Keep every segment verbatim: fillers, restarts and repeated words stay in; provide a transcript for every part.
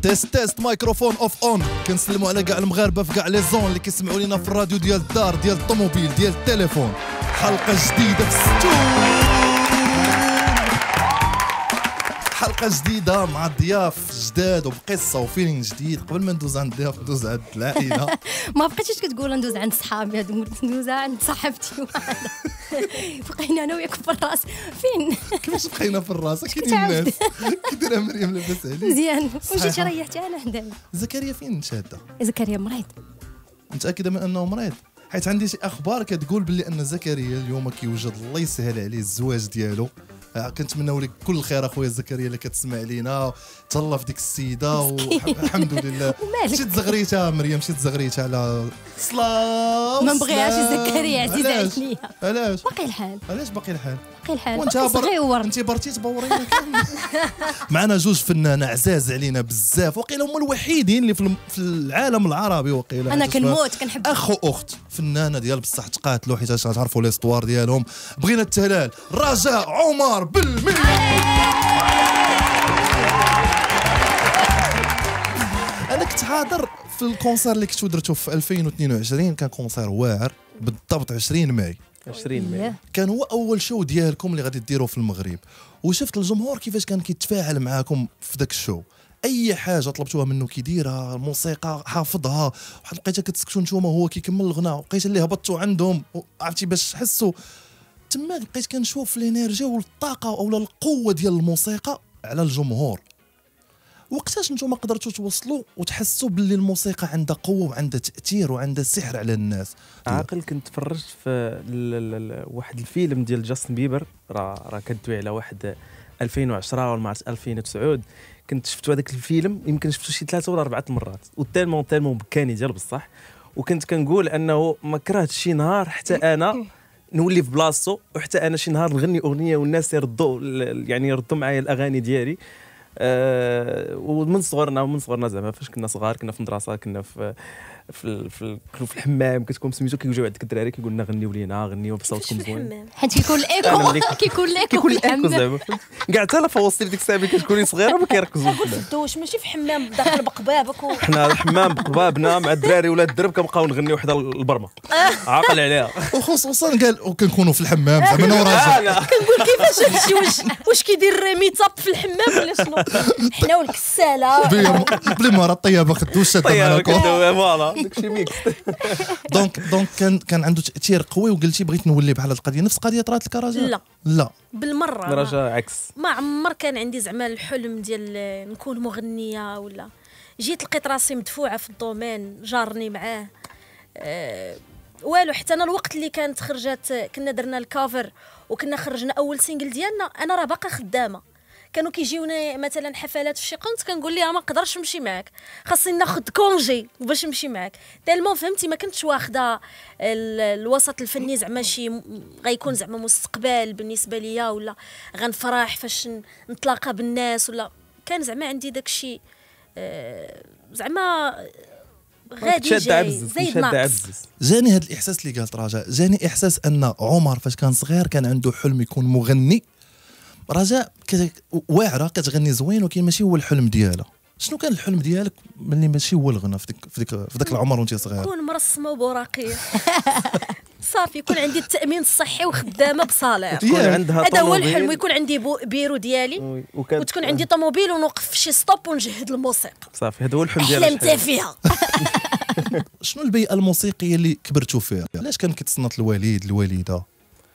تيست تيست مايكروفون اوف اون. كنسلموا على كاع المغاربه في كاع لي زون اللي كيسمعوا لينا في الراديو ديال الدار ديال الطوموبيل ديال التليفون. حلقه جديده في ستون، حلقه جديده مع ضياف جداد وبقصه وفيلين جديد. قبل ما ندوز عند الضياف ندوز عند العائله. ما بقيتيش كتقول ندوز عند صحابي، هادو ندوز عند صاحبتي. بقينا انا وياك في الراس. فين كيفاش بقينا في الراس؟ كاين الناس كيديرها مريم لاباس عليك مزيان. وجيتي ريحتي انا دابا. زكريا فين شاده؟ زكريا مريض. متاكده من انه مريض؟ حيت عندي شي اخبار كتقول باللي ان زكريا اليوم كيوجد الله يسهل عليه الزواج ديالو. كنتمناو لك كل خير اخويا زكريا اللي كتسمع لينا. تهلا في ديك السيده والحمد لله. شي تزغريتها مريم، شي تزغريتها على صلاة. ما نبغيهاش زكريا عزيز عليا. علاش باقي الحال؟ علاش باقي الحال؟ باقي الحال وانت صغيور. انت برتي تبورينا. معنا جوج فنانه عزاز علينا بزاف، وقيلا هما الوحيدين اللي في العالم العربي. وقيلا انا كنموت كنحب اخ واخت فنانه ديال بصح تقاتلوا حيت تعرفوا ليستوار ديالهم. بغينا التهلال رجاء عمر بالملي. انا كنت حاضر في الكونسير اللي كنتو درتو في ألفين واثنين وعشرين، كان كونسير واعر بالضبط عشرين ماي. عشرين ماي كان هو اول شو ديالكم اللي غادي ديروه في المغرب، وشفت الجمهور كيفاش كان كيتفاعل معاكم في ذاك الشو. اي حاجه طلبتوها منه كيديرها، الموسيقى حافظها، واحد لقيتها كتسكتوا نتوما هو كيكمل الغناء، وبقيت اللي هبطتوا عندهم عرفتي باش تحسوا تما. بقيت كنشوف الانرجي والطاقه اولا القوه ديال الموسيقى على الجمهور. وقتاش نتوما قدرتوا توصلوا وتحسوا باللي الموسيقى عندها قوه وعندها تاثير وعندها سحر على الناس؟ عاقل كنت تفرجت في واحد الفيلم ديال جاستن بيبر، راه راه كدوي على واحد ألفين وعشرة ولا مارس ألفين وتسعة. كنت شفتو هذاك الفيلم يمكن شفتو شي ثلاثه ولا اربعه مرات، وتالمون تالمون بكاني ديال بصح. وكنت كنقول انه ما كرهتش شي نهار حتى انا نولي في بلاصتو، وحتى انا شي نهار نغني اغنيه والناس يردوا يعني يردوا معايا الاغاني ديالي. أه ومن صغرنا من صغرنا زعما فاش كنا صغار كنا في المدرسه، كنا في في في, في الحمام كتكون سميتو كيجيو عندك الدراري كيقول لنا غنيو لينا غنيو بصوتكم زوين، حيت كيكون الايكو كيكون الايكو في الحمام زعما. كاع حتى لا فوصلتي ديك الساعه كتكوني صغيره ما كيركزوا في الدوش، ماشي في حمام داخل بقبابك. حنا الحمام بقبابنا مع الدراري ولا الدرب كنبقاو نغنيو وحده البرمه عاقل عليها. وخصوصا قال وكنكونوا في الحمام زعما انا وراجل. كنقول كيفاش هادشي، واش واش كيدير ميتاب في الحمام ولا شنو؟ حنا والكساله بلي مرة الطيابه خدوش شاده معاكم فوالا داكشي ميكس. دونك دونك كان كان عنده تاثير قوي. وقلتي بغيت نولي بحال هاد القضيه، نفس القضيه طرات لك رجاء؟ لا لا بالمره رجاء عكس. ما عمر كان عندي زعما الحلم ديال نكون مغنيه ولا. جيت لقيت راسي مدفوعه في الدومين، جارني معاه أه والو. حتى انا الوقت اللي كانت خرجت كنا درنا الكافر وكنا خرجنا اول سينجل ديالنا، انا راه باقا خدامه. كانوا كيجيوني مثلا حفلات في شي قنت كنقول لها ما نقدرش نمشي معاك، خاصني ناخذ كونجي باش نمشي معاك. تالمون فهمتي ما كنتش واخده الوسط الفني زعما شي غيكون زعما مستقبل بالنسبه ليا، ولا غنفرح فاش نتلاقى بالناس، ولا كان زعما عندي داكشي أه زعما غادي جاي زيد ناقص. جاني هذا الاحساس اللي قالت رجاء، جاني احساس ان عمر فاش كان صغير كان عنده حلم يكون مغني. رجاء واعره كتغني زوين ولكن ماشي هو الحلم ديالها. شنو كان الحلم ديالك ملي ماشي هو الغنى في ديك في ديك في ذاك العمر وانت صغير؟ نكون مرسمه وبراقيه صافي، يكون عندي التامين الصحي وخدامه بصالير، هذا هو الحلم. ويكون عندي بيرو ديالي وتكون عندي طوموبيل ونوقف في شي ستوب ونجهد الموسيقى. صافي هذا هو الحلم ديالك. احلام تافهه. شنو البيئه الموسيقيه اللي كبرتوا فيها؟ علاش كان كيتصنت الوالد الوالده؟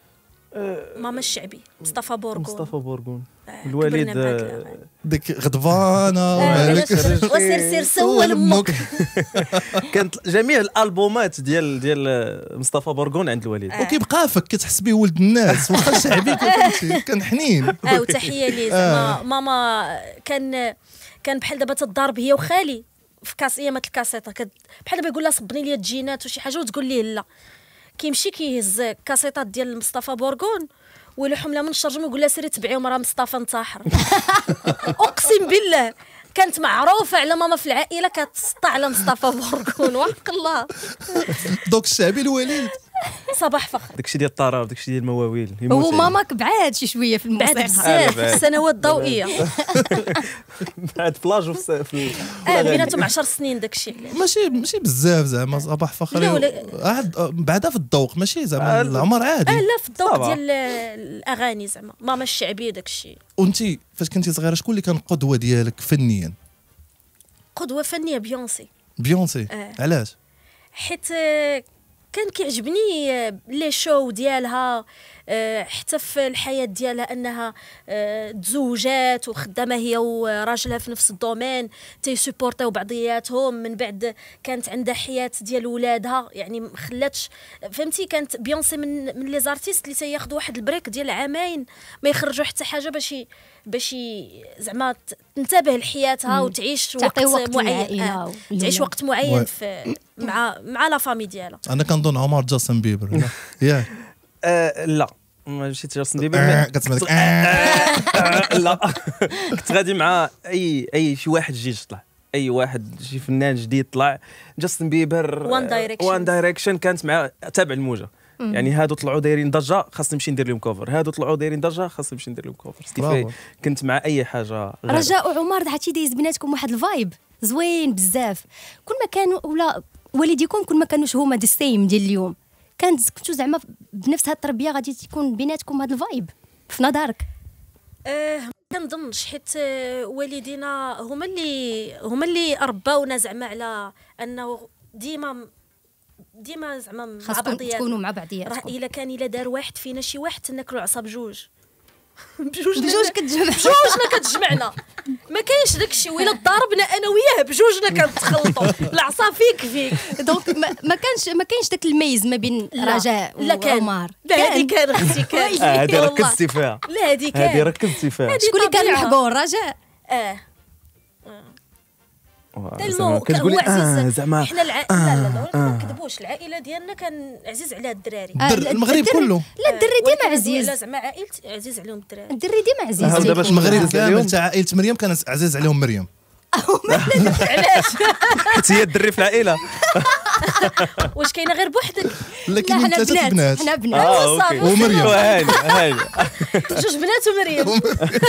ماما الشعبي مصطفى بورغون. مصطفى بورغون الوالد ديك غضبانه مالك وسير سير سوى لامك. كانت جميع الالبومات ديال ديال مصطفى بورغون عند الوالد. وكيبقى فك كتحس به ولد الناس واخا شعبي فهمتي كان حنين. اه وتحيه لي زعما ماما. كان كان بحال دابا تضارب هي وخالي في كاس ايامات الكاسيطه، بحال دابا يقول لها صبني لي الجينات وشي حاجه وتقول ليه لا. كيمشي كيهز كاسيطات ديال مصطفى بورغون ويلوحهم لها من الشرجم ويقول لها سيري تبعيهم راه مصطفى انتحر. اقسم بالله كانت معروفه على ماما في العائله كتسطع على مصطفى بورغون وحق الله. دوك الشعبي الوليد صباح فخر. داكشي ديال الطرب، داكشي ديال المواويل هو ماماك بعاد شي شويه في بعد الموسيقى. بزاف السنوات الضوئيه. بعد فلاج في في اه بيناتهم عشر سنين داكشي علاش. ماشي ماشي بزاف زعما صباح فخري لا ولا- عاد بعدا في الذوق ماشي زعما آه، العمر عادي. اه لا في الذوق صافا. ديال الاغاني زعما ماما الشعبيه داكشي. وانت فاش كنتي صغيره شكون اللي كان قدوه ديالك فنيا؟ قدوه فنيه بيونسي، بيونسي. آه. علاش؟ حيت آه، كان كيعجبني آه، لي شو ديالها، آه، حتى في الحياه ديالها انها آه، تزوجات وخدامه هي وراجلها في نفس الدومين، تيسوبورتيو بعضياتهم. من بعد كانت عندها حياه ديال ولادها، يعني ما خلاتش فهمتي. كانت بيونسي من من لي زارتيست اللي تياخذوا واحد البريك ديال عامين ما يخرجوا حتى حاجه باش ي- باش ي- زعما ت- تنتبه لحياتها وتعيش تعطي وقت وقت معين. للعائلة آه. وال- تعيش وقت معين وي. في مع مع لا فامي ديالها. انا كنظن عمر جاستن بيبر لا ياك آه لا ما مشيت جاستن بيبر. آه، ما- كتسمع ديك آه. آه، لا كنت غادي مع اي اي شي واحد جديد طلع، اي واحد شي فنان جديد طلع. جاستن بيبر One Direction. وان دايركشن كانت مع تابع الموجه. يعني هادو طلعوا دايرين ضجه خاصني نمشي ندير لهم كوفر، هادو طلعوا دايرين ضجه خاصني نمشي ندير لهم كوفر. برافو. كيف كنت مع اي حاجه غير. رجاء وعمر عرفتي دايز بيناتكم واحد الفايب زوين بزاف. كل ما كانوا ولا والديكم كل ما كانوش هما دي سيم ديال اليوم، كانت كنتو زعما بنفس هاد التربيه غادي تكون بيناتكم هاد الفايب في نظرك؟ آه ما كنظنش، حيت آه، والدينا هما اللي هما اللي رباونا زعما على انه ديما ديما زعما مع خاصكم بعضياتنا. تكونوا مع راه بعضياتكم. الا كان الا دار واحد فينا شي واحد تناكلوا عصا بجوج بجوج بجوج كتجمع بجوجنا كتجمعنا. ما كاينش داكشي، وإلا ضربنا انا وياه بجوجنا كنتخلطوا. العصا فيك فيك. دونك ما ما كانش ما كاينش داك الميز ما بين لا. رجاء لا كان. وعمر. لا هذه كان اختي كان. آه، هذه والله. ركزتي فيها، لا هذه كان. هذه ركزتي فيها. هذه شكون اللي كان طبيعة. محقور؟ رجاء. اه زعما المو كتقولي هو عزيز. اه زعما حنا الع... لا لا لا ما نكذبوش، العائله ديالنا كان عزيز على الدراري. آه، در- لا، المغرب الدري- كله. لا الدري ولكن ديما لا عزيز، زعما عائلتي عزيز عليهم الدراري. الدري ديما عزيز. هذا باش تيكون. المغرب عزيز كامل عليهم. تاع عائله مريم كان عزيز عليهم مريم. علاش؟ حيت هي الدري في العائله. واش كاينه غير بوحدك؟ لا لكن حنا ثلاثه بنات، بنات حنا بنات. اه اوكي. ومريم. هاني هاني جوج بنات ومريم.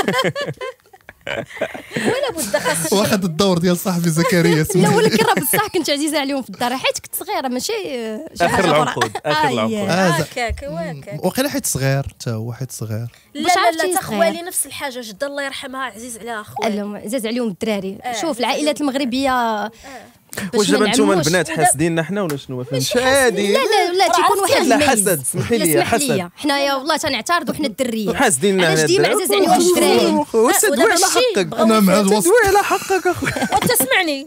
ولا بد خاص واخد الدور ديال صاحبي زكريا لا اسمه. ولكن راه بصح كنت عزيزه عليهم في الدار حيت كنت صغيره ماشي شي آخر حاجة أخرى. العنقود، آخر آه، العنقود. ياه. آه، ز- هكاك وهكاك. وقيلا حيت صغير حتى هو حيت صغير. لا باش لا عرفتي لا تا صغير. خوالي نفس الحاجه، جده الله يرحمها عزيز عليها خوالي. لهم عزاز عليهم الدراري. آه، شوف عزاز العائلات المغربيه باش واش ما دابا نتوما نعمموش. البنات حاسديننا حنا ولا شنو؟ ما فهمتش عادي. لا لا لا تيكون واحد لا الميز. حسد، سمحي لا، لي سمح حسد. لي حنايا والله تنعترضوا حنا الدريه حاسدين علاش على ديما الدراري. عزاز عليهم الدراري. وسدوي ودابا على الشي حقك. بغاو انا مع يفوتوا. الوسط. سدوي على حقك اخويا. وتسمعني.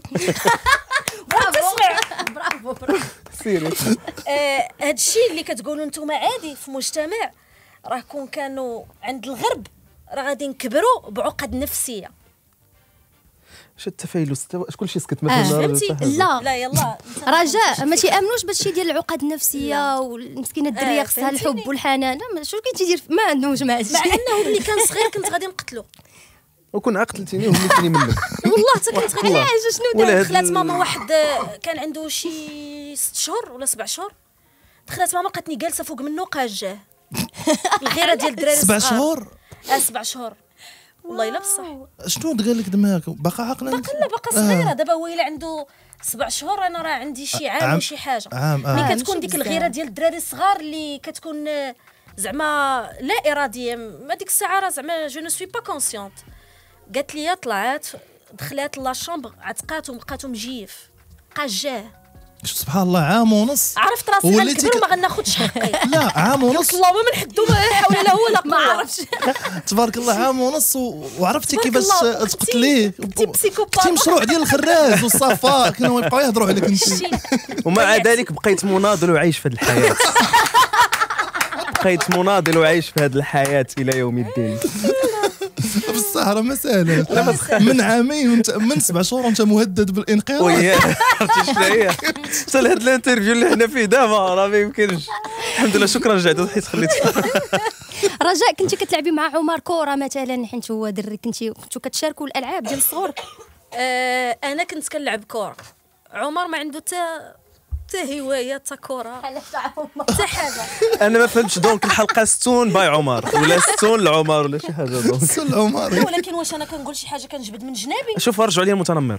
برافو برافو برافو. سيري. آه، هاد الشيء اللي كتقولوا نتوما عادي في مجتمع، راه كون كانوا عند الغرب راه غادي نكبروا بعقد نفسيه. شو التفايلس شكون شي سكت آه، مثلا. فهمتي؟ لا لا يلا رجاء ما تيامنوش بهادشي ديال العقد النفسيه والمسكينه الدريه آه، خصها الحب فهمتيني؟ والحنان. لا شنو كاين تيدير ما عندهمش مع هادشي. مع انه ملي كان صغير كنت غادي نقتلو. وكون عقلتيني وهمتيني منك. والله حتى كنت غادي. الله. علاش شنو ولا دار؟ هاد دخلت ال- ماما واحد آه، كان عنده شي ست شهور ولا سبع شهور، دخلت ماما لقاتني جالسه فوق منه قاجاه. الغيره ديال الدراري سبع الصغار. شهور اه سبع شهور والله الا بصح. شنو قال لك دماغك باقا عاقله؟ لا باقا صغيره دابا هو الا عنده سبع شهور انا راه عندي شي عام عام- وشي حاجه. عام اه ملي آه، كتكون ماشي ديك بزاف. الغيره ديال الدراري الصغار اللي كتكون آه، زعما لا اراديه، ما ديك الساعه راه زعما جو نو سوي با كونسيونت. قالت لي طلعت دخلات لا شومبر عتقاتهم لقاتو مجيف قاجاه. سبحان الله عام ونص. عرفت راسي وليتي غنكبر ك- وما غناخذش حقي. لا عام ونص قلت الله ما نحدو ما حول لا هو لا ما قوه. عرفتش. تبارك الله عام ونص و... وعرفتي تبارك كيفاش الله، كنتي- تقتليه. كنتي بسيكوبات. كنتي مشروع ديال الخراز والصفاء كانوا يبقاو يهضروا عليك انت. شي ومع ذلك بقيت مناضل وعايش في هذه الحياه. بقيت مناضل وعايش في هذه الحياه الى يوم الدين. بصح راه ما ساهلاش. من عامين وانت من سبع شهور وانت مهدد بالانقراض. وياه عرفتي شنو هي؟ حتى لهاد الانترفيو اللي حنا فيه دابا راه ما يمكنش. الحمد لله شكرا رجعت حيت خليت. رجاء كنتي كتلعبي مع عمر كره مثلا حيت هو دري كنتي كنتو كتشاركوا الالعاب ديال الصغر؟ آه انا كنت كنلعب كره. عمر ما عنده حتى حتى هوايه حتى كره حتى حاجه. انا ما فهمتش دونك الحلقه ستون باي عمر ولا ستون لعمر ولا شي حاجه دونك. سل عمر ولكن واش انا كنقول شي حاجه كنجبد من جنابي؟ شوف رجعوا لي المتنمر.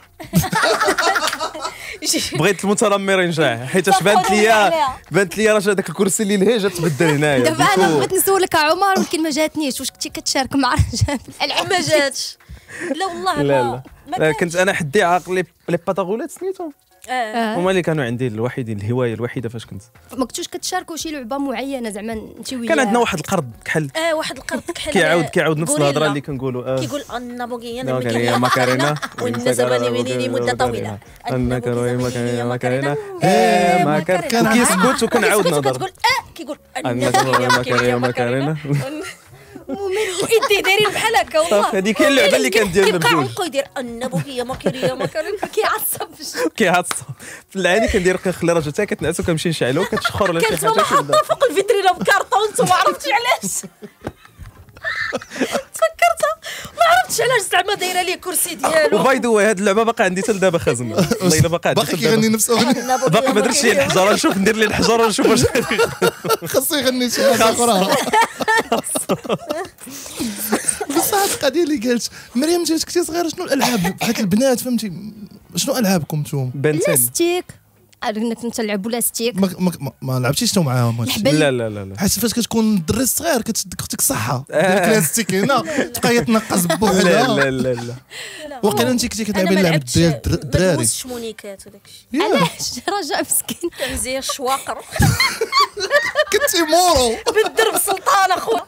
بغيت المتنمر ينجح حيت اش بانت ليا بانت ليا راه داك الكرسي اللي لهي جا تبدل هنايا. دابا انا بغيت نسولك عمر ولكن ما جاتنيش، واش كنتي كتشارك مع رجال الالعاب؟ ما جاتش. لا والله لا لا ما لا كنت انا حدي عاقل لي لي باتاغولات سميتهم اه هما اللي كانوا عندي الوحيدين الهوايه الوحيده فاش كنت. ما كنتوش كتشاركوا شي لعبه معينه زعما انت وياه؟ كان عندنا واحد القرد كحل اه واحد القرد كحل كيعاود كيعاود نفس غوريلا. الهضره اللي كنقولوا اه كيقول انا بوغي انا ماكارينا ماكارينا والنسبه مني مده طويله انا كروي ماكارينا ماكارينا ايه ايه ماكارينا كيسكت وكنعاود نهضر كتقول اه كيقول انا كروي ماكارينا ماكارينا ويدي دايرين بحال هكا والله. هذيك هي اللعبه اللي كان ديالنا كيبقى بجوج عنقو يدير انا بوغي ماكارينا ماكارينا كيعصب كيعصب في العاني كندير كنخلي راجل حتى كتنعس وكنمشي نشعلو كتشخر ولا شي كانت حاجه ماما كنبدا. حاطه فوق الفيترينا بكارطون وما عرفتش علاش. تفكرتها ما عرفتش علاش زعما دايره ليه كرسي ديالو. وباي ذا واي هاد اللعبه باقا عندي حتى لدابا خازنه والله الا باقا عندي باقي حتى كيغني لدابا. نفس اغنيه باقي ما درتش لي الحجره نشوف ندير لي الحجره نشوف واش خاصو يغني شي حاجه اخرى. بصح هاد القضيه اللي قالت مريم جات كنتي صغيره شنو الالعاب بحال البنات فهمتي شنو العابكم نتوما؟ بنتين. لاستيك عرفنا كنت نلعبوا لاستيك. ما, ما, ما, ما لعبتيش انت معاهم هادشي؟ الحبل. لا لا لا لا حيت فاش كتكون الدري الصغير كتشد اختك صحه آه. دير كلاستيك هنا تبقى يتنقص لا بوحدها. لا لا لا وقيلا انت كنتي انا كتلعبي ما اللعب لعبتش ديال الدر- ما الدراري. دوزتش مونيكات وداك الشيء. ياه، علاش رجاء مسكين؟ كنزير الشواقر كنتي مورو. بالدرب سلطان اخويا.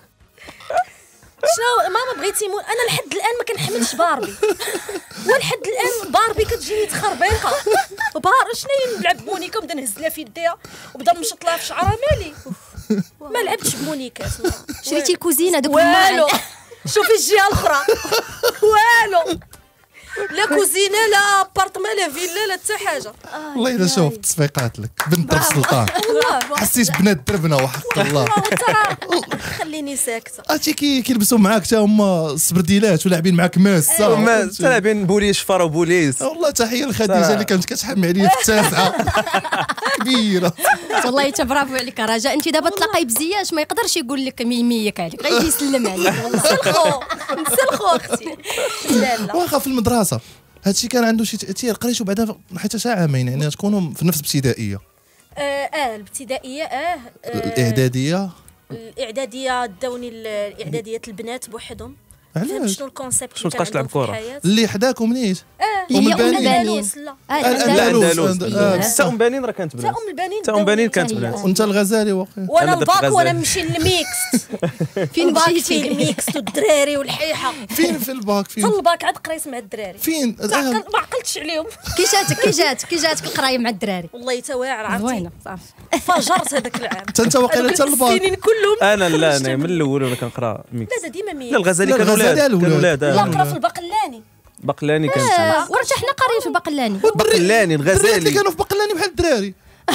شنو ماما بغيتي مو... انا لحد الان ما كنحملش باربي ولحد الان باربي كتجيني تخربيقه بار شنو نلعب بمونيكا ونبدا نهز لها في يديها وبدا نمشط لها في شعرها مالي. ما لعبتش بمونيكات. شريتي الكوزينه دوك والو الماعن. شوفي الجهه الاخرى والو لا كوزينه لا ابارتمان لا فيلا لا حتى حاجه. والله الا شوف تصفيقات لك بنت درب سلطان والله حسيت بنات دربنا وحق الله. وانت خليني ساكته. عرفتي كي كيلبسوا معاك حتى هما السبرديلات ولاعبين معاك ماسه. ما تلعبين بوليس شفره وبوليس. والله تحيه لخديجه اللي كانت كتحم عليا في التاسعه كبيره. والله تا برافو عليك رجاء. انت دابا تلاقاي بزياش ما يقدرش يقول لك ميميك عليك غيجي يسلم عليك. نسلخو نسلخو اختي. لا لا واخا في المدرسه هادشي كان عنده شي تاثير قريتو بعدا حتى ساعه عامين يعني تكونوا في نفس ابتدائيه اه اه الابتدائيه اه آه، الاعداديه. الاعداديه داوني الاعداديه البنات بوحدهم. فهمت علاش شنو الكونسيبت شنو اللي كان تبقاش تلعب عندهم في كرة؟ الحياه؟ اللي حداكم نيت اه اللي هي أم البنين. الأندلس، لا اه لا، الأندلس. أندلس. اندلس آه. حتى ام بنين راه كانت تا بنات ام البنين حتى ام بنين داوني. كانت هي. بنات. وانت الغزالي واقي. وانا أنا درت الباك غزال. وانا نمشي للميكس. فين الباك مشيتي؟ فيه الميكس والدراري والحيحه. فين في الباك حتى فين الباك عاد قريت مع الدراري. فين ما عقل- ما عقلتش عليهم كي جاتك كي جاتك كي جاتك القرايه مع الدراري؟ والله تا واعر عرفتي زوينه صافي. فجرت هذاك العام. حتى انت واقيلا حتى الباك. السنين كلهم انا لا خرجت انا من من- الاول وانا كنقرا ميكس. لا ديما ميكس. لا الغزالي لا، كانوا الغزالي ولاد الولاد. كانوا ولاد لا آه. قرا في البقلاني. بقلاني كانت آه، ورا حتى حنا قاريين في البقلاني. بقلاني الدراري اللي الغزالي كانوا في بقلاني بحال الدراري.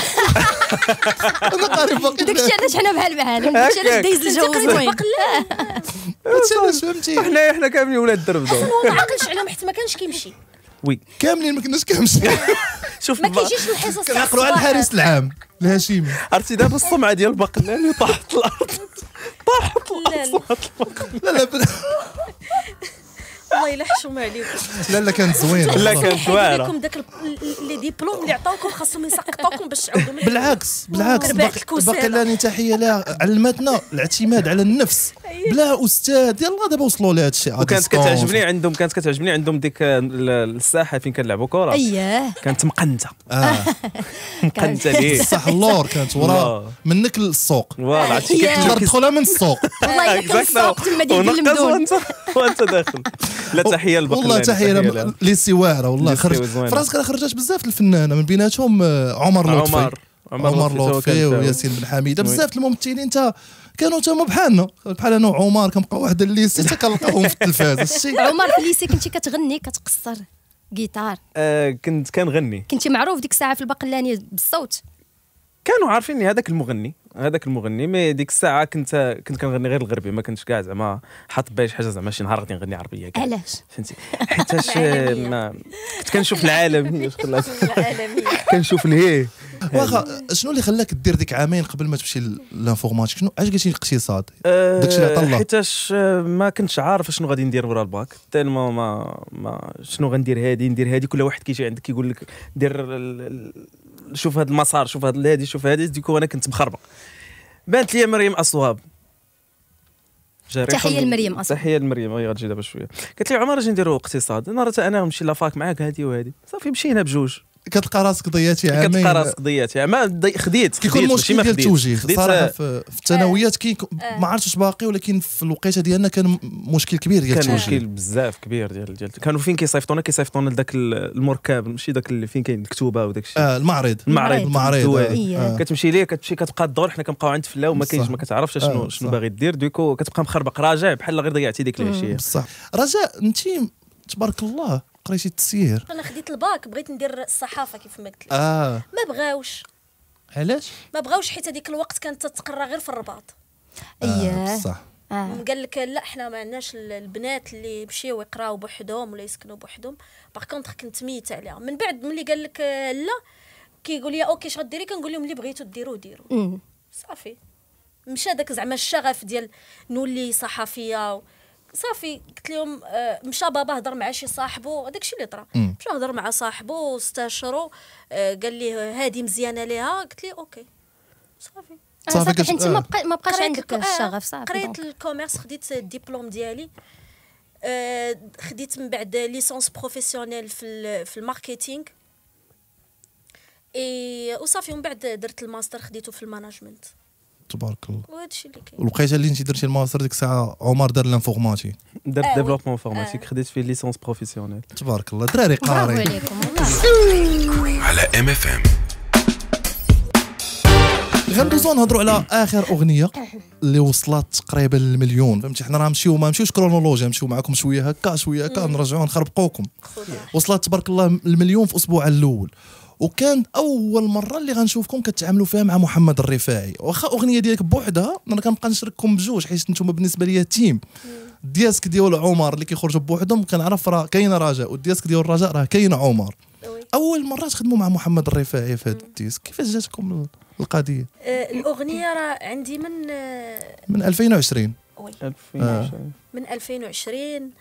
انا قاري في داكشي بقلاني. علاش حنا بحال بحال داكشي علاش دايز الجو قريت في زوين. البقلاني هادشي علاش فهمتي حنا حنا كاملين ولاد درب دور. وما عقلش عليهم حتى ما كانش كيمشي. وي كاملين ما كناش كنمشي شوف ما كيجيش الحصص تاع كنعقلوا على الصباح. الحارس العام الهاشمي. عرفتي دابا الصمعه ديال بقلاني طاحت الارض طاحت لا لا لا لا بل- الله الا حشومه عليكم. لا لا كانت زوينه. لا والله. كانت واعره. لكم داك ال- لي ديبلوم اللي عطاوكم خاصهم يسقطوكم باش تعاودوا من بالعكس بالعكس ربحت باقي الكوسالة. باقي لاني تحيه لها علمتنا الاعتماد على النفس بلا استاذ. يلا دابا وصلوا لهذا الشيء. وكانت كتعجبني عندهم كانت كتعجبني عندهم ديك ال- الساحه فين كنلعبوا كره اييه كانت مقنته اه مقنته ليه صح اللور كانت ورا الله. منك للسوق. فوالا عرفتي ياه. كيف تقدر كيف- تدخلها من السوق. والله الا كان السوق تما ديال ونقص المدون. وانت وانت داخل. لا تحيه البقلاني والله تحيه لها. لهم- لي سواعره والله لي خرج سوا زوينة. فراسك راه خرجت بزاف الفنانه من بيناتهم آه، عمر لطفي. عمر عمر لطفي وياسين بن حميده بزاف الممثلين تا كانوا تما بحالنا بحال انا وعمر كنبقاو واحد الليست حتى كنلقاوهم في التلفاز. الشيء عمر في الليسي كنتي كتغني كتقصر جيتار. آه كنت كنغني كنتي معروف ديك الساعه في البقلانيه بالصوت. كانوا عارفين هذاك المغني هذاك المغني مي ديك الساعه كنت كنت كنغني غير الغربي، ما كنتش كاع زعما حاط بالي شي حاجه زعما شي نهار غادي نغني عربيه كاع. علاش فهمتي حيتاش ما كنت كنشوف العالميه العالميه كنشوف الهي. واخا شنو اللي خلاك دير ديك عامين قبل ما تمشي للانفورماتيك؟ شنو علاش قلتي الاقتصاد؟ داكشي اللي عطا الله. حيتاش ما كنتش عارف شنو غادي ندير ورا الباك، تالما ما ما شنو غندير هادي ندير هادي. كل واحد كيجي عندك كيقول لك دير شوف هذا المسار، شوف هذا هادي، شوف هادي. ديكو انا كنت مخربق. بانت لي مريم اصواب، تحيه لمريم اصلا، تحيه لمريم هي غتجي دابا شويه. قالت لي عمر اجي نديروا اقتصاد. انا راه انا نمشي لافاك معاك هادي وهادي صافي مشينا بجوج. كتلقى راسك ضيعتي عامين، كتلقى راسك ضيعتي ما ضي... خديت كيكون المشكل ديال التوجيه صراحه في الثانويات. كاين ما عرفتش واش باقي، ولكن في الوقيته ديالنا كان مشكل كبير ديال كان التوجيه، مشكل بزاف كبير ديال ديال كانوا فين كيصيفطونا كيصيفطونا لذاك المركب، ماشي داك اللي فين كاين الكتوبه وداك الشيء. اه المعرض المعرض المعرض آه. كتمشي ليه كتمشي كتبقى الدور، حنا كنبقاو عند فلا وما كاينش ما كتعرفش شنو آه شنو باغي دير. دوكو كتبقى مخربق راجع بحال غير ضيعتي ديك العشيه. بصح رجاء انت تبارك الله قريتي التسيير. انا خديت الباك بغيت ندير الصحافه كيف ما قلت لك. اه ما بغاوش علاش؟ ما بغاوش حيت هذيك الوقت كانت تتقرى غير في الرباط. اييه صح. آه. قال لك لا حنا ما عندناش البنات اللي يمشيو يقراو بوحدهم ولا يسكنوا بوحدهم. باغ كونطخ كنت ميته عليها. من بعد ملي قال لك لا كيقول لي اوكي اش غديري، كنقول لهم اللي بغيتو ديروا ديروا. أمم. صافي مشى داك زعما الشغف ديال نولي صحفيه و... صافي قلت لهم آه مشى بابا هضر مع شي صاحبو، هذاك الشيء اللي طرا. مشى هضر مع صاحبو واستشرو، آه قال لي هادي مزيانه ليها. قلت لي اوكي صافي صافي كت- انت آه. ما بقى ما بقاش قريت عندك الك- آه، الشغف صافي. قريت دونك. الكوميرس، خديت الدبلوم ديالي، آه خديت من بعد ليسونس بروفيسيونيل في ال- في الماركتينغ اي وصافي. ومن بعد درت الماستر خديته في الماناجمنت. تبارك الله. وهذا الشيء اللي كاين. والوقيته اللي انت درتي الماستر ديك الساعه عمر دار لانفورماتيك. درت آه، ديفلوبمون وي. انفورماتيك، آه. خديت فيه ليسونس بروفيسيونيل. تبارك الله دراري برافو قاري. عليكم والله. على ام اف ام. غندوزو نهضروا على اخر اغنيه اللي وصلت تقريبا للمليون. فهمتي حنا راه نمشيو ما نمشيوش كرونولوجيا، نمشيو معكم شويه هكا شويه هكا نرجعوا نخربقوكم. وصلت تبارك الله المليون في اسبوع الاول، وكان اول مره اللي غنشوفكم كتعاملوا فيها مع محمد الرفاعي. واخا اغنيه ديالك بوحدها انا كنبقى نشرككم بجوج حيت نتوما بالنسبه ليا تيم. الدياسك ديال عمر اللي كيخرجوا بوحدهم كنعرف راه كاين رجاء، والدياسك ديال الرجاء راه كاين عمر. وي. اول مره تخدموا مع محمد الرفاعي في هذا الديسك، كيفاش جاتكم القضيه؟ آه الاغنيه راه عندي من آه من ألفين وعشرين. وي ألفين وعشرين. من ألفين وعشرين.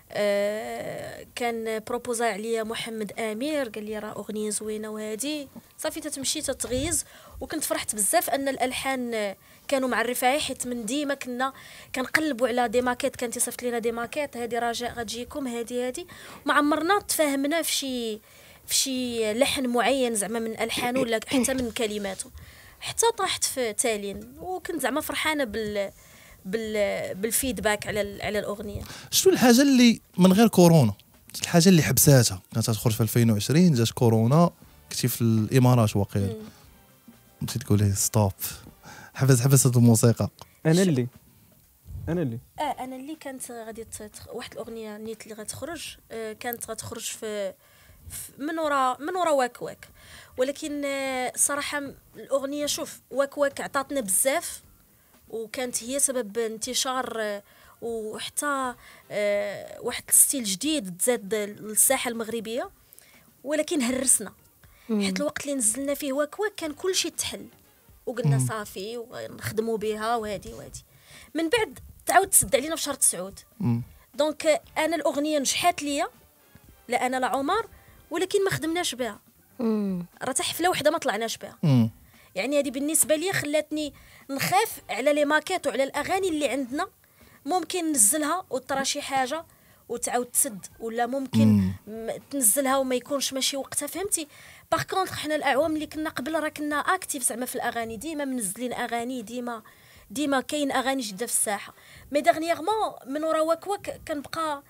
آه كان بروبوزا عليا محمد امير، قال لي راه اغنيه زوينه وهادي. صافي تتمشي تتغيز. وكنت فرحت بزاف ان الالحان آه، كانوا مع الرفاعي، حيت من ديما كنا كنقلبوا على دي ماكيت. كان تيصيفط لينا دي ماكيت، هذه رجاء غتجيكم هذه هذه. ما عمرنا تفاهمنا في شي في شي لحن معين زعما من الحانه ولا حتى من كلماته. حتى طاحت في تالين وكنت زعما فرحانه بال بال بالفيدباك على ال- على الاغنيه. شنو الحاجه اللي من غير كورونا، الحاجه اللي حبساتها؟ كانت تخرج في ألفين وعشرين، جات كورونا، كنتي في الامارات واقيلا، مشيت تقولي ستوب، حبس حبس هذه الموسيقى. انا اللي انا اللي اه انا اللي كانت غادي تخ... واحد الاغنيه نيت اللي غتخرج، آه كانت غتخرج في, في من ورا من ورا واك واك. ولكن آه صراحه م- الاغنيه شوف واك واك عطاتنا بزاف، وكانت هي سبب انتشار آه وحتى آه واحد الستيل جديد تزاد للساحه المغربيه. ولكن هرسنا حيت الوقت اللي نزلنا فيه واك واك كان كل شيء تحل، وقلنا صافي ونخدموا بها وهذه وهذه. من بعد تعاود تسد علينا في شهر تسعود. مم. دونك آه، انا الاغنيه نجحات ليا، لا انا لا عمر، ولكن ما خدمناش بها. أمم. راه حتى حفله وحده ما طلعناش بها. مم. يعني هذه بالنسبه لي خلاتني نخاف على لي ماكيت وعلى الاغاني اللي عندنا. ممكن ننزلها وترى شي حاجه وتعاود تسد، ولا ممكن م- تنزلها وما يكونش ماشي وقتها. فهمتي؟ باغ كونطخ حنا الاعوام اللي كنا قبل راه كنا اكتيف زعما في الاغاني، ديما منزلين اغاني، ديما ديما كاين اغاني جديده في الساحه. مي دغنيغمون من ورا واك واك كنبقى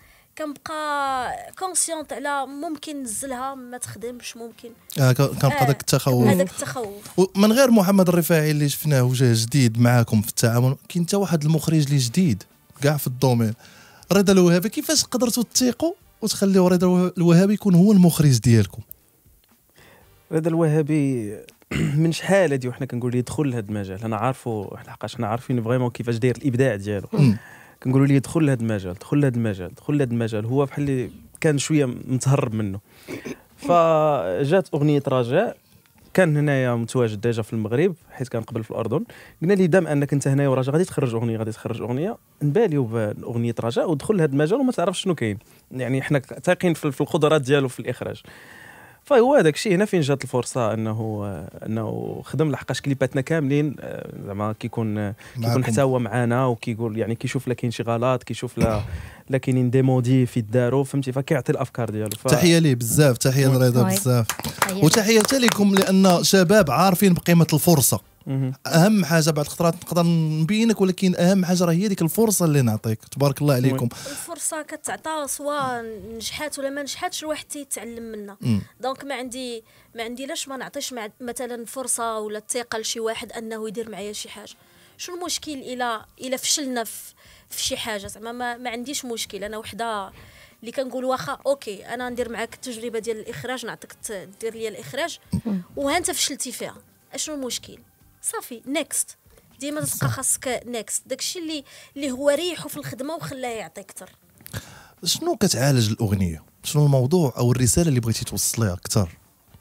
كنبقى كونسيونط على ممكن نزلها ما تخدمش، ممكن آه كنبقى آه، داك التخوف. هذاك التخوف. ومن غير محمد الرفاعي اللي شفناه وجه جديد معاكم في التعامل، كاين حتى واحد المخرج اللي جديد كاع في الدومين، رضا الوهابي. كيفاش قدرتوا تثيقوا وتخليوا رضا الوهابي يكون هو المخرج ديالكم؟ رضا الوهابي من شحال هادي وحنا كنقول ليه دخل لهذا المجال، انا عارفو لحقاش حنا عارفين فريمون كيفاش داير الابداع ديالو. كنقولوا ليه دخل لهذا المجال دخل لهذا المجال دخل لهذا المجال، هو بحال اللي كان شويه متهرب منه. فجات اغنيه رجاء، كان هنايا متواجد ديجا في المغرب حيت كان قبل في الاردن. قلنا ليه دام انك انت هنايا وراجع غادي تخرج اغنيه غادي تخرج اغنيه نباليو باغنيه رجاء ودخل لهذا المجال وما تعرفش شنو كاين. يعني حنا تايقين في القدرات ديالو في الاخراج. فهو هذاك الشيء هنا فين جات الفرصه انه انه خدم، لحقاش كليباتنا كاملين زعما كيكون كيكون حتى هو معانا وكيقول يعني كيشوف لا كاين شي غلط، كيشوف لا لا كاينين دي موديف يداروا فهمتي، فكيعطي الافكار ديالو. ف... تحيه ليه بزاف، تحيه لرضا بزاف، وتحيه حتى لكم لان شباب عارفين بقيمه الفرصه. اهم حاجه بعد خطرات نقدر نبينك، ولكن اهم حاجه راه هي ديك الفرصه اللي نعطيك. تبارك الله عليكم. الفرصه كتعطى سواء نجحات ولا ما نجحاتش، الواحد تيتعلم منها. دونك ما عندي ما عندي لاش ما نعطيش مثلا فرصه ولا الثقه لشي واحد انه يدير معايا شي حاجه. شو المشكل الى الى فشلنا في, في شي حاجه؟ زعما ما, ما عنديش مشكل. انا وحده اللي كنقول واخا اوكي انا ندير معاك التجربه ديال الاخراج، نعطيك دير لي الاخراج وها انت فشلتي فيها، اشنو المشكل؟ صافي نيكست. ديما تبقى خاصك نيكست، داكشي اللي اللي هو ريحو في الخدمه وخلاه يعطي اكثر. شنو كتعالج الاغنيه؟ شنو الموضوع او الرساله اللي بغيتي توصليها اكثر؟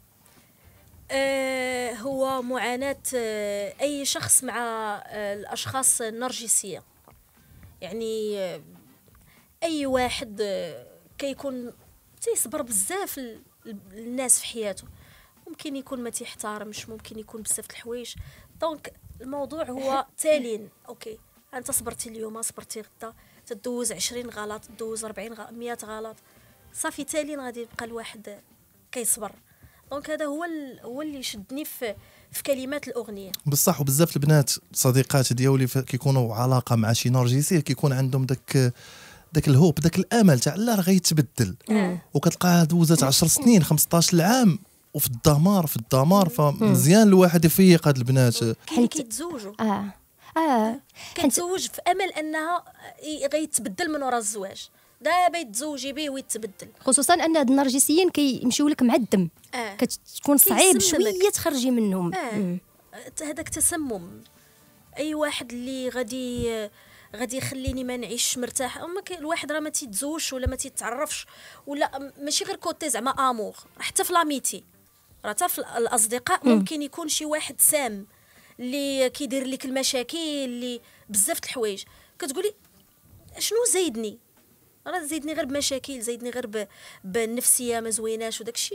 آه هو معاناه آه اي شخص مع آه الاشخاص النرجسيه. يعني آه اي واحد آه كيكون تيصبر بزاف الناس في حياته، ممكن يكون ما تيحترمش، ممكن يكون بزاف د الحوايج. دونك الموضوع هو تالين. اوكي انت صبرتي اليوم صبرتي غدا، تدوز عشرين غلط تدوز أربعين غلط مية غلط، صافي تالين غادي يبقى الواحد كيصبر. دونك هذا هو هو اللي شدني في في كلمات الاغنيه. بصح وبزاف البنات صديقات ديالي كيكونوا علاقه مع شي نرجسي كيكون عندهم داك داك الهوب داك الامل تاع لا راه غيتبدل، وكتلقاها دوزات عشر سنين خمسطاش العام وفي الدمار في الدمار. فمزيان الواحد يفيق هاد البنات كاين كيتزوجوا اه اه كنتزوج في امل انها غيتبدل من وراء الزواج، دابا يتزوجي به ويتبدل. خصوصا ان هاد النرجسيين كيمشيو لك معدم، آه. كتكون صعيب شويه تخرجي منهم. آه. هذاك تسمم. اي واحد اللي غادي غادي يخليني ما نعيش مرتاح. اما الواحد راه ما تيتزوجش ولا ما تيتعرفش ولا ماشي غير كوتي زعما امور، حتى في لاميتي راه حتى في الاصدقاء ممكن يكون شي واحد سام اللي كيدير لك المشاكل اللي بزاف د الحوايج كتقولي شنو زايدني، راه زايدني غير بمشاكل، زايدني غير بالنفسيه ما زويناش وداكشي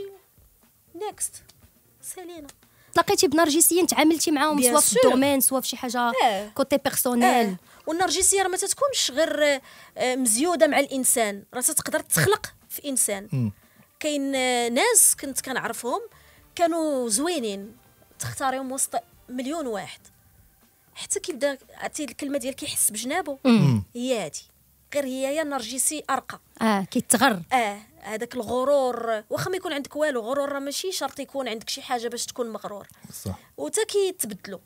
نيكست سالينا. تلاقيتي بنرجسيين تعاملتي معاهم سواء في الدومين سواء في شي حاجه آه. كوتي بيرسونيل آه. والنرجسيه راه ما تتكونش غير مزيوده مع الانسان، راه تقدر تخلق في انسان. كاين ناس كنت كنعرفهم كانوا زوينين تختاريهم وسط مليون واحد، حتى كيبدا عرفتي الكلمه ديال كيحس بجنابو هي هادي، غير هي يا نرجسي ارقى اه كيتغر اه هذاك الغرور. واخا ما يكون عندك والو، غرور راه ماشي شرط يكون عندك شي حاجه باش تكون مغرور صح، وتا كيتبدلوا.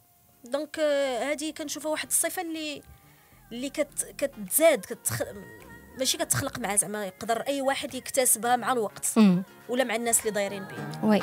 دونك هذه كنشوفها واحد الصفه اللي اللي كت كتزاد كتخ... ماشي كتخلق معها، زعما يقدر اي واحد يكتسبها مع الوقت مم. ولا مع الناس اللي دايرين به. وي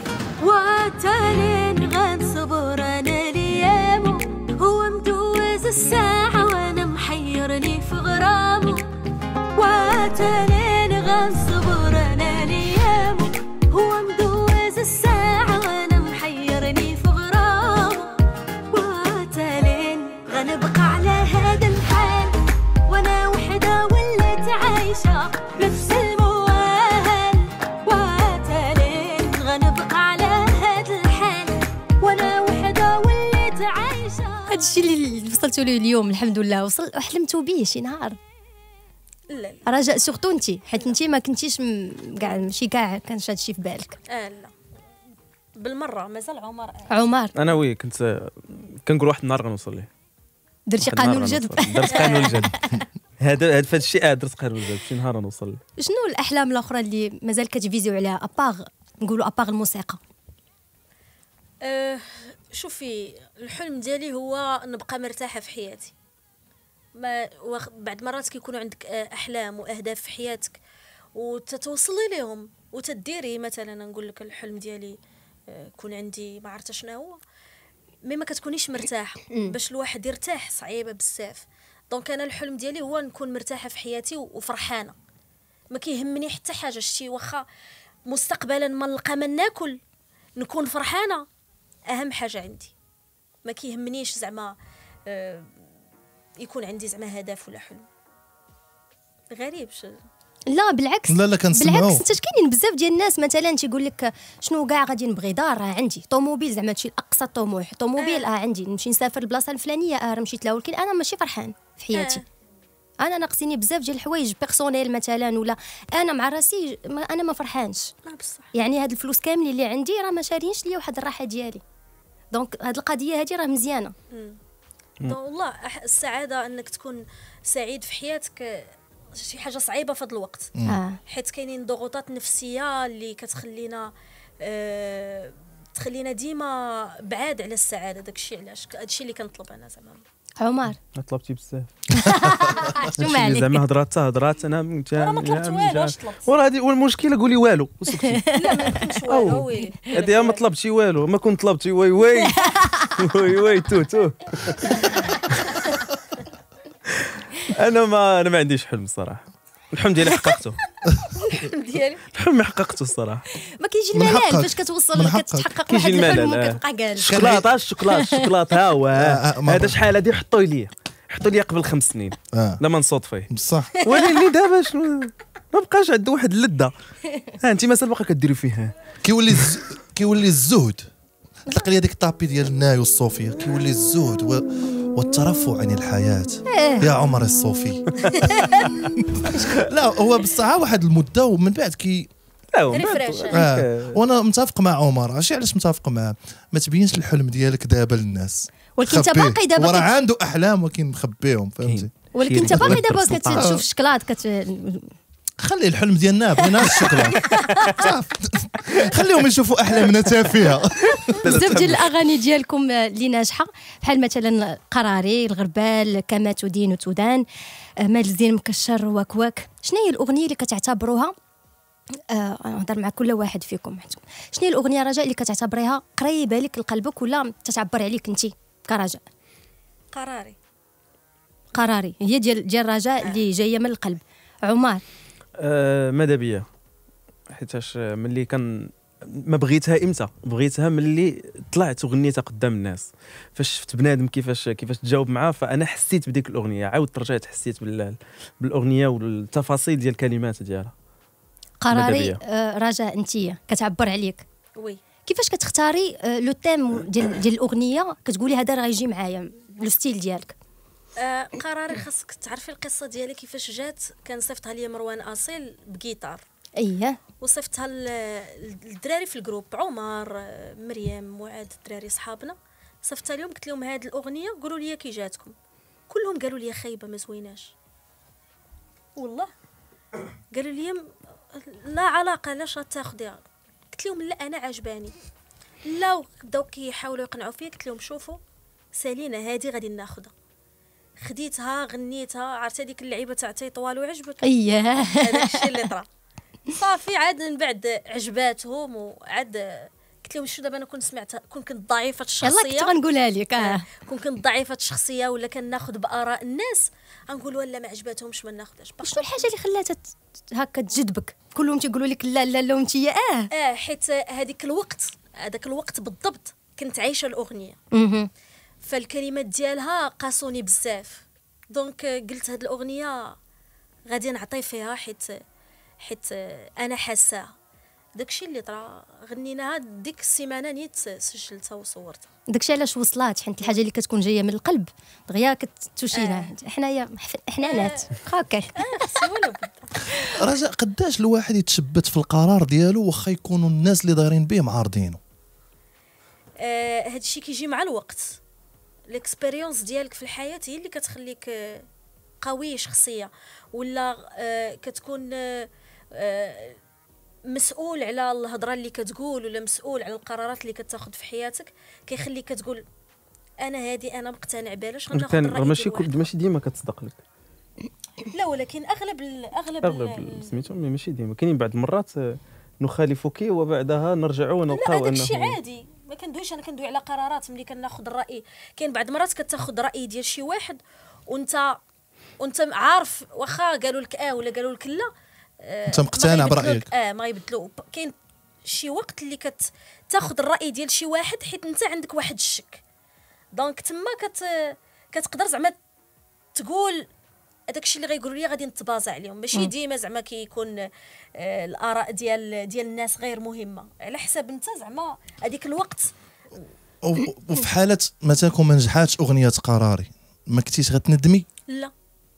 واتالين غنصبر انا ليامو، هو مدوز الساعه وانا محيرني في غرامو. واتالين غنصبر انا ليامو، هو مدوز الساعه وانا محيرني في غرامو. واتالين غنبقى على هذا الحال وانا وحده ولات عايشه نفس الموال. واتالين غنبقى على هذا الحال وانا وحده ولات عايشه. هادشي اللي وصلتوا له اليوم الحمد لله، وصل وحلمتوا بيه شي نهار؟ لا لا رجاء سورتو انت، حيت انت ما كنتيش كاع ماشي كاع كان هادشي في بالك. اه لا بالمره مازال عمر. عمر انا وي كنت كنقول واحد النهار غنوصل ليه. درتي قانون الجذب؟ درت قانون الجذب. هذا هذا الشيء اه درت قانون الجذب شي نهار غنوصل ليه. شنو الاحلام الاخرى اللي مازال كتفيزيو عليها اباغ نقولوا اباغ الموسيقى؟ أه شوفي الحلم ديالي هو نبقى مرتاحه في حياتي. ما بعد مرات كيكونوا عندك احلام واهداف في حياتك وتتوصلي لهم وتديري. مثلا نقول لك الحلم ديالي آه، يكون عندي ما عرفت شنو هو، مي ما كتكونيش مرتاحه. باش الواحد يرتاح صعيبه بزاف. دونك انا الحلم ديالي هو نكون مرتاحه في حياتي وفرحانه، ما كيهمني حتى حاجه. شتي واخا مستقبلا ما نلقى ما ناكل، نكون فرحانه اهم حاجه عندي. ما كيهمنيش زعما آه يكون عندي زعما هدف ولا حلم غريب. ش... لا بالعكس، لا لا كنسمعوا بالعكس انت كاينين بزاف ديال الناس مثلا تيقول لك شنو كاع غادي نبغي دار، راه عندي طوموبيل، زعما تمشي لاقصى الطموح، طوموبيل اه عندي، نمشي نسافر البلاصه الفلانيه اه راه مشيت لها، ولكن انا ماشي فرحان في حياتي. آه. انا ناقصيني بزاف ديال الحوايج بيرسونيل مثلا، ولا انا مع راسي ما انا ما فرحانش. اه بصح يعني هاد الفلوس كاملين اللي عندي راه ما شارينش ليا واحد الراحه ديالي. دونك هاد القضيه هادي راه مزيانه. دونك والله أح- السعاده انك تكون سعيد في حياتك آه، شي حاجه صعيبه في هذا الوقت. اه حيت كاينين ضغوطات نفسيه اللي كتخلينا آه تخلينا ديما بعاد على السعاده. داكشي علاش هادشي اللي كنطلب انا زعما. عمر طلبتي بزاف شنو ما عليك؟ زعما هضرات حتى هضرات انا ممتن. انا ما طلبت والو. واش طلبت؟ وراه هذه والمشكله قولي والو وسكتي. لا ما كنتش والو ويلي. هذه ما طلبتي والو، ما كنت طلبتي وي وي وي وي تو تو. انا ما انا ما عنديش حلم الصراحه. الحلم ديالي حققته. ديالي الحلم حققته الصراحه. ما كيجي من الملل حقك. فاش كتوصل من حقك. كتحقق كيجي واحد الحلم الملل، آه. وكتبقى جالس. الشوكولاته الشوكولاته الشوكولاته ها هو آه، ما هذا بغ- شحال هذه حطوا لي حطوا لي قبل خمس سنين اه لما نصوت فيه. بصح ولكن دابا شنو ما بقاش عنده واحد اللذه. ها انت مازال باقا كديروا فيها. كيولي الز... كيولي الزهد. طلق لي هذيك الطابي ديال الناي والصوفيا، كيولي الزهد و... والترفع عن الحياه يا عمر الصوفي. لا هو بصح واحد المده ومن بعد كي لا ومن بعد- ريفريش. آه. وانا متفق مع عمر. عرفتي علاش متفق معاه؟ ما تبينش الحلم ديالك دابا للناس، ولكن انت خبيه. باقي دابا وراه كت- عنده احلام ولكن مخبيهم، فهمتي؟ ولكن انت شيري. باقي دابا سلطان. كتشوف الشكلاط كت خلي الحلم ديالنا بغينا الشكله صافي. خليهم يشوفوا احلامنا تافهه. بزاف ديال الاغاني ديالكم آه، اللي ناجحه، بحال مثلا قراري، الغربال، كما تدين وتدان، آه، مال الزين مكشر وكواك. شنو هي الاغنيه اللي كتعتبروها آه نهضر مع كل واحد فيكم، شنو هي الاغنيه رجاء اللي كتعتبريها قريبه لك لقلبك ولا تتعبر عليك انت كرجاء؟ قراري قراري هي ديال ديال رجاء اللي جايه من القلب. عمر آه ماذا بيا، حيتاش ملي كان ما بغيتها امتى بغيتها ملي طلعت وغنيتها قدام الناس، فاش شفت بنادم كيفاش كيفاش تجاوب معاه، فانا حسيت بديك الاغنيه، عاودت رجعت حسيت بال... بالاغنيه والتفاصيل ديال الكلمات ديالها. قراري ماذا آه رجاء انتيه كتعبر عليك. وي. كيفاش كتختاري آه لو تيم ديال ديال الاغنيه كتقولي هذا راه يجي معايا لو ستيل ديالك؟ آه قراري خاصك تعرفي القصه ديالي كيفاش جات. كان صيفطها لي مروان اصيل بجيتار، اييه وصيفطها ل- للدراري في الجروب، عمر آه، مريم معاذ الدراري صحابنا. صيفطها لهم قلت لهم هذه الاغنيه قولوا لي كي جاتكم. كلهم قالوا لي خايبه ما زويناش والله. قالوا لي م- لا علاقه علاش غتاخديها. قلت لهم لا انا عجباني. لا بداو كيحاولوا يقنعوا فيا. قلت لهم شوفوا سالينا هذه غادي ناخذها. خديتها غنيتها. عرفتي هذيك اللعيبه تاع تي طوال وعجبك. اييه هذاك الشيء اللي طرا. صافي عاد من بعد عجباتهم وعاد قلت لهم شو دابا انا كنت سمعتها كون كنت ضعيفه يلا كنت الشخصيه. غنقولها لك. اه كون كنت ضعيفه الشخصيه ولا كناخذ باراء الناس غنقول ولا ما عجباتهمش ما ناخذهاش. شنو الحاجه اللي خلاتها ت- هكا تجذبك؟ كلهم تيقولوا لك لا لا لا وانت اه اه حيت هذيك الوقت هذاك الوقت بالضبط كنت عايشه الاغنيه، مهم. فالكلمات ديالها قاسوني بزاف. دونك قلت هاد الاغنيه غادي نعطي فيها حيت حيت انا حاساها. داكشي اللي طرا غنيناها ديك السيمانه نيت سجلتها وصورتها. داكشي علاش وصلات، حيت الحاجه اللي كتكون جايه من القلب دغيا كتوشينا. حنايا حنانات هكاك. سي ولا بد. رجاء قداش الواحد يتشبت في القرار ديالو واخا يكونوا الناس اللي دايرين به معارضينه؟ آه هادشي كيجي مع الوقت. الاكسبيريونس ديالك في الحياه هي اللي كتخليك آه، قوي شخصيه ولا آه كتكون آه آه مسؤول على الهضره اللي كتقول ولا مسؤول على القرارات اللي كتاخذ في حياتك. كيخليك كتقول انا هادي انا مقتنع بها لاش غناخذ كان الراي ماشي ديال كل واحد. ماشي ديما كتصدق لك. لا ولكن اغلب ال اغلب, اغلب ال- سميتو مي ماشي ديما، كاينين بعض المرات آه، نخالفك وبعدها نرجع لا ونلقاو هذاك الشيء انه عادي، ما كندويش انا كندوي على قرارات. ملي كناخذ الراي، كاين بعض المرات كتاخذ الراي ديال شي واحد وانت وانت عارف واخا قالوا لك اه ولا قالوا لك لا، آه انت مقتنع ما غيبدلوك- برايك. اه ما يبدلوا. كاين شي وقت اللي كتاخذ الراي ديال شي واحد حيت انت عندك واحد الشك، دونك تما كت كتقدر زعما تقول هذاك الشيء اللي غيقولوا لي غادي نتبازع عليهم. ماشي ديما زعما كيكون آه الاراء ديال ديال الناس غير مهمه، على حسب انت زعما هذيك الوقت. و- وفي حاله ما تكون ما نجحاتش اغنيه قراري، ما كنتيش غتندمي؟ لا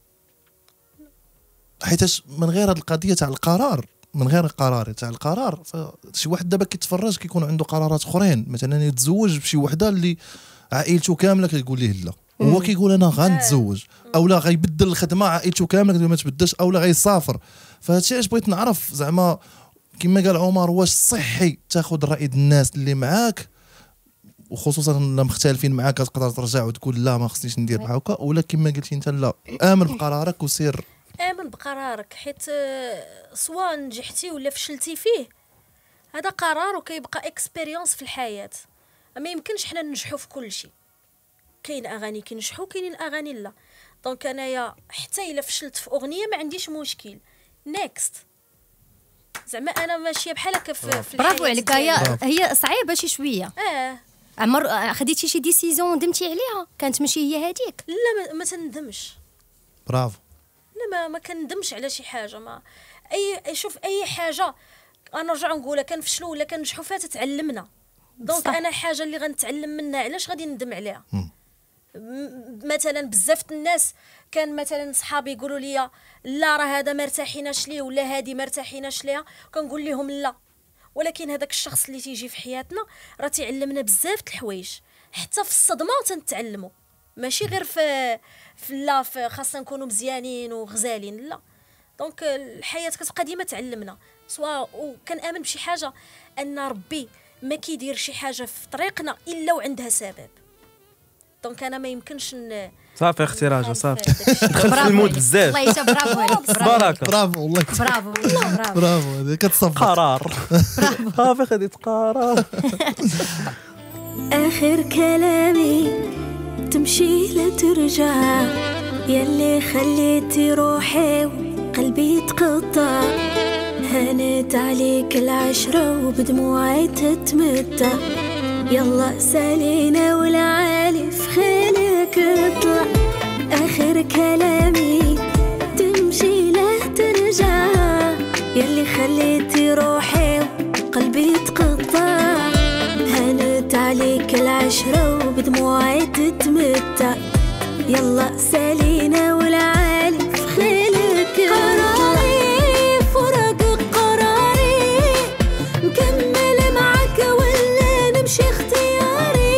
حيتاش من غير هذه القضيه تاع القرار، من غير قراري تاع القرار، فشي واحد دابا كيتفرج كيكون عنده قرارات اخرين، مثلا يتزوج بشي وحده اللي عائلته كامله كتقول ليه لا، هو كيقول انا غنتزوج، او لا غيبدل الخدمه عائلته كامله كتقول ما تبدلش، او لا غيسافر. فهادشي علاش بغيت نعرف زعما كما قال عمر، واش صحي تاخذ الراي ديال الناس اللي معاك، وخصوصا لما مختلفين معاك تقدر ترجع وتقول لا ما خصنيش ندير بحال هكا، ولا كما قلتي انت لا امن بقرارك وسير. امن بقرارك، حيت آه، سواء نجحتي ولا فشلتي فيه هذا قرار وكيبقى اكسبيريونس في الحياه. ما يمكنش حنا ننجحوا في كل شيء، كاين اغاني كينجحوا كاينين اغاني لا. دونك انايا حتى الا فشلت في اغنيه ما عنديش مشكل، نيكست. زعما انا ماشيه بحال هكا في, في برافو الحياة عليك. هي ديالي. هي صعيبه شي شويه. اه عمر خديتي شي ديسيزيون ندمتي عليها كانت ماشي هي هذيك؟ لا ما, ما تندمش، برافو. لا ما ما كندمش على شي حاجه. ما اي شوف اي حاجه غنرجع نقولها كنفشلوا ولا كنجحوا فيها تتعلمنا. دونك صح. انا حاجه اللي غنتعلم منها علاش غادي ندم عليها؟ م- مثلا بزاف الناس كان مثلا صحابي يقولوا لي لا راه هذا ما ارتاحيناش ليه ولا هذه ما ارتاحيناش ليها، كنقول لهم لا، ولكن هذاك الشخص اللي تيجي في حياتنا راه تيعلمنا بزاف د الحوايج، حتى في الصدمه تنتعلموا، ماشي غير في في لا في خاصنا نكونوا مزيانين وغزالين، لا. دونك الحياه كتبقى ديما تعلمنا. سواء وكنامن بشي حاجه ان ربي ما كيدير شي حاجه في طريقنا الا وعندها سبب. دونك انا ما يمكنش ن صافي اختي راجا نخالف صافي داك الشيء. دخلت في المود بزاف. الله يتا برافو عليك. برافو عليك. بركه برافو والله. برافو برافو. برافو هذه كتصفق. قرار صافي خديت قرار. آخر كلامي تمشي لا ترجع، يلي خليتي روحي وقلبي يتقطع، هانت عليك العشرة وبدموعي تتمتع، يلا سالينا والعالي في خيلك اطلع. آخر كلامي تمشي لا ترجع، يلي خليتي روحي وقلبي يتقطع، هانت عليك العشرة وبدموعي تتمتع، يلا سالينا والعالي في خيلك. قراري فراق قراري، نكمل معك ولا نمشي اختياري،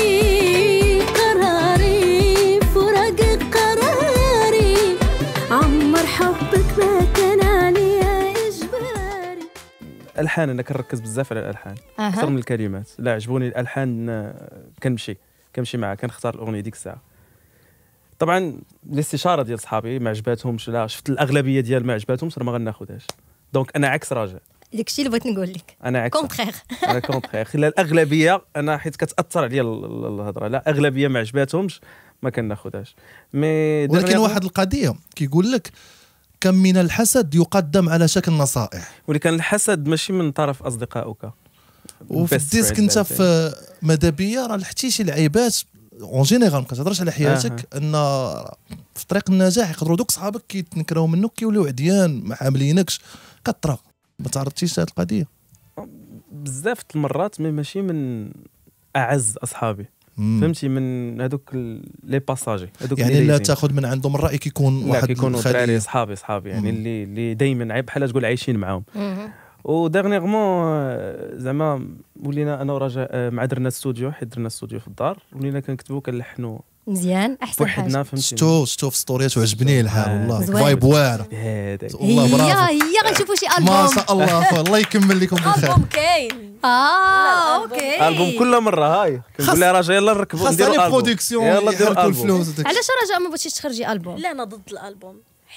قراري فراق قراري، عمر حبك ما كان عليا إجباري. الالحان انا كنركز بزاف على الالحان أها. اكثر من الكلمات. لا عجبوني الالحان، آه، كنمشي كنمشي معها، كنختار الاغنيه ديك الساعه. طبعا الاستشاره ديال صحابي ما عجباتهمش، لا شفت الاغلبيه ديال ما عجباتهمش راه ما غناخذهاش. دونك انا عكس راجع، داك الشيء اللي بغيت نقول لك انا عكس كونترير. انا كونتخير. خلال الاغلبيه انا حيت كتاثر عليا ال- ال- الهضره، لا اغلبيه ما عجباتهمش ما كناخذهاش. مي ولكن واحد القضيه كيقول لك كم من الحسد يقدم على شكل نصائح، ولكن الحسد ماشي من طرف اصدقائك. وفي best الديسك friend انت يعني. في مدابيه راه لحتي شي لعيبات اون جينيرال ما كتهضرش على حياتك، ان في طريق النجاح يقدروا دوك صحابك كيتنكراو منك كيوليو عديان ما حاملينكش كطرا. ما تعرضتيش لهاد القضيه؟ بزاف د المرات مي ماشي من اعز اصحابي، مم. فهمتي، من هذوك لي باساجي هذوك يعني اللي لا دايزين. تاخذ من عندهم الراي كيكون لا واحد كيكونوا الخلية. دراري صحابي صحابي يعني مم. اللي اللي دائما عيب بحال تقول عايشين معاهم. وديرنيغمون زعما ولينا انا ورجاء آه، مع درنا استوديو، حيت درنا استوديو في الدار، ولينا كنكتبوا كنلحنوا مزيان احسن حاجه. بوحدنا، فهمتي. شتو شتو في ستوريات وعجبني الحال والله زوين. فايب واعره هذاك والله هي برافو هي غنشوفوا شي ما البوم. شاء الله الله يكمل لكم بالخير. البوم كاين. اه لا، اوكي. البوم كل مره هاي كنقول لها راه يلا نركبوا خاصة نديروا لي البوم، برودكسيون يلا نديروا يحركوا البوم. الفلوس وداك. علاش رجاء ما بغيتيش تخرجي البوم؟ لا انا ضد الالبوم،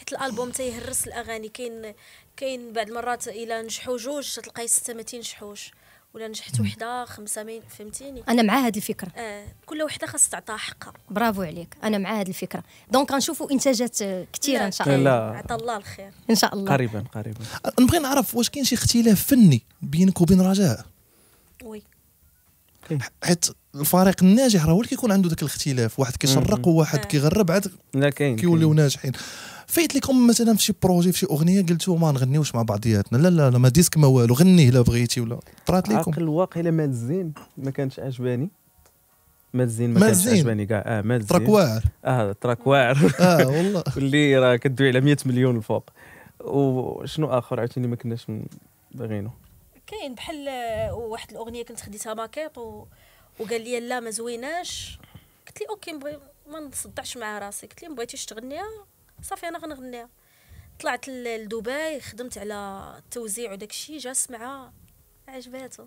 حيت الالبوم تيهرس الاغاني. كاين كاين بعض المرات الا نجحوا جوج تلقاي سته ما تينجحوش، ولا نجحت وحده خمسه ما فهمتيني. انا مع هذه الفكره. آه كل وحده خاص تعطيها حقها. برافو عليك، انا مع هذه الفكره. دونك غنشوفوا انتاجات كثيره ان شاء الله. لا. عطا الله الخير ان شاء الله. قريبا قريبا. نبغي نعرف واش كاين شي اختلاف فني بينك وبين رجاء؟ وي حيت الفريق الناجح راه هو اللي كيكون عنده ذاك الاختلاف، واحد كيشرق وواحد آه. كيغرب عاد لا كاين كيوليو ناجحين. فايت لكم مثلا في شي بروجي في شي اغنيه قلتوا ما نغنيوش مع بعضياتنا، لا لا لا ما ديسك ما والو، غنيه الا بغيتي ولا طرات لكم؟ عقل الواقيلا مال الزين ما كانش عجباني. مال الزين ما مال كانش الزين. عجباني كاع. اه مال الزين تراك واعر. اه تراك واعر اه والله. واللي راه كدوي على مية مليون الفوق. وشنو اخر عاوتاني ما كناش باغينو؟ كاين بحال آه، واحد الاغنيه كنت خديتها ماكيط و... وقال لي لا ما زويناش. قلت لي اوكي مبغي ما نصدعش مع راسي. قلت لي ما بغيتيش تغنيها صافي انا غنغنيها. طلعت ل- لدبي خدمت على التوزيع وداك الشيء، جا سمعها عجباتو.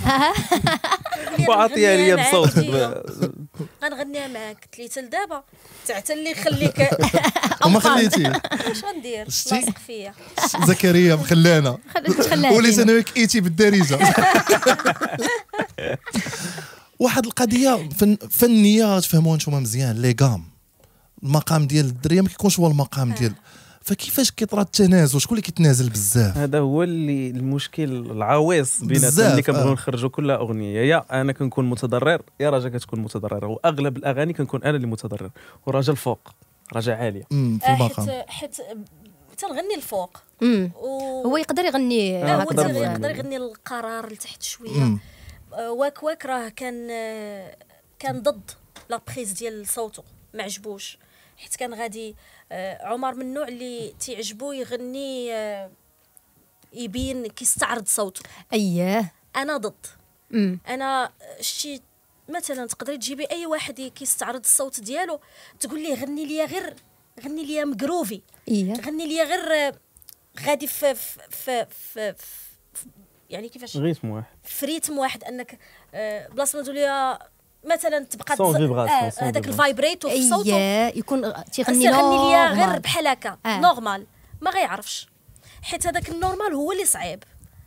وعطيها ليا بصوت. غنغنيها معاك. قلت لي حتى لدابا حتى اللي يخليك وما خليتي واش غندير شتي؟ لاصق فيا. زكريا مخلانا خلاها وليس انا ايتي بالدارجه. واحد القضيه فن فنيه تفهموها نتوما مزيان. لي غام المقام ديال الدريه ما كيكونش هو المقام ديال، فكيفاش كيطرا التنازل؟ شكون اللي كيتنازل بزاف؟ هذا هو اللي المشكل العويص بيناتنا بزاف، اللي كنبغيو آه. نخرجوا كل اغنيه. يا انا كنكون متضرر يا رجا كتكون متضرره، واغلب الاغاني كنكون انا اللي متضرر ورجا الفوق رجا عاليه. امم في آه، المقام. حيت حيت تنغني الفوق امم و... هو يقدر يغني لا هو يقدر هكذا تر- يغني. يقدر يغني القرار لتحت شويه. مم. آه، واك واك راه كان آه، كان ضد لا بريز ديال صوته، ما عجبوش. حيت كان غادي آه، عمر من النوع اللي تيعجبو يغني آه، يبين كيستعرض صوته. اييه. انا ضد. امم انا شتي مثلا تقدري تجيبي اي واحد كيستعرض الصوت ديالو تقول ليه غني ليا غير غني ليا مقروفي، اييه. غني ليا غير آه، غادي في في في, في, في يعني كيفاش غيتم واحد. في ريتم واحد، انك آه، بلاصه ما تقولي مثلا تبقى Sans تز- vibration, آه، sans هذاك vibration. الفايبريتو في صوته. اييه يكون تيغني خاص يغني ليا غير نورمال. بحال هكا آه. نورمال، ما غيعرفش. حيت هذاك النورمال هو اللي صعيب.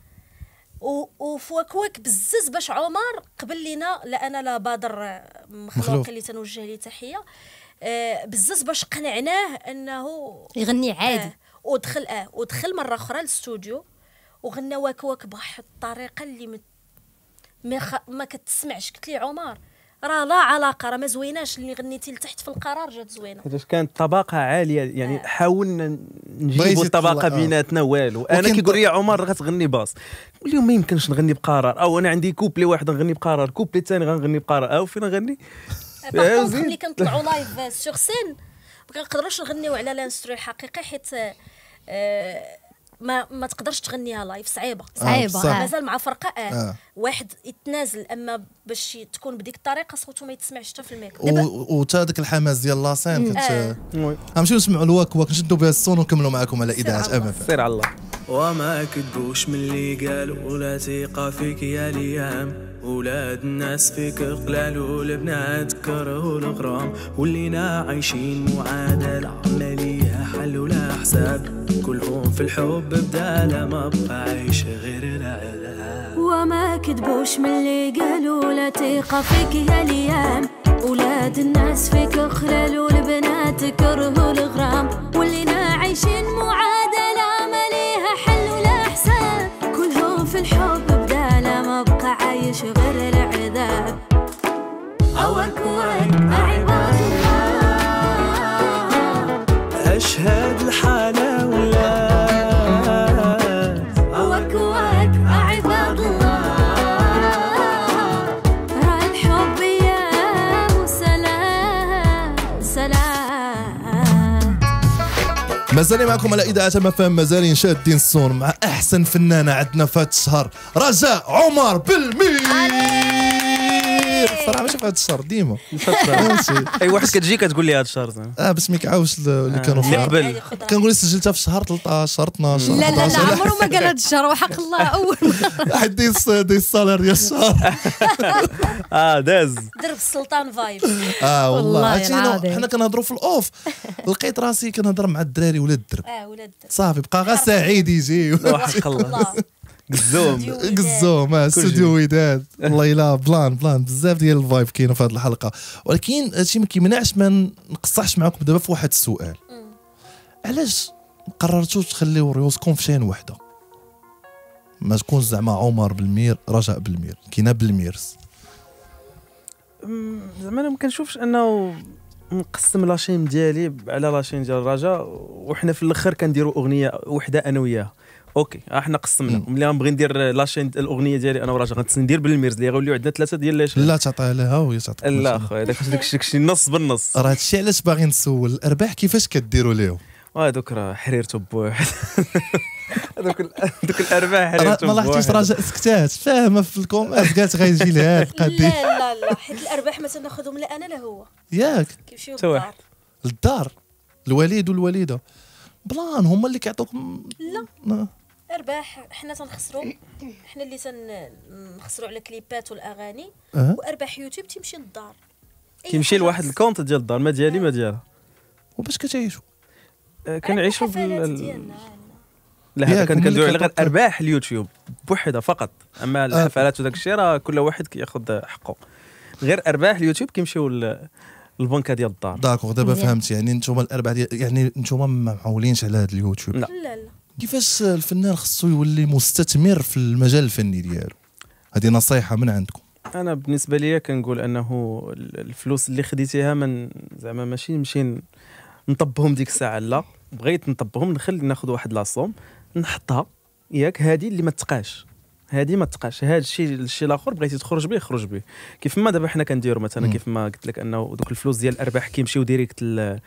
و وفواكواك بزز باش عمر قبل لينا، لا انا لا بادر آه، مخلوق. مخلوق اللي تنوجه ليه تحيه، آه، بزز باش قنعناه انه يغني عادي. آه ودخل اه ودخل مره اخرى للاستوديو وغنى واك واك بواحد الطريقه اللي مت... ما, خ... ما كتسمعش. قلت لي عمر راه لا علاقه، راه ما زويناش اللي غنيتي لتحت في القرار جات زوينه. حيتاش كانت طبقه عاليه يعني. آه. حاولنا نجيبوا بغيتي الطبقه تطلع- آه. بيناتنا والو. انا وكان كيقول ط- لي يا عمر غتغني باص، نقول لهم ما يمكنش نغني بقرار، او انا عندي كوبلي واحد نغني بقرار، كوبلي ثاني غنغني بقرار، او فين نغني. باغ زين. ملي كنطلعوا لايف سور سين ما كنقدروش نغنيو على لانسترو الحقيقي، حيت آه ما ما تقدرش تغنيها لايف، صعيبه صعيبه. بصح. آه. مازال مع فرقه اه, آه. واحد يتنازل، اما باش تكون بديك الطريقه صوته ما يتسمعش حتى في الميكرو. وتا داك الحماس ديال لاسين كنت آه. وي. غنمشيو نسمعوا الواك واك، نشدوا بها الصون ونكملوا معكم على اذاعه ام اف. سير على الله. وما كدبوش من اللي قالوا لا ثقة فيك يا ليام، ولاد الناس فيك قلال والبنات كرهوا الغرام، ولينا عايشين معادلة ما ليها حل ولا حساب، كلهم في الحب بدال ما بقى عايش غير العذاب. وما كذبوش من اللي قالوا لا ثقة فيك يا ليام، ولاد الناس فيك خلال والبنات كرهوا الغرام، ولينا عايشين معادلة ما ليها حل ولا حساب، كلهم في الحب بدال ما بقى عايش غير العذاب. أوك وك عباد الله، أشهد الحالة ولا أوك وك عباد الله، راه الحب يا وسلام سلام. مازال معكم على اذاعه ام اف ام، مازالين شادين الصون مع احسن فنانه عندنا في هذا الشهر، رجاء عمر بالمير. الصراحه ماشي في هذا الشهر ديما فهمتي. اي واحد كتجي كتقول لي هذا الشهر زعما اه باش ما يكعاوش اللي كانوا في اللي العام. قبل كنقول سجلتها في شهر ثلاثطاش اثناش لا لا لا عمره ما قال هذا الشهر وحق الله اول مره. واحد ديس ديس الصالير ديال الشهر. اه داز درب السلطان فايب. اه والله والله عرفتي أنا- العظيم. حنا كنهضروا في الاوف لقيت راسي كنهضر مع الدراري ولاد الدرب اه ولاد صافي بقى غير سعيد يجي وحق الله الله قزوم قزوم مع استوديو وداد والله الا بلان بلان بزاف ديال الفايب كاينه في هذه الحلقه. ولكن هادشي ما كيمنعش ما نقصحش معكم دابا في واحد السؤال. علاش قررتوا تخليو ريوسكم في شين وحده ما تكونش زعما عمر بالمير رجاء بالمير كاينه بالميرس؟ زعما انا ما كنشوفش انه نقسم لاشين ديالي على لاشين ديال الرجاء وحنا في الاخر كنديروا اغنيه وحده انا وياه. اوكي احنا قسمنا ملي غنبغي ندير لاشين الاغنيه ديالي انا ورجاء غندير بالميرز اللي غيوليو عندنا ثلاثه ديال لاشين. لا تعطيها لها وهي تعطيك. لا خويا داك داكشي نص بالنص. راه هادشي علاش باغي نسول الارباح كيفاش كديروا ليهم؟ وهذوك راه حريرته بواحد. هذوك دوك الارباح راه حريرته ما لاحظتيش رجاء سكتات فاهمه في الكومنت قالت غيجي لها القضيه لا لا لا حيت الارباح ما تناخذهم لا انا لا هو ياك كيمشيو تا واحد. للدار. للدار الوالد والوالده بلان هما اللي كيعطوكم. لا ارباح حنا تنخسروا حنا اللي تنخسروا على كليبات والاغاني أه. وارباح يوتيوب تيمشي للدار أي كيمشي حاجة لواحد خاص. الكونت ديال الدار ما ديالي ما ديالها. وباش كتعيشوا؟ آه، كنعيشوا الحفلات بال ديالنا لا هذا ياك، كان هما اللي كندوي على غير كيعطوك- ارباح اليوتيوب بوحدها فقط. اما الحفلات وداك الشيء راه كل واحد كياخذ حقه. غير ارباح اليوتيوب كيمشيو لل- للبنكه ديال الدار. داكوغ دابا مزيان. فهمت يعني نتوما الارباح ديال يعني نتوما ما معولينش على هذا اليوتيوب. لا. لا لا كيفاش الفنان خصو يولي مستثمر في المجال الفني ديالو؟ هذه نصيحه من عندكم. انا بالنسبه لي كنقول انه الفلوس اللي خديتيها من زعما ماشي نمشي نطبهم ديك الساعه لا بغيت نطبهم نخلي ناخذ واحد لاصوم نحطها ياك هذه اللي ما تقاش هذه ما تقاش هذا الشيء الشيء الاخر بغيتي تخرج به خرج به كيف ما دابا حنا كنديروا مثلا كيف ما قلت لك انه دوك الفلوس ديال الارباح كيمشيو ديريكت ل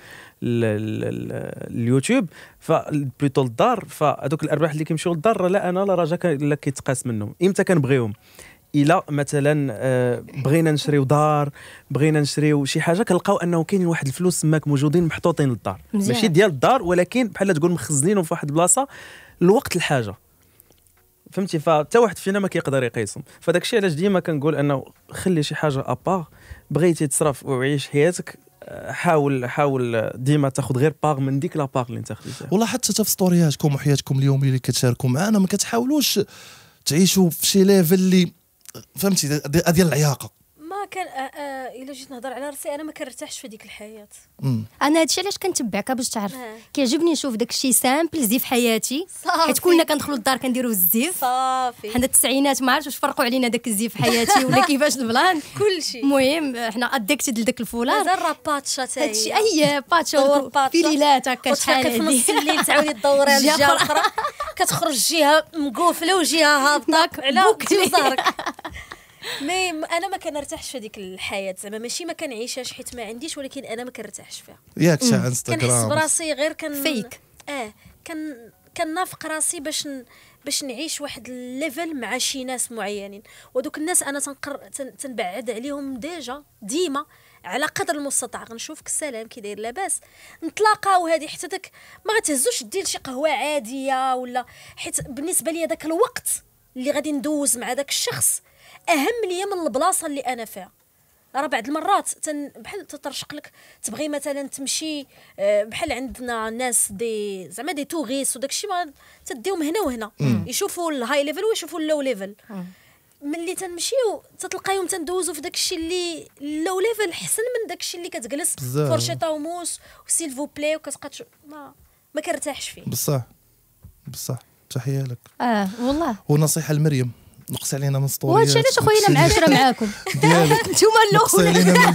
اليوتيوب فبليتو للدار فهذوك الارباح اللي كيمشيو للدار لا انا لا رجا لا كيتقاس منهم امتى كنبغيهم الى مثلا آه، بغينا نشريو دار بغينا نشريو شي حاجه كنلقاو انه كاينين واحد الفلوس ماك موجودين محطوطين للدار مزيان. ماشي ديال الدار ولكن بحال تقول مخزنينهم في واحد البلاصه لوقت الحاجه فهمتي فتا واحد فينا ما كيقدر يقيسهم فداك الشيء علاش ديما كنقول انه خلي شي حاجه ابار بغيتي تصرف وعيش حياتك آه، حاول حاول ديما تاخذ غير باغ من ديك لا باغ اللي انت خديتها والله حتى في ستورياتكم وحياتكم اليوميه اللي كتشاركوا معنا ما كتحاولوش تعيشوا في شي ليفل اللي فهمتي دي- ديال العياقه. ما كان آه آه الا جيت نهضر على راسي انا ما كنرتاحش في ديك الحياه. مم. انا هادشي علاش كنتبعك باش تعرف آه. كيعجبني نشوف داك الشيء سامبل زيف حياتي صافي. حيت كلنا كندخلوا للدار كنديروا الزيف صافي حنا التسعينات ما عرفتش واش فرقوا علينا داك الزيف حياتي ولا كيفاش البلان كلشي المهم حنا ادكتد لداك الفولار مازال راباتشا تا هادشي هي اي باتشا دور باتشا. في ليلات هكا شحال وتفيقي في هادي. نص الليل تعاودي تدوري على جهة الجهه أخرى. الاخرى كتخرج جهه مقوفله وجهه هابطه داك على بوكلي. جزارك. مي انا ما كنرتاحش في ديك الحياه زعما ماشي ما كنعيشهاش حيت ما عنديش ولكن انا ما كنرتاحش فيها ياك شي على كنحس انستغرام براسي غير كن فيك. اه كن كنافق راسي باش ن... باش نعيش واحد الليفل مع شي ناس معينين ودوك الناس انا تنقر تن... تنبعد عليهم ديجا ديما على قدر المستطاع غنشوفك السلام كي داير لاباس نتلاقاو هذه حتى داك ما غتهزوش دير شي قهوه عاديه ولا حيت بالنسبه لي داك الوقت اللي غادي ندوز مع داك الشخص اهم ليا من البلاصه اللي انا فيها راه بعض المرات تن بحال تترشق لك تبغي مثلا تمشي آه، بحال عندنا ناس دي زعما دي توغيس وداك الشيء ما تديهم هنا وهنا يشوفوا الهاي ليفل ويشوفوا اللو ليفل ملي تنمشيو تتلقايهم تندوزوا في داك الشيء اللي اللو ليفل حسن من داك الشيء اللي كتجلس بزاف. فورشيطه وموس وسيل فو بلاي وكتبقى تش... ما ما كنرتاحش فيه بصح بصح تحيه لك. اه والله ونصيحه لمريم نقص علينا من ستوريات وهادشي علاش اخويا معاشره معاكم ديالك نتوما نقص الاولى علينا من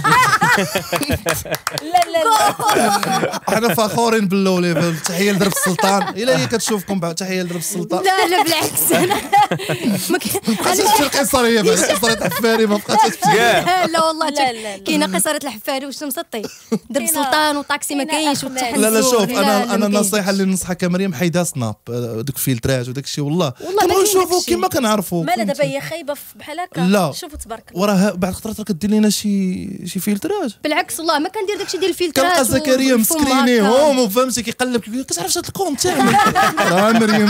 لا لا لا حنا فخورين باللو ليفل. تحيه لدرب السلطان الا هي كتشوفكم بعد تحيه لدرب السلطان. لا لا بالعكس انا ما كي- بقات تمشي القيصريه بعد قيصريه الحفاري ما بقاتش تمشي. لا لا والله لا، لا، لا. كاينه قصيره الحفاري واش مسطي درب كاينة- سلطان وطاكسي ما كاينة كاينش أخماس. والتحنسون لا لا شوف لا، لا، انا ما انا كاينش. النصيحه اللي ننصحها كمريم حيدها سناب آه، دوك الفيلترات وداك الشيء والله والله ما كنبغيو كاين نشوفوا داكشي. كما كنعرفوا ما لازم دابا هي خايبه في بحال هكا. لا. شوفوا تبارك الله. وراه بعد خطرات راه كدير لينا شي شي فلترات. بالعكس والله ما كندير داكشي ديال الفلترات. كنلقى زكريا مسكرينيهم وفهمتي كيقلب كيقول كتعرف هاد الكونت تاعنا. راه مريم.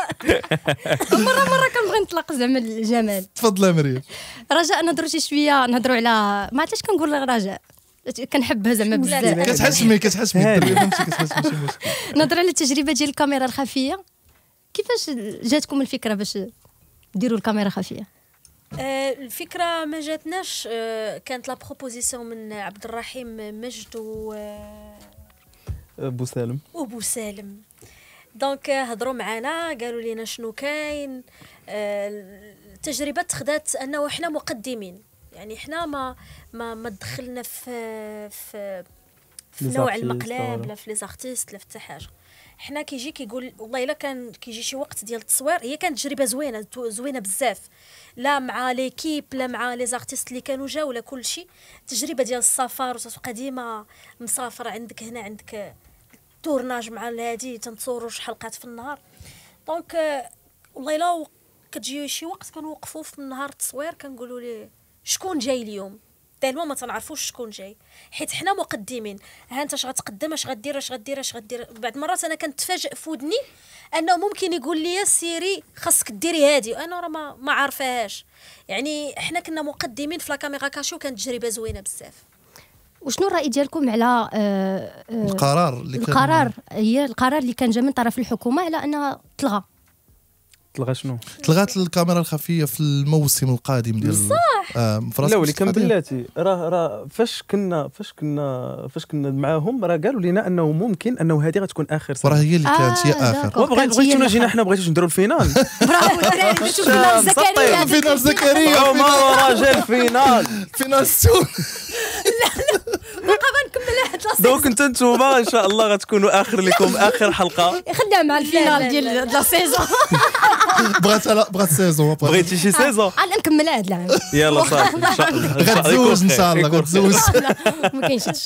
مره مره كنبغي نطلق زعما الجمال. تفضل يا مريم. رجاء نهضروا شي شويه نهضروا على ما عرفتش كنقول رجاء كنحبها زعما بزاف. كتحشمي كتحشمي الدري فهمتي كتحشمي شي مشكل. نهضروا على التجربه ديال الكاميرا الخفيه. كيفاش جاتكم الفكره باش ديروا الكاميرا خفيه؟ آه، الفكره ما جاتناش. آه، كانت لا بروبوزيسيون من عبد الرحيم مجد و آه، بو سالم وبو سالم. دونك هضروا معنا قالوا لنا شنو كاين. آه، التجربه تخدات انه احنا مقدمين، يعني احنا ما ما ما دخلنا في في في نوع المقلب لا في لي زارتيست لا في حتى حاجه. حنا كيجي كيقول والله الا كان كيجي شي وقت ديال التصوير. هي كانت تجربه زوينه زوينه بزاف، لا مع ليكيب لا مع لي زارتيست اللي كانوا جاو ولا كل شيء. تجربه ديال السفر وتبقى ديما مسافر عندك هنا عندك تورناج مع هادي تنتصوروا شي حلقات في النهار. دونك والله الا كتجي شي وقت كنوقفوا في نهار التصوير كنقولوا ليه شكون جاي اليوم. تالوا ما تنعرفوش شكون جاي حيت حنا مقدمين. ها انت اش غتقدم اش غدير اش غدير اش غدير. بعض المرات انا كنتفاجئ في ودني انه ممكن يقول لي سيري خاصك ديري هادي انا راه ما, ما عارفاهاش. يعني حنا كنا مقدمين في لا كاميرا كاشي وكانت تجربه زوينه بزاف. وشنو الراي ديالكم على آه آه القرار اللي كان القرار هي القرار اللي كان جا من طرف الحكومه على انها تلغى تلغى شنو؟ تلغات الكاميرا الخفيه في الموسم القادم ديال صح. آه لا ولي كان بلاتي راه راه فاش كنا فاش كنا فاش كنا معاهم راه قالوا لنا انه ممكن انه هذه غتكون اخر سنه. وراه هي اللي كانت هي آه اخر. وبغيت بغيتونا جينا حنا بغيتوش نديروا الفينال. برافو الدراري شوف فينال زكريا فينال زكريا وما ورا جا الفينال. فينال السون. باقا غنكمل حتى لا دونك انت نتوما ان شاء الله غتكونوا اخر لكم اخر حلقه. خدام مع الفينال ديال لا سيزون. بغات بغات سيزون بغيتي شي سيزون انا نكمل هذا العام. يلا صافي ان شاء الله غتزوج ان شاء الله غتزوج. ما كاينش.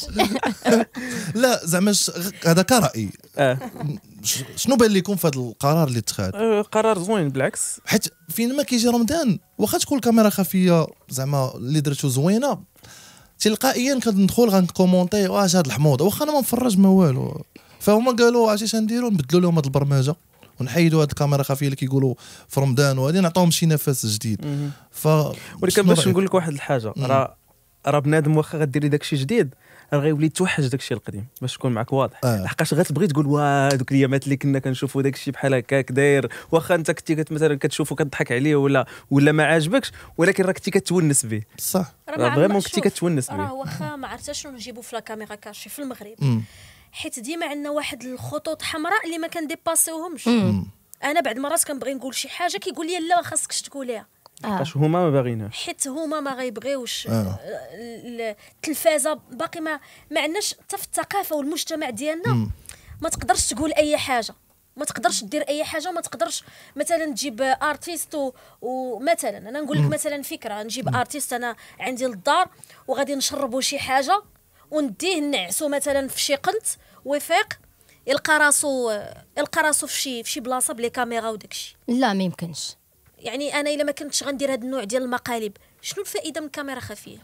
لا زعما هذا كرأي. اه شنو بان لكم في هذا القرار اللي اتخذ؟ آه، قرار زوين بالعكس. حيت فين ما كيجي رمضان واخا تكون الكاميرا خفيه زعما اللي درتو زوينه تلقائيا كندخل غنكومونتي واش هاد الحموضه واخا انا ما نفرج ما والو. فهما قالوا عرفتي اش نديروا نبدلوا لهم هاد البرمجه ونحيدوا هاد الكاميرا خفيه اللي كيقولوا في رمضان وغادي نعطيهم شي نفس جديد. ف ولكن باش نقول لك واحد الحاجه راه راه بنادم واخا غديري داكشي جديد راه غيولي توحش داكشي القديم باش تكون معك واضح. آه. لحقاش غتبغي تقول واه دوك الايامات اللي كنا كنشوفوا داكشي بحال هكاك داير واخا انت كنتي مثلا كتشوفو كتضحك عليه ولا ولا ما عاجبكش ولكن راه كنتي كتونس به. صح راه فريمون كنتي كتونس به. راه واخا ما عرفتش شنو نجيبو في لا كاميرا كاشي في المغرب مم. حيت ديما عندنا واحد الخطوط حمراء اللي ما كنديباسيوهمش. انا بعد المرات كنبغي نقول شي حاجه كيقول لي لا ما خاصكش تقوليها لحقاش هما ما باغيناش حيت هما ما غيبغيوش. آه. التلفازه باقي ما ما عندناش حتى في الثقافه والمجتمع ديالنا. مم. ما تقدرش تقول اي حاجه ما تقدرش دير اي حاجه وما تقدرش مثلا تجيب ارتيست ومثلا انا نقول لك مثلا فكره نجيب ارتيست انا عندي للدار وغادي نشربوا شي حاجه ونديه نعسو مثلا في شي قنت ويفيق يلقى راسو يلقى راسو في شي في شي بلاصه بلي كاميرا وداكشي. لا ما يمكنش. يعني انا الا ما كنتش غندير هذا النوع ديال المقالب شنو الفائده من كاميرا خفيه؟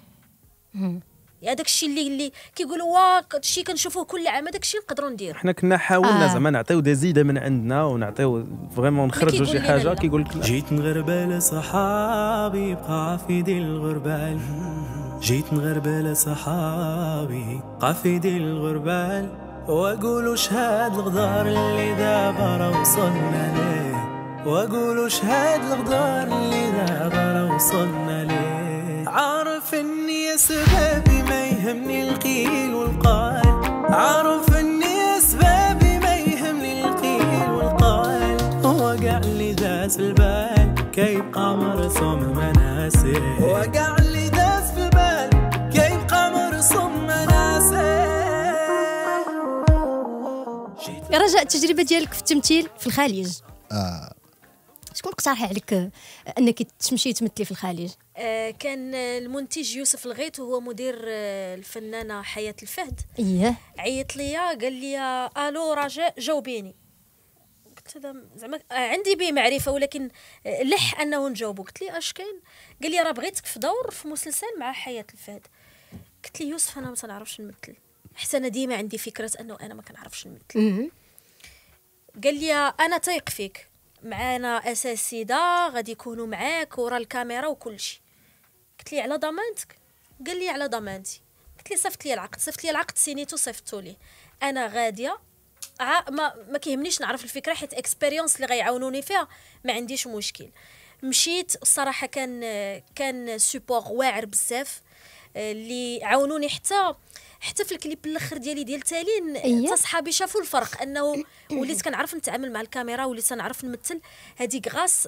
هذاك الشيء اللي اللي كيقولوا وا الشيء كنشوفوه كل عام هذاك الشيء نقدروا نديرو. حنا كنا حاولنا آه. زعما نعطيو دي زيده من عندنا ونعطيو فريمون نخرجوا شي حاجه كيقول لك جيت نغربل صحابي بقى في دي الغربال جيت نغربل صحابي بقى في دي الغربال واقولوا شهاد الغدار اللي دابا راه وصلنا ليه واقولوا شهاد الغدار اللي دابا راه وصلنا ليه. عارف اني اسبابي ما يهمني القيل والقال عارف اني اسبابي ما يهمني القيل والقال وقع اللي داس البال كيبقى مرسوم مناسي وقع اللي داس في البال كيبقى مرسوم مناسي. يا رجاء التجربه ديالك في التمثيل في الخليج آه. شكون اقترح عليك انك تمشي تمثلي في الخليج؟ آه كان المنتج يوسف الغيط وهو مدير آه الفنانه حياه الفهد. اييه عيط ليا قال لي الو رجاء جاوبيني. قلت هذا زعما عندي به معرفه ولكن لح انه نجاوبو. قلت لي اش كاين؟ قال لي راه بغيتك في دور في مسلسل مع حياة الفهد. قلت لي يوسف انا ما تنعرفش نمثل، حتى انا ديما عندي فكره انه انا ما كنعرفش نمثل. قال لي انا تايق فيك، معانا اساسيده غادي يكونوا معاك ورا الكاميرا وكل شيء. قلت لي على ضمانتك؟ قال لي على ضمانتي. قلت لي صيفط لي العقد، صيفط لي العقد سينيتو صيفطوا لي. انا غاديه ما ما كيهمنيش نعرف الفكره حيت اكسبيريونس اللي غيعاونوني فيها ما عنديش مشكل. مشيت الصراحه كان كان سوبور واعر بزاف اللي عاونوني حتى حتى في الكليب الاخر ديالي ديال تالين. حتى صحابي شافوا الفرق انه وليت كنعرف نتعامل مع الكاميرا وليت نعرف نمثل. هذيك غاس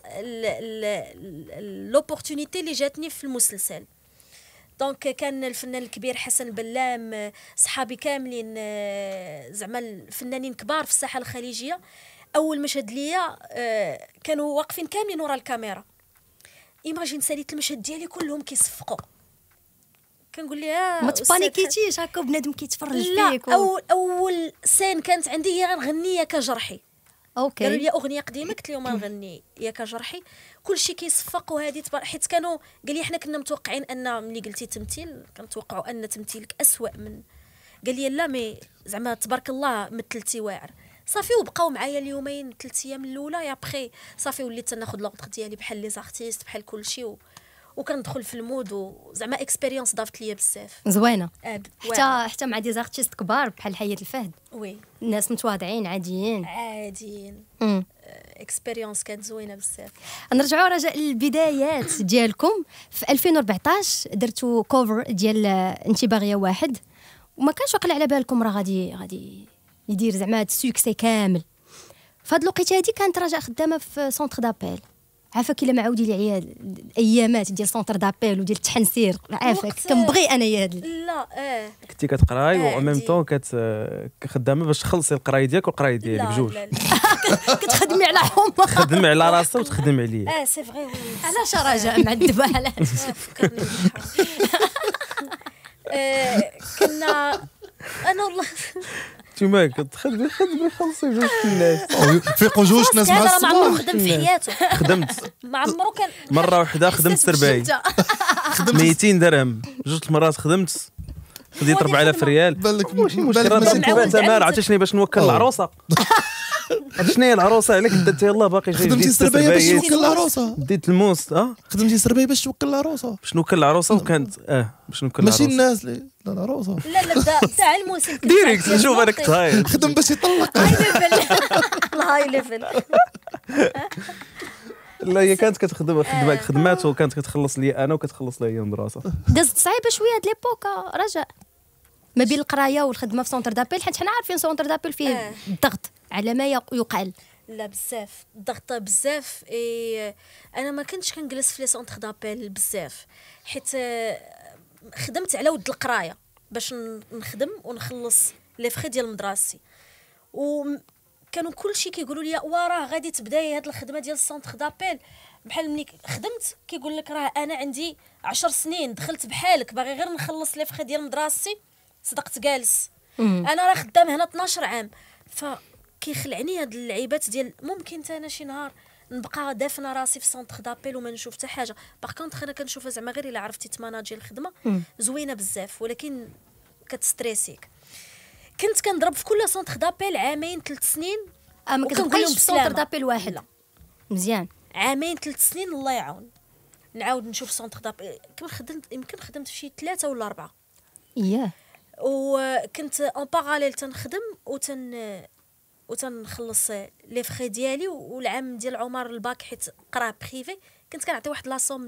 لوبورتونيتي اللي جاتني في المسلسل. دونك كان الفنان الكبير حسن بلام، صحابي كاملين زعما الفنانين كبار في الساحه الخليجيه. اول مشهد ليا كانوا واقفين كاملين ورا الكاميرا. ايماجين ساليت المشهد ديالي كلهم كيصفقوا. كنقول لها ما تبانيكيتيش هكا بنادم كيتفرج فيك. لا اول اول سين كانت عندي هي غنغني يا كجرحي. اوكي قالوا لي اغنيه قديمه، قلت لهم غنغني يا كجرحي. كلشي كيصفق وهذه حيت كانوا قال لي حنا كنا متوقعين ان ملي قلتي تمثيل كنتوقعوا ان تمثيلك اسوء من. قال لي لا مي زعما تبارك الله مثلتي واعر. صافي وبقاو معايا اليومين ثلاث ايام الاولى يا بخي صافي وليت ناخذ لونطخ ديالي بحال لي زارتيست بحال كلشي و... وكندخل في المود وزعما اكسبيريونس ضافت ليا بزاف زوينه. آه حتى حتى مع دي زارتيست كبار بحال حياة الفهد. وي الناس متواضعين عاديين عاديين. اكسبيريونس كانت زوينه بزاف. نرجعوا رجاء للبدايات ديالكم. في ألفين وأربعطاش درتوا كوفر ديال انت باغيه واحد وما كانش واقع على بالكم راه غادي غادي يدير زعما هاد السوكسي كامل. فهاد الوقيته هادي كانت رجاء خدامه في سونتر دابيل. عافاك الا معاودي لي عيال الايامات ديال سونتر دابيل وديال التحنسير. عافاك كنبغي انايا هاد لا اه كنتي كتقراي آه و ميم طون كت خدامه باش تخلصي القرايه ديالك والقرايه ديالي بجوج. كتخدمي على حمى خدمي على راسها وتخدمي عليا. اه سي فغي. علاش رجاء معذبه علاش؟ كنا انا والله نتوما كتخدمي خدمي خلصي جوج الناس فيقوا جوج ناس مع هذا ما عمرو الصباح. خدم في حياته. خدمت ما عمرو كان مره واحده خدمت سرباي مئتين درهم. جوج المرات خدمت خديت أربعة آلاف ريال. بالك ماشي مشكل بالك راه ماشي انت معود تمار. عندك. عرفتي شنو باش نوكل العروسه؟ عرفتي شنو هي العروسه عليك درت يلاه باقي جاي خدمتي جديد سربايه باش سربايات. توكل العروسه. ديت الموس اه خدمتي سربايه باش توكل العروسه باش نوكل العروسه وكانت اه باش نوكل ماشي العروسه الناس اللي لا العروسه. لا لا بدا تاع الموسم كنت ديريكت عارفة نشوف هذاك نوطي. الطاير. خدم باش يطلق. هاي ليفل الهاي ليفل. لا هي كانت كتخدم خدمات خدمات وكانت كتخلص لي انا وكتخلص لي هي المدرسه. دازت صعيبه شويه هاد ليبوكا رجاء ما بين القرايه والخدمه في سونتر دابيل حيت حنا عارفين سونتر دابيل فيه آه. الضغط على ما يقال. لا بزاف ضغط بزاف. اي انا ما كنتش كنجلس في لي سونتر دابيل بزاف حيت خدمت على ود القرايه باش نخدم ونخلص لي فخي ديال مدرستي. وكانوا كلشي كيقولوا لي وراه غادي تبداي هاد الخدمه ديال السونتر دابيل بحال ملي خدمت كيقول لك راه انا عندي عشر سنين دخلت بحالك باغي غير نخلص لي فخي ديال مدرستي صدقت جالس. انا راه خدام هنا اثناش عام. ف كيخلعني هاد اللعيبات ديال ممكن حتى انا شي نهار نبقى دافنه راسي في سونتر دابيل وما نشوف حتى حاجه. باغ كونطخ انا كنشوفها زعما غير الا عرفتي تماناجي الخدمه زوينه بزاف ولكن كتستريسيك. كنت كنضرب في كل سونتر دابيل عامين ثلاث سنين. اه ما وكنقول كتبقايش لهم في سونتر بسلامة. دابيل واحد. لا. مزيان. عامين ثلاث سنين الله يعاون نعاود نشوف سونتر دابيل. كنت خدمت يمكن خدمت في شي ثلاثه ولا اربعه. اييه وكنت اون باراليل تنخدم وتن وتنخلص لي فخي ديالي. والعام ديال عمر الباك حيت قرا بريفي كنت كنعطي واحد لاصوم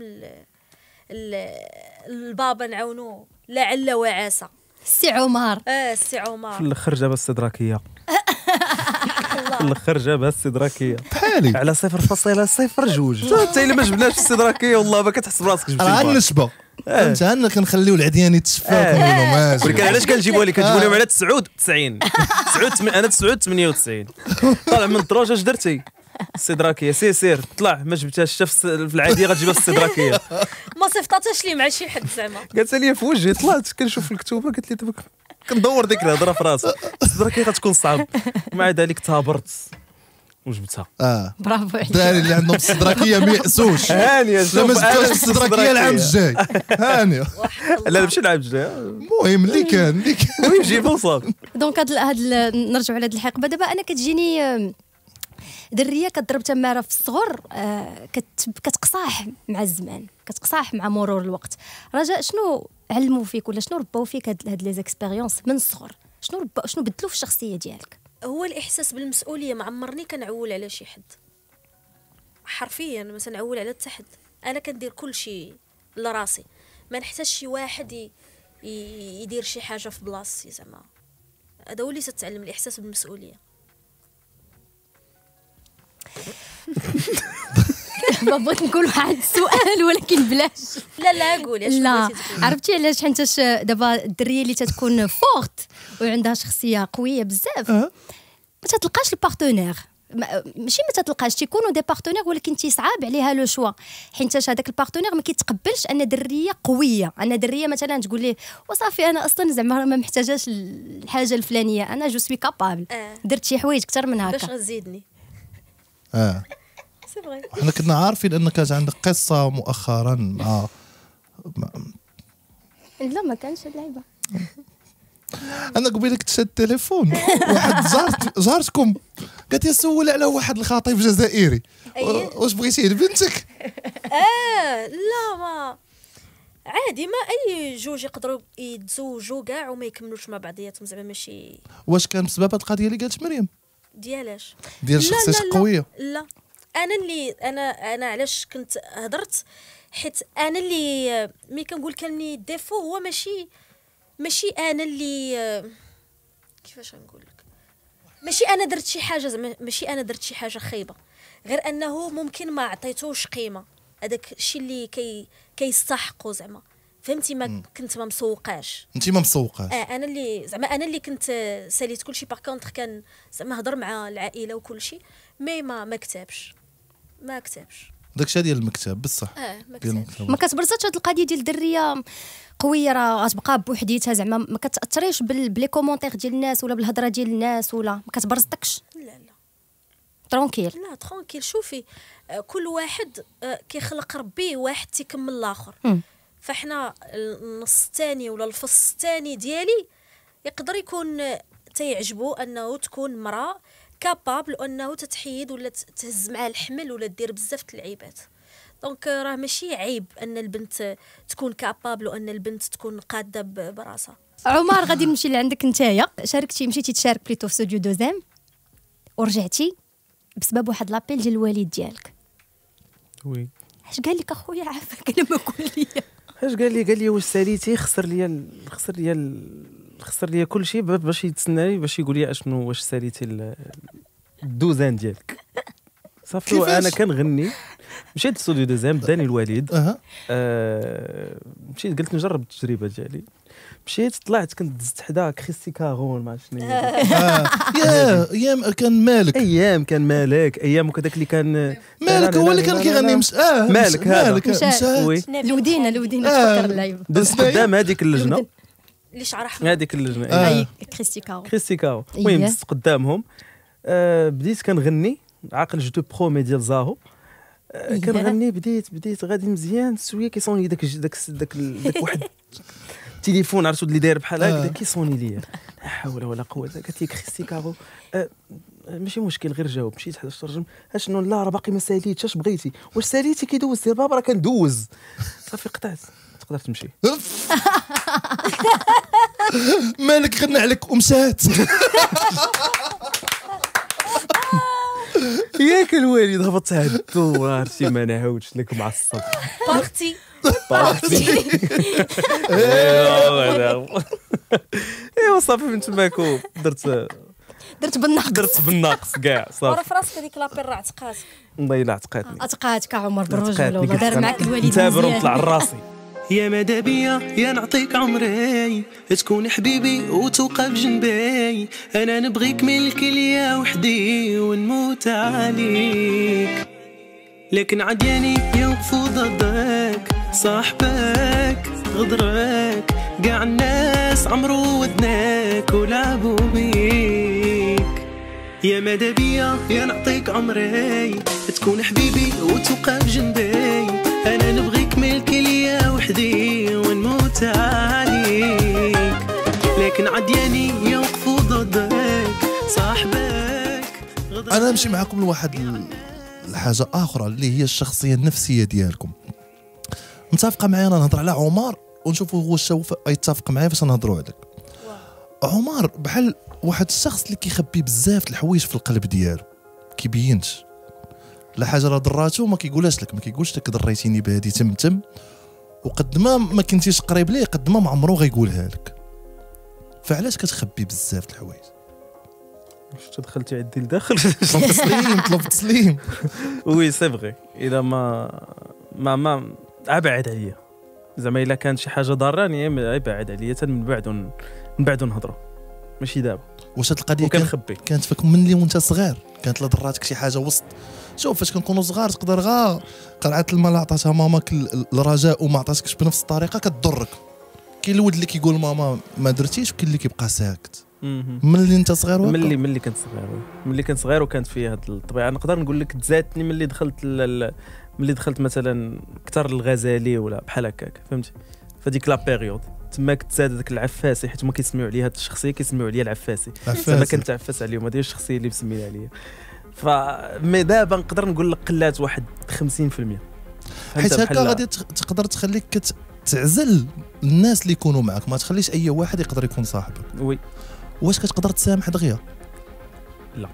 للبابا نعاونو لعل وعسى. سي عمر اه السي في عمر الاخر جابها استدراكيه. في الاخر جابها استدراكيه بحالي على صفر فاصلة صفر جوج. حتى الا ما جبناش الاستدراكيه والله ما كتحس براسك جبتي راه الباك. النسبه فهمت. انا كنخليو العديان يتشفى كنقول لهم ماشي. ولكن علاش كنجيبوها لك كنجيبوا لهم على تسعة وتسعين تسعة انا تسعة وثمانين وتسعين طالع من الدروج اش درتي استدراكيه سي سير طلع ما جبتهاش حتى في العاديه غتجيبها في الاستدراكيه. ما صيفطاتش لي مع شي حد زعما. قالت لي في وجهي طلعت كنشوف المكتوبه قالت لي دابا كندور ديك الهضره في راسي الاستدراكيه غتكون صعب. ومع ذلك تابرت وجبتها. اه برافو عليك. الدراري اللي عندهم استدراكيه ما يأسوش. هانيه لا ما جبتوش الاستدراكيه العام الجاي. هانيه. لا ماشي العام الجاي. المهم اللي كان اللي كان المهم جيبو صافي. دونك هاد هاد نرجعوا لهاد الحقبه دابا. انا كتجيني آه، دريه كضرب تماره في الصغر، آه، كت- كتقصاح مع الزمان، كتقصاح مع مرور الوقت. رجاء شنو علموا فيك ولا شنو رباو فيك هاد هاد لي زيكسبيريونس من الصغر؟ شنو ربا شنو بدلوا في الشخصيه ديالك؟ هو الاحساس بالمسؤوليه. ما عمرني كنعول على شي حد حرفيا، ما تنعول على حتى حد. انا كندير كل شيء لراسي، ما نحتاج شي واحد ي... ي- يدير شي حاجه في بلاصتي. زعما هذا هو اللي تتعلم، الاحساس بالمسؤوليه. ما بغيت نقول واحد السؤال ولكن بلاش. لا لا قولي اش لا بغيتي تقولي. عرفتي علاش؟ حيتاش دابا الدريه اللي تتكون فورت وعندها شخصيه قويه بزاف أه. ما تتلقاش البارتنير. ما- ماشي ما تتلقاش، تيكونوا دي بارتنير ولكن تيصعب عليها لو شوا، حيتاش هذاك البارتنير ما كيتقبلش ان دريه قويه. ان دريه مثلا تقول ليه وصافي انا اصلا زعما ما محتاجاش الحاجه الفلانيه، انا جو سوي كابابل، آه. درت شي حوايج اكثر من باش هكا. غتزيدني. اه سي فغي. احنا كنا عارفين انك كانت عندك قصه مؤخرا مع مع- لا ما كانش اللعبه. انا قبيلك تشد التليفون واحد جارت جارتكم قالت لي سول على واحد الخطيب جزائري أيه؟ واش بغيتيه لبنتك؟ اه لا ما عادي، ما اي جوج يقدروا يتزوجوا كاع وما يكملوش مع بعضياتهم. زعما ماشي واش كان بسبب هاد القضيه اللي قالت مريم ديالاش. ديال لا، شخصيتك لا، لا. قويه؟ لا انا اللي انا انا علاش كنت هضرت، حيت انا اللي مي كنقول كانني ديفو هو ماشي ماشي انا اللي كيفاش نقول لك، ماشي انا درت شي حاجه، زعما ماشي انا درت شي حاجه خايبه، غير انه ممكن ما عطيتوش قيمه هذاك الشيء اللي كي كيستحقوا. زعما فهمتي، ما كنت ما مسوقاش. انت ما مسوقاش. اه انا اللي زعما انا اللي كنت ساليت كل شيء. باغ كونطخ كان زعما هضر مع العائله وكل شيء، مي ما ما كتبش ما كتبش داكشي ديال المكتب بصح اه ما ديال كتبش. المكتب. ما كتبرزش هاد القضيه ديال الدريه قويه راه غتبقى بوحديتها، زعما ما كتاثريش بال- بلي كومونتير ديال الناس ولا بالهضره ديال الناس، ولا ما كتبرزتكش لا لا ترونكيل. لا ترونكيل. شوفي آه، كل واحد آه، كيخلق ربي واحد تيكمل الاخر. مم. فاحنا النص الثاني ولا الفص الثاني ديالي يقدر يكون آه، تيعجبو انه تكون مراه كابابل انه تتحيد ولا ت- تهز معاه الحمل ولا دير بزاف د اللعيبات. دونك راه ماشي عيب ان البنت تكون كابابل وان البنت تكون قاده ب- براسها. عمر غادي نمشي لعندك نتايا. شاركتي مشيتي تشارك بليتو في ستوديو دوزام ورجعتي بسبب واحد لابيل ديال الوالد ديالك. وي اش قال لك اخويا عافاك لما قول لي؟ اش قال لي قال لي واش ساليتي خسر لي ال- خسر لي ال- خسر لي كل شيء باش يتسنى لي باش يقول لي اشنو واش ساليتي ال- الدوزان ديالك. صافي كيفاش؟ وانا كنغني مشيت لستوديو دوزام داني الوالد. اها آه مشيت قلت نجرب التجربه ديالي. مشيت طلعت كنت دزت حدا كريستي كارون ما عرفت شنو هي. آه. يا ايام كان مالك ايام كان مالك ايام وكذاك اللي كان مالك هو اللي كان كيغني مش اه مالك مش- هذا. مالك مشات. وي الودينه الودينه آه. تفكر اللعيبه دزت قدام هذيك اللجنه اللي شعر احمر. هذيك اللجنه آه. إيه. اي كريستي كاو. كريستي كاو. إيه. المهم دزت قدامهم. آه بديت كنغني عاقل جو تو برومي ديال زاهو. آه إيه. كنغني بديت بديت غادي مزيان سويه كيصوني داك داك داك داك واحد التليفون عرفتو اللي داير بحال آه. هكا كيصوني ليا لا حول ولا قوه. قالت لي كريستي كارو آه ماشي مشكل غير جاوب. مشيت حدا ترجم اشنو لا راه باقي ما ساليتش اش بغيتي واش ساليتي كيدوز سير بابا راه كندوز. صافي قطعت تقدر تمشي. مالك غنى عليك ومشات. ياك الوالد هبط عدو عرفتي ما نعاودش لك مع الصبح. بارتي ايوا صافي من تماك درت درت بالنقص. درت بالناقص كاع ورا صافي. في راسك هذيك لابيل راه عتقاتك. والله الا عتقاتني اتقاتك عمر بالرجوله عتقاتني والله دار قلت معك الوالد نتابر مزيان. ونطلع لراسي. يا ماذا بيا يا نعطيك عمري تكون حبيبي وتوقف جنبي انا نبغيك ملك ليا وحدي ونموت عليك لكن عدياني يوقفوا ضدك صاحبك غدرك قاع الناس عمرو ودناك ولعبوا بيك يا ماذا بيا يا نعطيك عمري تكون حبيبي وتوقف جنبي انا نبغيك ملكي ليا وحدي ونموت عليك لكن عدياني يوقفوا ضدك صاحبك انا نمشي معكم لواحد الحاجه اخرى اللي هي الشخصيه النفسيه ديالكم. متفقه معايا انا نهضر على عمر ونشوفوا هو الشوف يتفق معايا فاش نهضروا عليك. عمر بحال واحد الشخص اللي كيخبي بزاف الحوايج في القلب ديالو كيبينش لا حاجه راه ضراتو ما كيقولهاش لك، ما كيقولش لك ضريتيني بهادي تم تم، وقد ما ما كنتيش قريب ليه قد ما ما عمرو غيقولها لك. فعلاش كتخبي بزاف الحوايج؟ شفت دخلتي عندي لداخل. طلب تسليم طلب تسليم. وي سي فغي اذا ما ما ما ابعد عليا زعما الا كان شي حاجه ضراني ابعد عليا حتى من بعد من بعد نهضروا ماشي دابا. واش هاد القضيه وكنخبي كانت فيك مني وانت صغير؟ كانت لا ضراتك شي حاجه وسط؟ شوف فاش كنكونوا صغار تقدر غا قرعه الماء اللي عطاتها ماماك الرجاء وما عطاتكش بنفس الطريقه كتضرك. كاين الولد اللي كيقول ماما ما درتيش وكاين اللي كيبقى ساكت. ملي انت صغير واقع؟ ملي ملي كنت صغير ملي كنت صغير وكانت فيها هاد الطبيعه. نقدر نقول لك تزادتني ملي دخلت ملي دخلت مثلا كثر الغزالي ولا بحال هكاك فهمتي. فديك لا بيريود تماك تزاد داك العفاسي حيت هما كيسميو عليا هاد الشخصيه كيسميو عليا العفاسي. زعما كنت عفاس عليهم هذه الشخصيه اللي مسميها عليا. ف مي دابا نقدر نقول لك قلات واحد خمسين بالمية حيت هكا غادي تقدر تخليك كتعزل الناس اللي يكونوا معك، ما تخليش اي واحد يقدر يكون صاحبك. وي واش كتقدر تسامح دغيا؟ لا.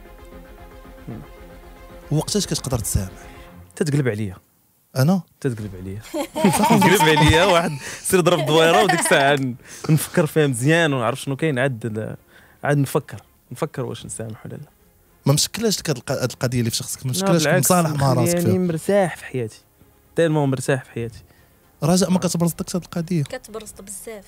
وقتاش كتقدر تسامح؟ تتقلب عليا انا تتقلب عليا تقلب عليا واحد سير ضرب دويره وديك الساعه نفكر فيها مزيان ونعرف شنو كاين عاد عاد نفكر نفكر واش نسامح ولا لا. ما مشكلاش لك هاد القضيه اللي في شخصك؟ ما مشكلاش مصالح مع راسك يعني مرتاح في حياتي تالمون مرتاح في حياتي. رجاء ما كتبرزطكش هاد القضيه؟ كتبرزط بزاف.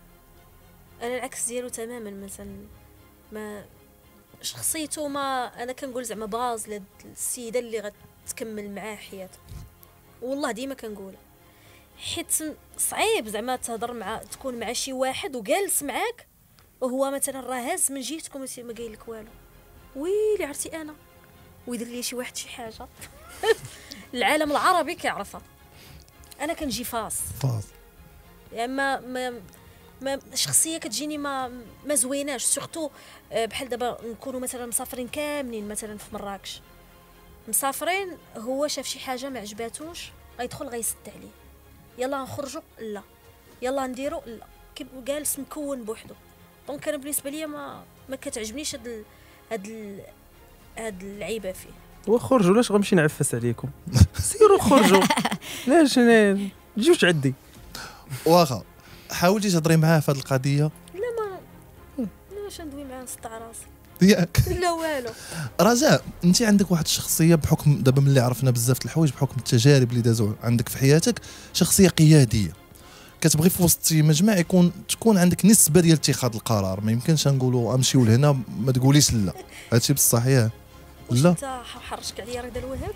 انا العكس ديالو تماما. مثلا ما شخصيته ما انا كنقول زعما باز لهاد السيده اللي غتكمل معاه حياته. والله ديما كنقولها حيت صعيب زعما تهضر مع تكون مع شي واحد وجالس معاك وهو مثلا راه هاز من جهتكم ما قايل لك والو. ويلي عرفتي انا ويدير لي شي واحد شي حاجه العالم العربي كيعرفها. انا كنجي فاس فاس يعني ما ما ما شخصيه كتجيني ما ما زويناش. سورتو بحال دابا نكونوا مثلا مسافرين كاملين مثلا في مراكش مسافرين، هو شاف شي حاجه ما عجباتوش غيدخل غيسد عليه. يلا نخرجوا لا يلا نديروا لا كيف جالس مكون بوحدو. دونك انا بالنسبه ليا ما ما كتعجبنيش هاد ال... هاد ال... هاد اللعيبه فيه. وخرجوا لاش غنمشي نعفس عليكم؟ سيروا خرجوا لاش جيوش عندي. واخا حاولتي تهضري معاه في هذه القضيه؟ لا ما واش ندوي معاه نسطع راسي ياك لا والو. رجاء انت عندك واحد الشخصيه بحكم دابا ملي عرفنا بزاف د الحوايج بحكم التجارب اللي دازوا عندك في حياتك، شخصيه قياديه كتبغي في وسط شي مجمع يكون تكون عندك نسبه ديال اتخاذ القرار. ما يمكنش نقولوا امشيو لهنا ما تقوليش لا. هادشي بصح ياك لا؟ انت حرشك عليا رضا الوهابي.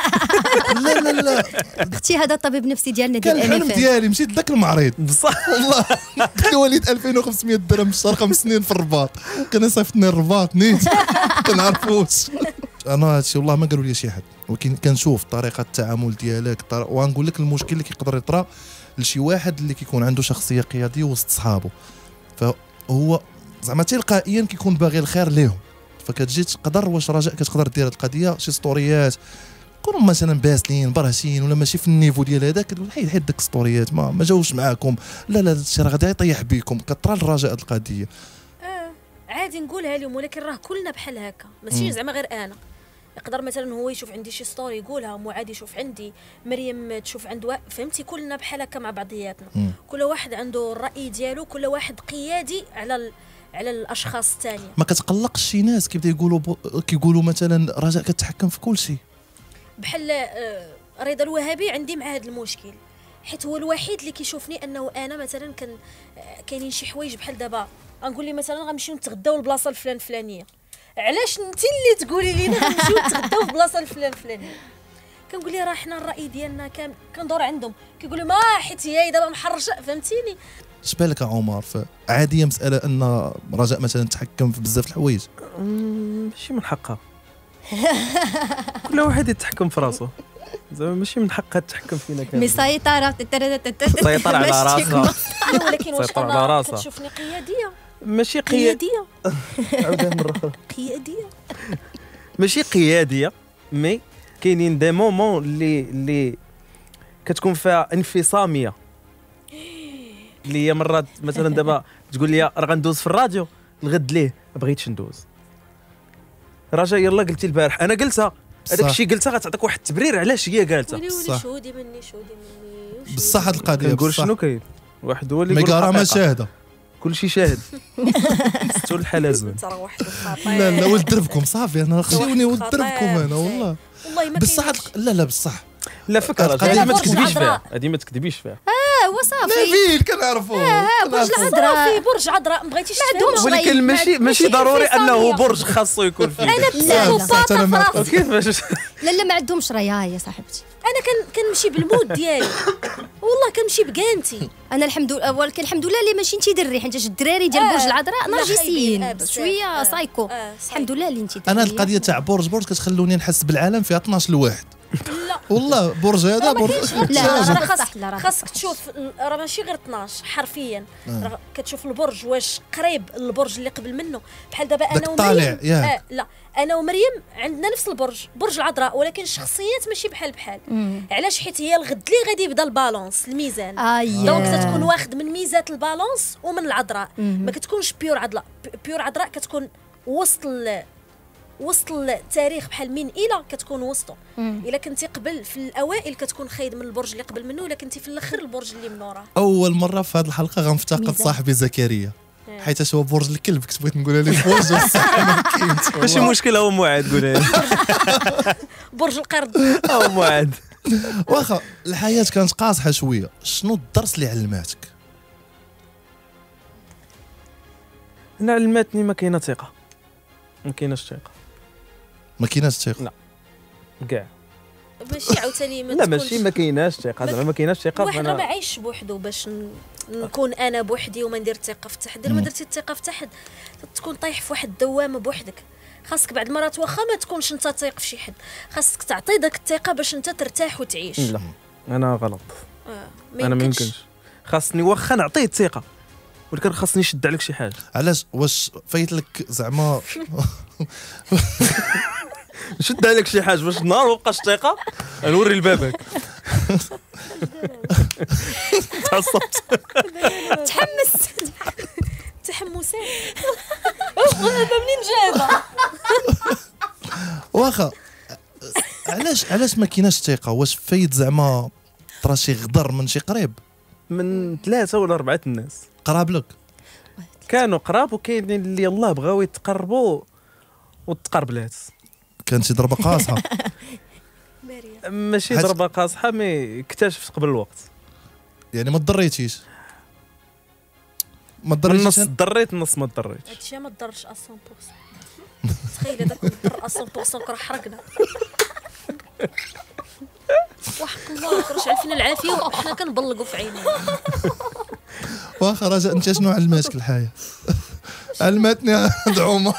لا لا لا اختي هذا الطبيب النفسي ديالنا ديال كان الحلم ديالي مشيت لذاك المريض بصح والله. قلت له وليد ألفين وخمسمية درهم في الشهر خمس سنين في الرباط كان يصيفطني الرباط نيت كنعرفوش انا. هادشي والله ما قالوا لي شي حد، ولكن كنشوف طريقه التعامل ديالك طر... وغنقول لك المشكل اللي كيقدر يطرا لشي واحد اللي كيكون عنده شخصيه قياديه وسط صحابه، فهو زعما تلقائيا كيكون باغي الخير ليهم. فكتجي تقدر واش رجاء كتقدر دير هاد القضيه شي ستوريات كونوا مثلا باسلين برهشين ولا ماشي في النيفو ديال هذاك كتقول حيد حيد داك ستوريات ما ما جاوش معاكم لا لا هادشي راه غادي يطيح بكم. كطرا الرجاء هاد القضيه. اه عادي نقولها لهم ولكن راه كلنا بحال هكا ماشي زعما غير انا. يقدر مثلا هو يشوف عندي شي ستوري يقولها، معاد يشوف عندي، مريم تشوف عند فهمتي كلنا بحال هكا مع بعضياتنا. كل واحد عنده الراي ديالو، كل واحد قيادي على ال... على الاشخاص الثانيه. ما كتقلقش شي ناس كيبدا يقولوا ب... كيقولوا مثلا رجاء كتحكم في كل شيء بحال آه رضا الوهابي؟ عندي مع هذا المشكل حيت هو الوحيد اللي كيشوفني انه انا مثلا كان آه كاينين شي حوايج بحال دابا غنقول لي مثلا غنمشيو نتغداو البلاصه الفلان الفلانيه. علاش انت اللي تقولي لينا غنمشيو نتغداو في بلاصه الفلان الفلانيه؟ كنقول لي راه حنا الراي ديالنا كامل كندور عندهم، كيقولوا ما حيت هي دابا محرشه فهمتيني. اش بالك عمر؟ عاديه مساله ان رجاء مثلا تحكم في بزاف الحوايج؟ ماشي من حقها. كل واحد يتحكم في راسه، زعما ماشي من حقها تتحكم فينا كامل. مسيطره سيطر على راسها. ولكن واش سيطر على انا راسها. كتشوفني قياديه؟ ماشي قياديه. قياديه عاودها مره اخرى. قياديه ماشي قياديه، مي كاينين دي مومون اللي اللي كتكون فيها انفصاميه، اللي هي مرات مثلا دابا تقول لي راه غندوز في الراديو الغد ليه ما بغيتش ندوز. رجاء يلا قلتي البارح انا قلتها، هذاك صح. الشيء قلتها غتعطيك واحد التبرير علاش هي قالتها. ولي ولي صح. شهودي مني شهودي مني وشهودي بصح هاد مني. القضيه كنقول بصح شنو كاين، واحد هو اللي مي يقول كاع راه ما الحقيقة. شاهده. كل شيء شاهد. ستو الحلزون. ترى واحد الخطير. لا لا ولد دربكم صافي، انا خشيوني ولد خطير دربكم انا والله. والله ما بصح هاد كاينش. الق- لا لا بصح لا فكره القضية هذه ما برج تكذبيش فيها، العذراء. هذه ما تكذبيش فيها. هو صافي نبيل كنعرفوه. برج صافي العذراء برج عذراء ما بغيتيش ما عندهمش تفهموا. غير- ولكن ماشي ما- ماشي ماشي ضروري انه انفصامية. برج خاصو يكون فيه. انا لا، لا. بسيكوباتا أنا ما- في راسي. كيفاش؟ لا لا ما عندهمش رايه يا صاحبتي. انا كان كنمشي بالمود ديالي والله كنمشي بكانتي. انا الحمد لله، ولكن الحمد لله اللي ماشي انت دري، حيت الدراري ديال آه، برج العذراء لا نرجسيين خايبين، آه، بزاف. شويه آه، سايكو. آه، الحمد لله اللي انت دري. انا القضيه تاع برج برج كتخلوني نحس بالعالم فيها اثناش لواحد. لا والله برج هذا برج لا، لا، راه راه خاص بصح، لا، راه خاصك بصح. تشوف راه ماشي غير اثناش حرفيا. راه كتشوف البرج واش قريب للبرج اللي قبل منه. بحال دابا داك انا الطالع، ومريم ياك. آه لا انا ومريم عندنا نفس البرج، برج العذراء، ولكن الشخصيات ماشي بحال بحال. علاش؟ حيت هي الغد اللي غادي يبدا البالونس الميزان. اييه دونك تتكون واخد من ميزات البالونس ومن العذراء. ما كتكونش بيور عذراء، بيور عذراء كتكون وسط ال... وسط التاريخ بحال من الى كتكون وسطه. الا كنتي قبل في الاوائل كتكون خايد من البرج اللي قبل منه، الا كنتي في الاخر البرج اللي من وراه. اول مره في هذه الحلقه غنفتقد ميزان. صاحبي زكريا، حيت هو برج الكلب. كنت بغيت نقولها لك برج بصح ما كاينش. ماشي مشكل، هو موعد قولها لي. برج القرد. هو موعد. واخا الحياه كانت قاصحه شويه، شنو الدرس اللي علماتك؟ انا علماتني ما كاينه ثقه، ما كايناش ثقه ما كايناش ثقه. لا. كاع. ماشي عاوتاني ما لا تكونش- ماشي ما كايناش ثقه، زعما ما كايناش ثقه. واحد راه ما فانا عايش بوحدو باش ن- نكون انا بوحدي وما ندير الثقه في حد. ما درتي الثقه في حد تكون طايح في واحد الدوامه بوحدك. خاصك بعد المرات واخا ما تكونش انت تثيق في شي حد، خاصك تعطي داك الثقه باش انت ترتاح وتعيش. لا انا غلط. آه. انا ما يمكنش، خاصني واخا نعطيه الثقه ولكن خاصني نشد عليك شي حاجه. علاش؟ واش فايت لك زعما نشد عليك شي حاجه باش النهار مابقاش ثقه نوري لبابك. تعصبت. تحمس. تحمسات. هذا منين جا هذا؟ واخا علاش علاش ما كايناش ثقه؟ واش فايت زعما طرا شي غدر من شي قريب من ثلاثه ولا اربعه الناس قراب لك؟ كانوا قراب، وكاينين اللي يلاه بغاو يتقربوا وتقربلات. كانت شي ضربه قاصحه. مريم ماشي حاج- ضربه قاصحه، مي اكتشفت قبل الوقت. يعني ما تضريتيش؟ ما من تضريتيش النص انت؟ ضريت النص ما ضريتش. هادشي ما ضرش مية بالمية. تخيل هذاك الضر مية بالمية كره حرقنا. وحق الله كرش عرفنا العافيه وحنا كنبلقوا في عينينا. واخا رجاء انت شنو علماتك الحياه؟ علمتني هاد عمر.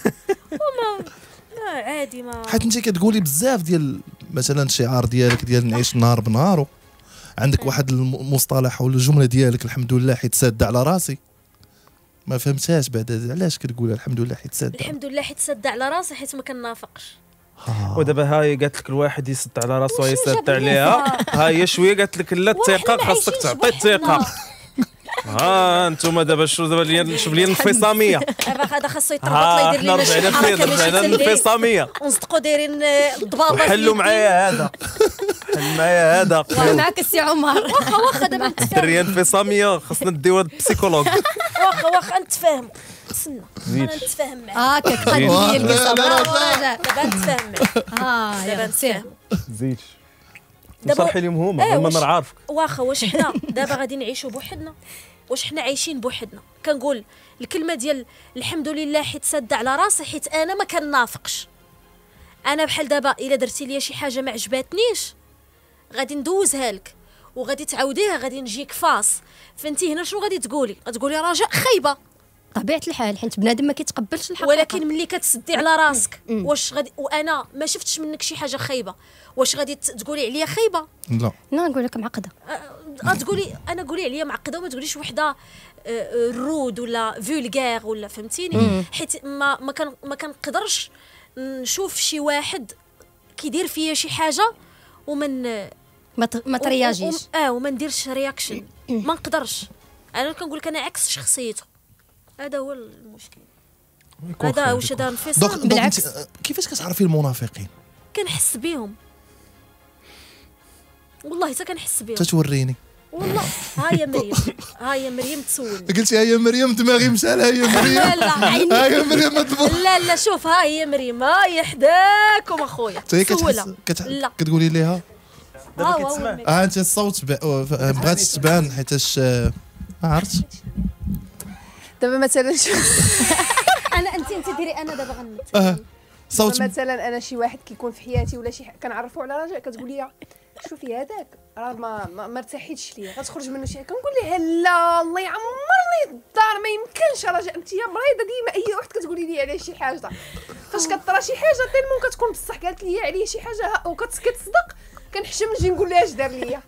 لا عادي ما حيت انت كتقولي بزاف ديال مثلا الشعار ديالك ديال نعيش نهار بنهار، عندك واحد المصطلح ولا الجمله ديالك الحمد لله حيت ساده على راسي. ما فهمتهاش بعد علاش كتقولها الحمد لله حيت ساده؟ الحمد لله حيت سد على راسي حيت ما كنافقش. ودابا هاي قالت لك الواحد يسد على راسو وشنو يسد جاب عليها، ها هي شويه قالت لك لا الثقه وإحنا خاصك عايشين تعطي بوحدنا. الثقه. ها انتم دابا شو دابا لي شوف لي الانفصاميه. دابا هذا خاصو يتربط ها لا يدير احنا لنا شي رجعنا حركه فين؟ ماشي رجعنا تندير الانفصاميه. ونصدقوا دايرين آه، الضبابه في وحلوا اليدين. معايا هذا، حل معايا هذا. وانا معك السي عمر. واخا واخا دابا نتفاهم. دريه انفصاميه خاصنا نديوها للبسيكولوج. واخا واخا نتفاهم. استنى انا نتفاهم معاك. هاكا تقدم لي القصه. لا، لا، برافو رجاء. دابا نتفاهم معاك. ها دابا يا سير. نتفاهم. زيد دابا- صرحي لهم هما آه، هما واش- انا عارفك. واخا واش حنا دابا غادي نعيشوا بوحدنا؟ واش حنا عايشين بوحدنا؟ كنقول الكلمه ديال الحمد لله حيت سد على راسي حيت انا ما كنافقش. انا بحال دابا الا درتي لي شي حاجه ما عجباتنيش غادي ندوزها لك، وغادي تعاوديها غادي نجيك فاس، فانتي هنا شنو غادي تقولي؟ غتقولي رجاء خايبه طبيعه الحال، حيت بنادم ما كيتقبلش الحقيقه. ولكن ملي كتسدي على راسك واش غادي وانا ما شفتش منك شي حاجه خايبه، واش غادي تقولي عليا خايبه؟ لا لا نقول لك معقده. أه تقولي انا قولي عليا معقده وما تقوليش وحده رود ولا فولغير ولا فهمتيني. حيت ما ما كان ما كنقدرش نشوف شي واحد كيدير فيا شي حاجه ومن ما ما ترياجيش اه وما نديرش رياكشن، ما نقدرش. انا كنقول لك انا عكس شخصيته، هذا هو المشكل. هذا واش هذا انفصام. بالعكس كيفاش كتعرفي المنافقين؟ كنحس بهم والله، حتى كنحس بهم. تتوريني والله. ها هي مريم، ها هي مريم تسولني. قلتي ها هي مريم دماغي مشى لها هي مريم. لا لا ها هي مريم مدبوح. لا لا شوف ها هي مريم، ها هي حداكم اخويا. سولها لا كتقولي ليها ها هو اه انت الصوت بغات تبان حيتاش ما عرفت. دابا مثلا انا انت انت ديري انا دابا غنمثل. اه صوت مثلا انا شي واحد كيكون في حياتي ولا شي كنعرفو على رجاء، كتقول لي شوفي هذاك راه ما ما, ما ارتحيتش ليا، غتخرج منه شي، كنقول لها لا الله يعمرني الدار ما يمكنش رجاء، انت يا مريضه ديما اي واحد كتقولي لي عليه شي حاجه، فاش كطرا شي حاجه تيلمون كتكون بصح قالت لي عليه شي حاجه وكتصدق كنحشم نجي نقول لها اش دار ليا.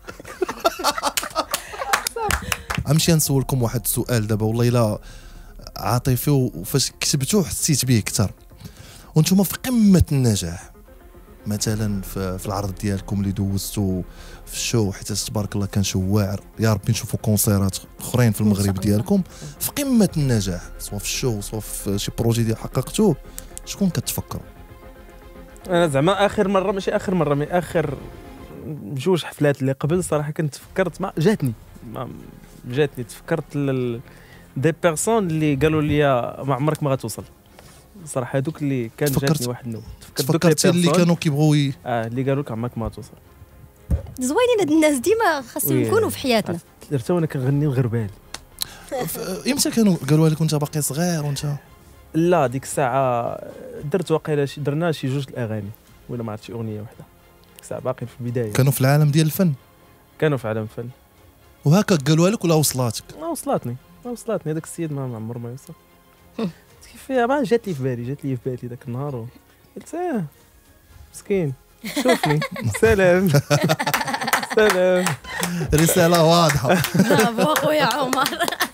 غنمشي نسولكم واحد السؤال دابا والله الا عاطفي وفاش كتبتوه حسيت به اكثر، وانتم في قمه النجاح مثلا في, في العرض ديالكم اللي دوزتوا في الشو، حيت تبارك الله كان شو واعر، يا ربي نشوفوا كونسيرات اخرين في المغرب ديالكم في قمه النجاح، سواء في الشو سواء في شي بروجي ديال حققتوه، شكون كتفكروا؟ انا زعما اخر مره ماشي اخر مره مي اخر بجوج حفلات اللي قبل صراحه كنت فكرت ما جاتني ما جاتني تفكرت دي بيرسون اللي قالوا لي ما عمرك ما غتوصل صراحه، هذوك اللي كان جاتني واحد النوم. تفكرت اللي كانوا كيبغوا اه اللي قالوا لك عمرك ما غتوصل. زوينين هاد الناس ديما خاصهم يكونوا في حياتنا. درت وانا كنغني الغربال. امتى كانوا قالوا لك وانت باقي صغير وانت؟ لا ديك الساعه درت واقيلا شي درنا شي جوج الاغاني ولا ما عرفت شي اغنيه واحده، ديك الساعه باقي في البدايه. كانوا في العالم ديال الفن؟ كانوا في عالم الفن. وهكا قالوا لك ولا وصلاتك؟ ما وصلتني ما وصلتني هذاك السيد ما عمر ما يوصل. كيف ما جات لي في بالي جات لي في بالي ذاك النهار قلت اه مسكين شوفني. سلام سلام. رساله واضحه. برافو اخويا عمر.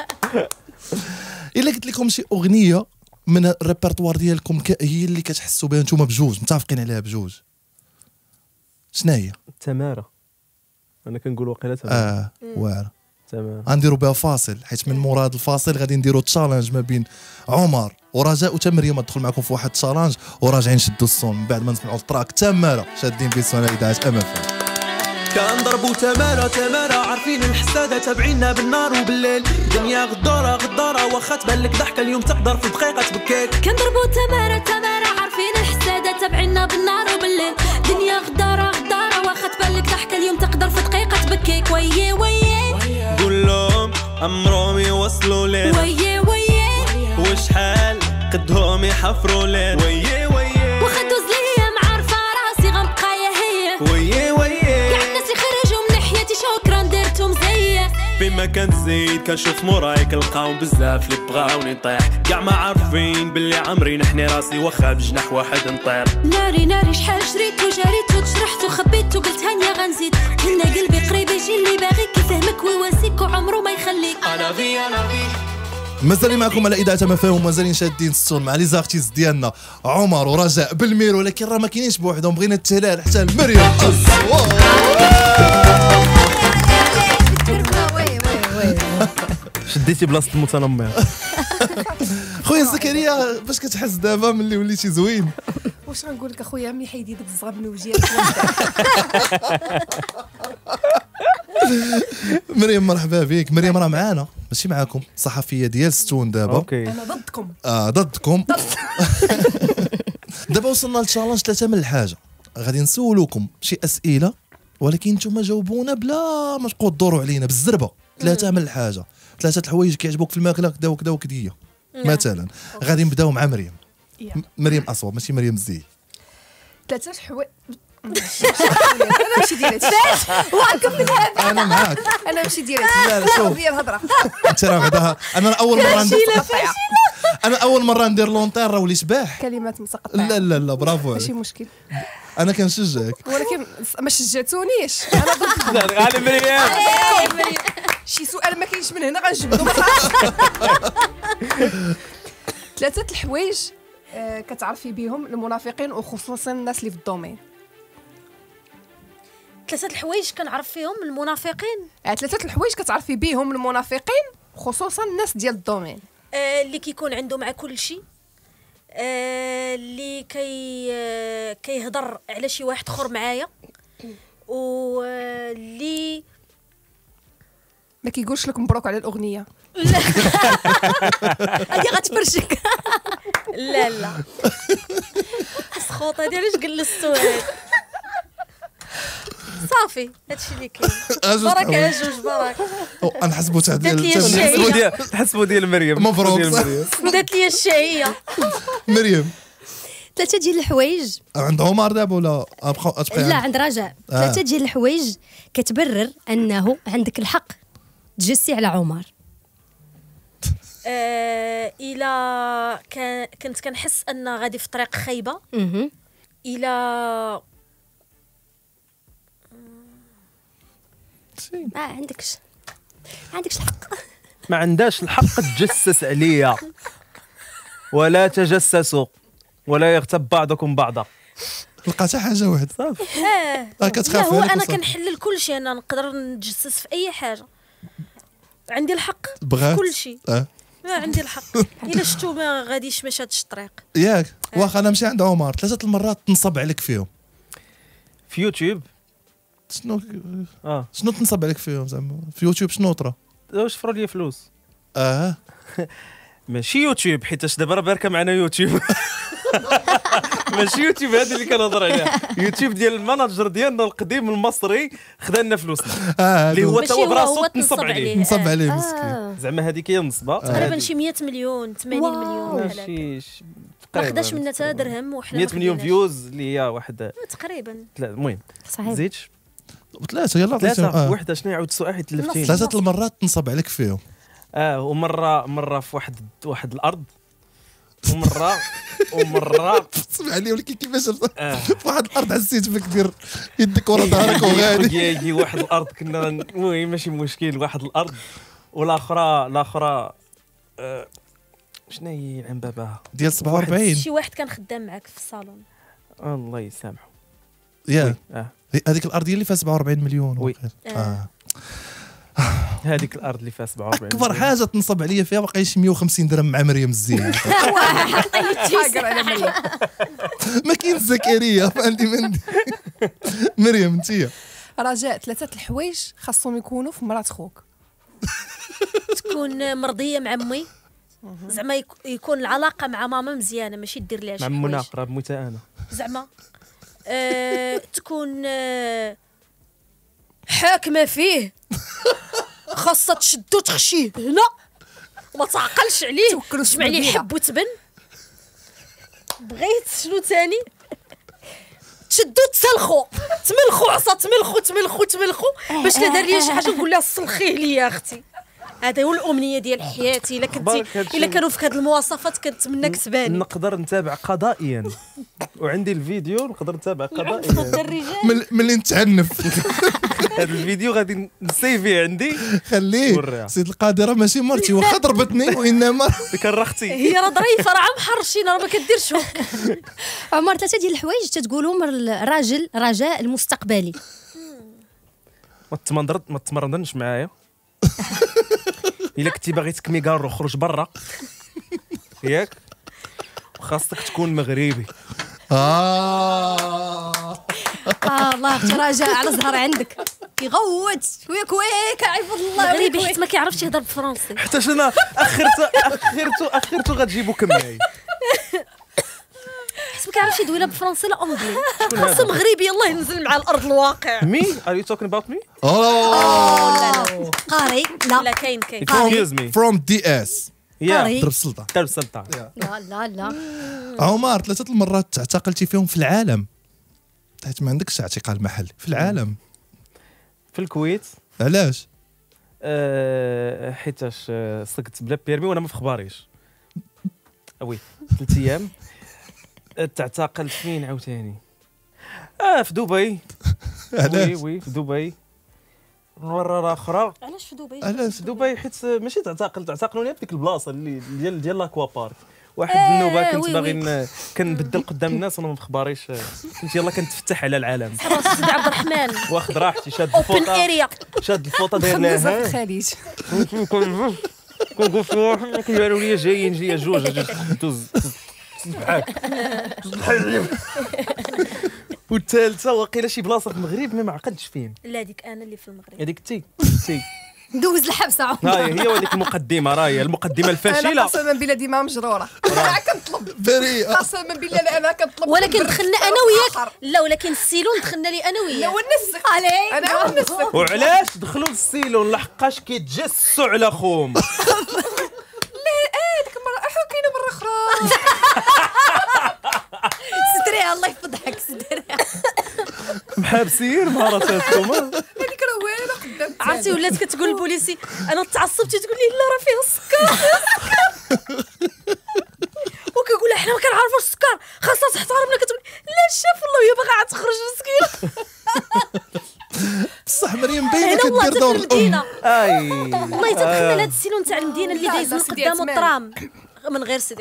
الا قلت لكم شي اغنيه من الريبرتوار ديالكم هي اللي كتحسوا بها نتوما بجوج متفقين عليها بجوج، شنو هي؟ تماره. انا كنقول واقيلا تماره. اه واعره. تمام. غنديروا بها فاصل، حيت من مورا هذا الفاصل غادي نديروا تشالنج ما بين عمر ورجاء وتا مريم، تدخل معكم في واحد التشالنج وراجعين نشدوا الصون من بعد ما نسمعوا التراك تماره شادين بيسون على اذاعه ام اف. كنضربوا تماره تماره عارفين الحساده تابعينا بالنهار وبالليل، دنيا غداره غداره واخا تبان لك ضحكه اليوم تقدر في دقيقه تبكيك. كنضربوا تماره تماره عارفين الحساده تابعينا بالنهار وبالليل، دنيا غداره غداره واخا تبان لك ضحكه اليوم تقدر في دقيقه تبكيك. ويي ويي قول لهم عمرهم يوصلوا لين، ويي ويي وشحال قدهم يحفروا لين. ويي ويي واخا دوز ليا معارفه راسي غنبقى يا هي. ويي ويي كاع الناس اللي خرجوا من حياتي شكرا درتهم زيي. فيما كنت زيد كنشوف موراي كنلقاهم بزاف اللي بغاوني نطيح، كاع ما عارفين باللي عمري نحني راسي واخا بجناح واحد نطير. ناري ناري شحال شريت وجريت وتشرحت وخبيت وقلت هانيه غنزيد، كنا قلبي قريب يجي اللي باغيك يفهمك ويواسيك وعمره ما يخليك. انا في انا في مازالين معكم على اذاعه مفاهيم، مازالين شادين الصون مع لي زارتيست ديالنا عمر ورجاء بالمير، ولكن راه ما كاينينش بوحدهم، بغينا التلال حتى لمريم. شديتي بلاصه المتنمر. خويا زكريا باش كتحس دابا ملي وليتي زوين؟ واش غنقول لك اخويا عمي حيدي داك الزغب من وجهي. مريم مرحبا بك. مريم راه معانا ماشي معاكم، صحفيه ديال ستون دابا. اوكي انا ضدكم. اه ضدكم. دابا وصلنا للتشالنج ثلاثه من الحاجه، غادي نسولوكم شي اسئله ولكن نتوما جاوبونا بلا ما تبقاو تدوروا علينا بالزربه. ثلاثه من الحاجه، ثلاثه الحوايج كيعجبوك في الماكله كدا وكدا وكديه مثلا. غادي نبداو مع مريم. مريم اصوب ماشي مريم الزي. ثلاثه الحوايج انا ماشي ديالتي انا معاك. انا ماشي ديالتي لا، لا، شوف. ديال الهضره انت راه بعدا انا اول مره ندير انا اول مره ندير لونتير راه وليت باح. كلمات متقطعه لا لا لا برافو ماشي عليك. مشكل انا كنشجعك. ولكن ما شجعتونيش انا ضد غالي مريم شي سؤال ما كاينش من هنا غنجبدو ثلاثه الحوايج آه، كتعرفي بهم المنافقين وخصوصا الناس اللي في الدومين. ثلاثه الحوايج كنعرف فيهم المنافقين آه، ثلاثه الحوايج كتعرفي بهم المنافقين خصوصا الناس ديال الدومين. آه، اللي كيكون عنده مع كل شيء، آه، اللي كي آه، كيهضر على شي واحد اخر معايا، واللي ما كيقولش لك مبروك على الاغنيه. هادي غتفرشك. لا لا سخوطه ديالي اش قال السؤال. صافي هادشي اللي كاين. أجوج بركه حوايج. يا جوج بركه. أو، انا حسبو تاع دات لي ديال الشاي. تحسبوا ديال تحسبوا ديال مريم مبروك. ديال مريم. دات لي الشهيه. مريم ثلاثه ديال الحوايج. عند عمر دابا ولا ابقى اتبقى لا عند رجاء. ثلاثه ديال الحوايج كتبرر انه عندك الحق تجسي على عمر. آه، الى كان كنت كنحس ان غادي في طريق خايبه، اها الى ما عندكش ما عندكش الحق. ما عندهاش الحق تجسس عليا ولا تجسسوا ولا يغتب بعضكم بعضا. لقيتها حاجه واحده صافي. اه اه لا كتخاف هو عليك انا وصافي. كنحلل كل شيء، انا نقدر نتجسس في اي حاجه، عندي الحق في بغات كل شيء. اه آه، عندي الحق. الا شفتو ما غاديش ماشي هادش الطريق. ياك واخا انا نمشي عند عمر ثلاثه المرات تنصب عليك فيهم. في يوتيوب شنو اه شنو تنصب عليك فيهم زعما في يوتيوب شنو طرا؟ شفروا لي فلوس. اه ماشي يوتيوب حيتاش دابا راه باركه معنا يوتيوب. ماشي يوتيوب هذه اللي كنهضر عليها، يوتيوب ديال الماناجر ديالنا القديم المصري خدانا فلوسنا اه اللي هو ماشي تا هو هو براسو هو تنصب تنصب عليه. عليه. نصب آه. عليه مسكين. آه. زعما هذيك هي النصبه تقريبا شي مية مليون ثمانين مليون بحال هكا. ماشي ش- ما تقريباً. خداش منا تا درهم وحنا مية ما مليون خديناش. فيوز اللي هي واحد تقريبا. لا المهم صحيح. زيدش ثلاثه يلا عطيتهم. ثلاثه آه. وحده شنو يعاود السؤال حيت تلفتيني. ثلاثه المرات تنصب عليك فيهم. اه ومره مره في واحد واحد الارض ومره ومره صب عليه ولكن كيفاش آه. في واحد الارض حسيت بك دير يدك ورا ظهرك وغادي. يجي واحد الارض كنا المهم ماشي مشكل واحد الارض والاخرى الاخرى آه، شنو هي عن باباها ديال سبعة وأربعين. شي واحد كان خدام معاك في الصالون. الله يسامحه. يا اه هذيك الارض هي اللي فيها سبعة وأربعين مليون. وي. وقيل. اه هذيك الارض اللي فيها سبعة وأربعين اكبر حاجه تنصب عليا فيها باقي شي مية وخمسين درهم مع مريم الزين. حاقر على مريم. ما كاين زكريا عندي مندي. مريم انتيا رجاء ثلاثه الحوايج خاصهم يكونوا في مرات خوك. تكون مرضيه مع امي، زعما يك- يكون العلاقه مع ماما مزيانه، ماشي دير ليها شي مع حوايج. منى راه موتا انا زعما آه تكون آه حاكمه فيه، خاصها تشدو تخشيه هنا وما تعقلش عليه، توكلوا تجمع ليه السبابيلة. حب وتبن. بغيت شنو تاني؟ تشدو تسلخو تملخو عصا تملخو تملخو تملخو باش لا دار ليا شي حاجه نقول لها سلخيه ليا اختي. هذا هو الامنيه ديال حياتي. الا كنتي بارك هادشي. الا كانوا في هذه المواصفات كنتمنى كسباني. نقدر نتابع قضائيا وعندي الفيديو نقدر نتابع ضد قضائيا. الرجال. من ملي نتعنف هذا الفيديو غادي نسيفيه عندي خليه وريها. سيد القادره ماشي مرتي واخا ضربتني وانما كان راه اختي. هي راه ظريفه راه محرشين راه ما كديرش هكا. عمر ثلاثه ديال الحوايج تتقولهم الراجل رجاء المستقبلي. ما تمرض ما تمرضنش معايا. الا كنتي باغي تكمي كارو خرج برا ياك خاصك تكون مغربي. اه آه الله اختي رجاء على زهر عندك كيغوت وياك وياك عيفض الله مغربي وياك حيت ما كيعرفش يهضر بالفرنسي. حتى انا اخرته اخرته اخرته غتجيبو معايا. حيت ما كيعرفش يدوي لا بالفرنسي لا انجلي. خاصو مغربي الله ينزل مع الارض الواقع. مي ار يو توكينغ اباوت مي اوه قاري لا لا كاين كاين. اكسكيوز مي فروم دي اس يا قاري. ضرب السلطه. دار السلطه. لا لا لا عمر ثلاثه المرات اعتقلتي فيهم في العالم حيت ما عندكش اعتقال محلي في العالم. في الكويت علاش؟ أه حيتاش آه، صدقت بلا بيرمي وانا ما في خباريش. وي ثلاث ايام. آه، تعتقلت فين عاوتاني؟ اه في دبي. وي علاش؟ وي في دبي مرة أخرى. علاش في دبي؟ علاش؟ في دبي حيت ماشي تعتقل تعتقلوني في ديك البلاصة اللي ديال ديال لاكوا بارك. واحد آه، النوبة كنت وي، باغي وي. ن- كنبدل قدام الناس وانا ما مخباريش. كنت يلا كنتفتح على العالم. حبس سيدي عبد الرحمن واخد راحتي شاد اوبن الفوطة اريا. شاد الفوطة داير خمسة في لها الخليج. كنقول في واحد كيبانوا لي جايين جايه جوج دوز معاك والثالثه واقيلا شي بلاصه في المغرب ما معقدش فين. لا ديك انا اللي في المغرب. هذيك تي تي دوز الحبسه عمر. هاي هي وهذيك المقدمه راهي المقدمه انا الفاشله. قسما بالله ديما مجروره انا كنطلب بريئه. قسما بالله لا انا كنطلب ولكن نبرد دخلنا في انا طرف وياك. آخر. لا ولكن السيلون دخلنا لي انا لا وياك. ونسك عليك انا ونسك وعلاش دخلوا للسيلون لحقاش كيتجسسوا على خوم. ديك المره احنا كاينه مره اخرى ستريها الله يفضحك ستريها. محابسين مهاراتكم. هذيك راه والو قدام عرفتي ولات كتقول البوليسي انا تعصبت تقول لي لا راه فيها السكر وكيقول حنا ما كنعرفوش السكر خاصها تحترمنا. كتقول لا شاف والله هي باغا عاد تخرج مسكينه. بصح مريم باينه هنا والله كدير حتى دور في الام. المدينه اي والله حتى دخلنا لهاد السيلون تاع المدينه اللي لا، دايز لا، من سيدي قدام عثمان. الترام من غير سيدي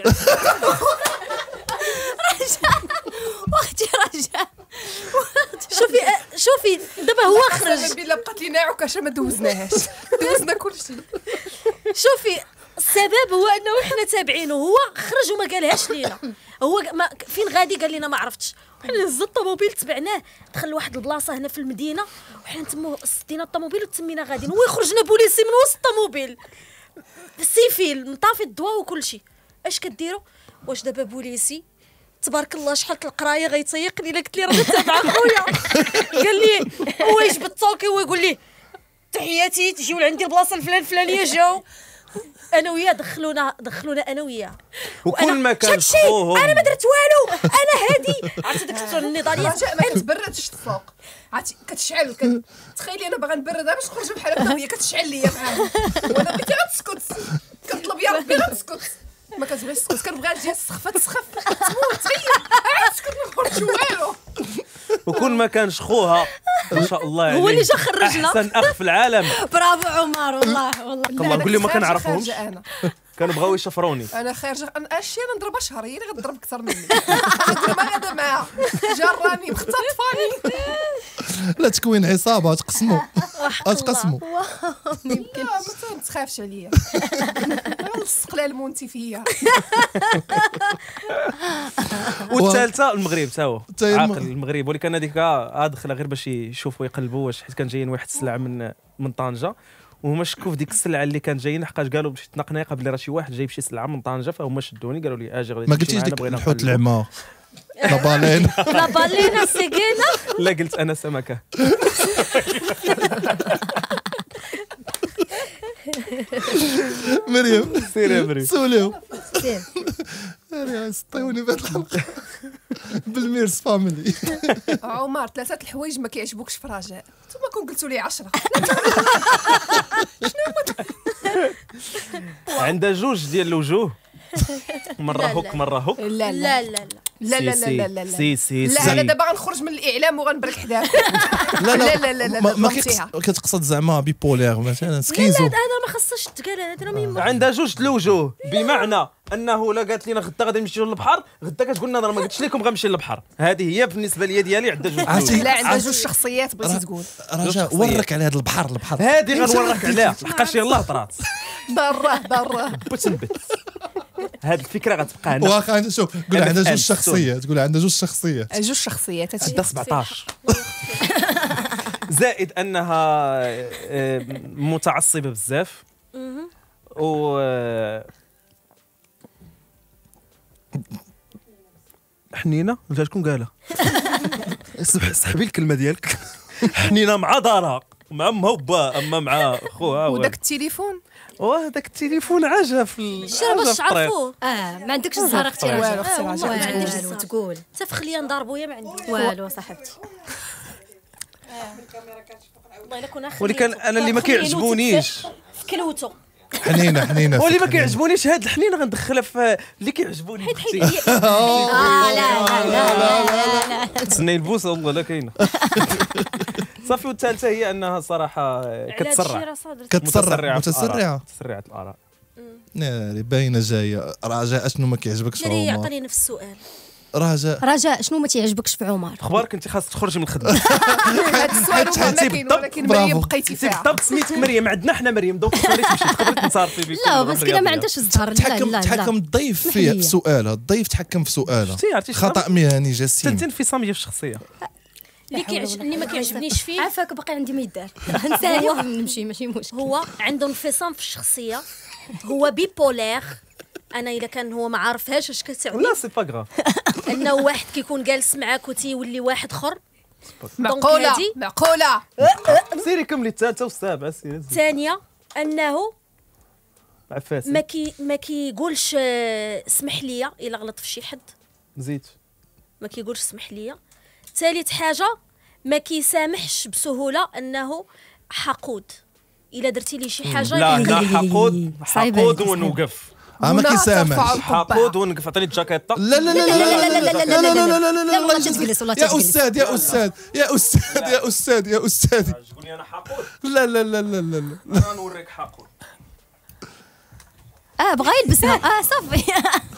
واختي رجع. شوفي أ- شوفي دابا هو قسما خرج. بالله بقات لينا عكاشه ما دوزناهاش دوزنا كلشي. شوفي السبب هو انه حنا تابعينه هو خرج وما قالهاش لينا. هو ما فين غادي قال لنا ما عرفتش. حنا هز الطوموبيل تبعناه دخل لواحد البلاصه هنا في المدينه وحنا تما سدينا الطوموبيل وتسمينا غاديين. هو يخرجنا بوليسي من وسط الطوموبيل سيفيل مطافي الضواء وكل شيء. اش كديروا؟ واش دابا بوليسي تبارك الله شحال القرايه غيتيقني. الا قلت لي راه تابع خويا قال لي هو يجبد الطوكي ويقول لي تحياتي تجيو لعندي البلاصه الفلان الفلانيه جاو انا وياه دخلونا دخلونا انا وياه. وكل ما كان شي خوهم انا ما درت والو انا هادي. عرفتي داك الصوره النضاليه رجاء ما كتبردش الفوق عرفتي كتشعل كت... تخيلي انا باغا نبردها باش نخرجوا بحال هكا وهي كتشعل ليا معاها وانا بغيتي غتسكت كنطلب يا ربي غتسكت ما كتبغيش تسكت كنبغيها تجي السخفه تسخف تموت تخيل عاد تسكت ما نخرجوا والو. وكل ما كانش خوها ما شاء الله هو اللي عليه جا خرجنا. احسن اخ في العالم. برافو عمر والله والله. الله نقول لهم ما كنعرفهمش خارجة انا كانوا بغاو يشفروني. انا خارجه انا اشي انا نضربها شهر هي اللي غتضرب اكثر مني. ما غادا معاها جراني مختطفاني. لا تكوين عصابه تقسموا تقسموا. لا ما تخافش عليا نلصق المونتي فيا. والثالثه المغرب تا هو تا هي الم- عاقل المغرب ولكن هذيك اه دخل غير باش يشوفوا يقلبوا واش حيت كان جايين واحد السلعه من من طنجه وهما شكوا في ديك السلعه اللي كان جايين حقاش قالوا باش تنقنيقه بلي راه شي واحد جايب شي سلعه من طنجه فهما شدوني قالوا لي اجي غادي ما تمشي قلتيش معنا، ديك بغينا الحوت نقلبوا. العمى لا بالين. لا بالينا سيكينا. لا قلت انا سمكه. مريم سير يا مريم. سوليو سير. راه سطيوني بهاد الحلقه بالميرس فاميلي. عمر ثلاثه الحوايج ما كيعجبوكش في رجاء نتوما كون قلتوا لي عشرة. عندها جوج ديال الوجوه مره لا، هوك لا. مره هوك. لا لا لا لا لا لا لا لا لا سي سي لا سي انا دابا غنخرج من الاعلام وغنبرك حداك. لا لا لا لا لا ما, ما ضمتيها. كيقص- كتقصد زعما بيبولير مثلا لا سكيزو. هذا ما خصش تقال هذا راه ما عندها جوج الوجوه بمعنى انه لا قالت لنا غدا غادي نمشيو للبحر غدا كتقول لنا راه ما قلتش لكم غنمشي للبحر. هذه هي بالنسبه لي ديالي عندها جوج عرفتي؟ الوجوه. لا عندها عرفت- جوج شخصيات بغيتي تقول. رجاء شخصية. ورك على هذا البحر البحر. هذه غنورك عليها لحقاش يلاه طرات ضره ضره بوت نبت. هذه الفكره غتبقى هنا. واخا شوف قول أنا عندها في جوج أنستون. شخصيات تقول عندها جوج شخصيات. جوج شخصيات هادشي. عندها سبعطاش. زائد انها آه، متعصبه بزاف و آه، حنينه ولا شكون قالها؟ سحبي الكلمه ديالك. حنينه مع دارها مع امها وباه، اما مع خوها وداك التليفون وهذاك التليفون عجا في شي راه باش تعرفوه. اه ما عندكش الزهر اختي والو راجل اختي آه، راجل. والله ما عنديش والو الزهر. تقول حتى في خليه نضربو يا ما عندي والو صاحبتي. والله الا كنا ولي كان انا اللي ما كيعجبونيش في كلوتو حنينه حنينه واللي ما حنينة. كيعجبونيش هاد الحنين غندخلها في اللي كيعجبوني حيت بختي. حيت اه لا لا لا لا لا تسني البوسه والله لا كاينه. صافي والثالثه هي انها صراحه كتسرع كتسرع متسرعه متسرعه متسرعه الاراء. ناري باينه جايه. رجاء اشنو ما كيعجبكش في ناري عمر؟ عطاني نفس السؤال. رجاء رجاء شنو ما تيعجبكش في عمر؟ اخبارك انت خاصك تخرجي من الخدمه. هاد السؤال هو ما حيت كاين بالضبط. ولكن برافو. مريم بقيتي انت فيها. بالضبط سميتك مريم، عندنا حنا مريم دوك تقدري تمشي تقدري تنصرفي في لا كل مسكينه ما رياضية. عندهاش الزهر. لا تحكم لا تحكم لا الضيف ما فيه هي. في سؤالها. الضيف تحكم في سؤالها. شتي عرفتي خطا مهني جسيم. تنتين في صاميه في الشخصيه. اللي كيعجب اللي ما كيعجبنيش فيه عافاك باقي عندي ما يدار. نسالي ونمشي ماشي مشكل. هو عنده انفصام في الشخصيه، هو بيبولير. انا الا كان هو ما عارفهاش اش كتعني لا سي با غراف. انه واحد كيكون جالس معاك وتيولي واحد اخر. معقوله هادي- معقوله. سيري كملي الثالثه والسابعه سيري الثانيه انه عفاسي ما كي ما كيقولش آه، اسمح لي الا غلط في شي حد، زيد ما كيقولش اسمح لي. ثالث حاجه ما كيسامحش بسهوله انه حقود. الا درتي لي شي حاجه لا لا لي- حقود صعيبة حقود هذه. ونوقف. آه، ما هنا كيسامحش. ترفع القبعة. حقود ونوقف. عطيني الجاكيطه. لا لا لا لا لا لا لا لا لا لا لا لا لا والله تجلس والله يا تجلس. استاذ يا استاذ يا استاذ يا استاذ يا استاذ. تقولي انا حقود لا لا لا لا لا لا. انا نوريك حقود. اه بغا يلبسها اه صافي.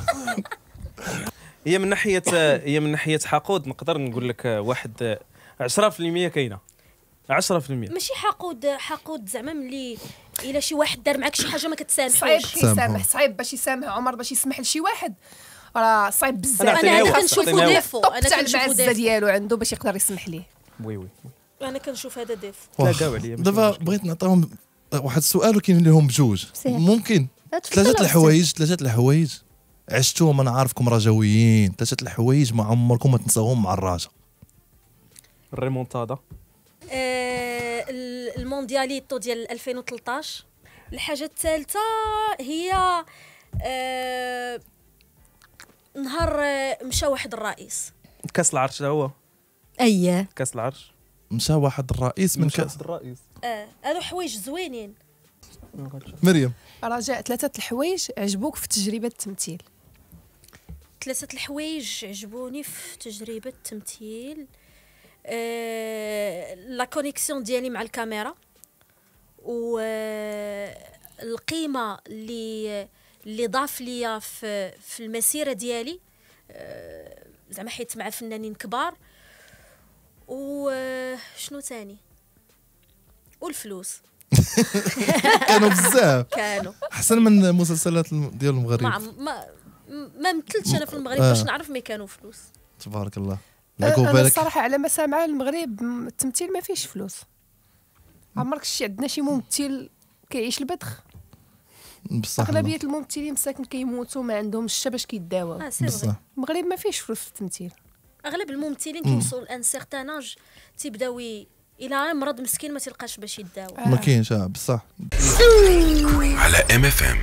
هي من ناحيه هي من ناحيه حقود نقدر نقول لك واحد عشرة في المية كاينه. عشرة في المية ماشي حقود حقود زعما ملي الا شي واحد دار معك شي حاجه ما صعيب كتسامحوش. كيسامح. صعيب باش يسامح عمر، باش يسمح لشي واحد راه صعيب بزاف. أنا انا عطيني انا واحد، كنشوفو عطيني ديفو. طب انا تاع كنشوفو المعزه ديفو. ديالو عنده باش يقدر يسمح ليه. وي وي انا كنشوف هذا ديفو. تلاقاو عليا ماشي دابا مشكل. بغيت نعطيهم واحد السؤال وكاين لهم بجوج. سير. ممكن لا تفضل ثلاثه أستاذ. الحوايج ثلاثه الحوايج عشتوهم. انا عارفكم رجويين. ثلاثه الحوايج ما عمركم ما تنساوهم مع الراجا. الريمونتادا آه، ال- الموندياليتو ديال ألفين وثلاثطاش. الحاجه الثالثه هي آه، نهار آه، مشى واحد الرئيس. كاس العرش لا هو اييه كاس العرش مشى واحد الرئيس من مشى كاس. واحد الرئيس. اه هادو حوايج زوينين. مريم رجاء ثلاثه الحوايج عجبوك في تجربه التمثيل. ثلاثه الحوايج عجبوني في تجربه التمثيل. آه، لا كونيكسيون ديالي مع الكاميرا، و آه، القيمه اللي اللي ضاف ليا في في المسيره ديالي، آه، زعما حيت مع فنانين كبار. وشنو تاني؟ والفلوس كانوا بزاف كانوا. احسن من مسلسلات الم- ديال ما المغرب. عم- ما ما مثلتش انا في المغرب آه. باش نعرف ما كانوا فلوس. تبارك الله. انا يعقوب أنا بالك الصراحه على ما سامعه المغرب م- التمثيل ما فيش فلوس. عمرك شي عندنا شي ممثل كيعيش البدخ. بصح اغلبيه الممثلين مساكن كيموتوا ما عندهمش حتى باش كيداواو. اه سي بصح فغي. المغرب ما فيش فلوس في التمثيل. اغلب الممثلين كيوصلوا لان سيغتان اج تيبداو ي- الى مرض مسكين ما تلقاش باش يداوى. ما كاينش آه، بصح. على ام اف ام.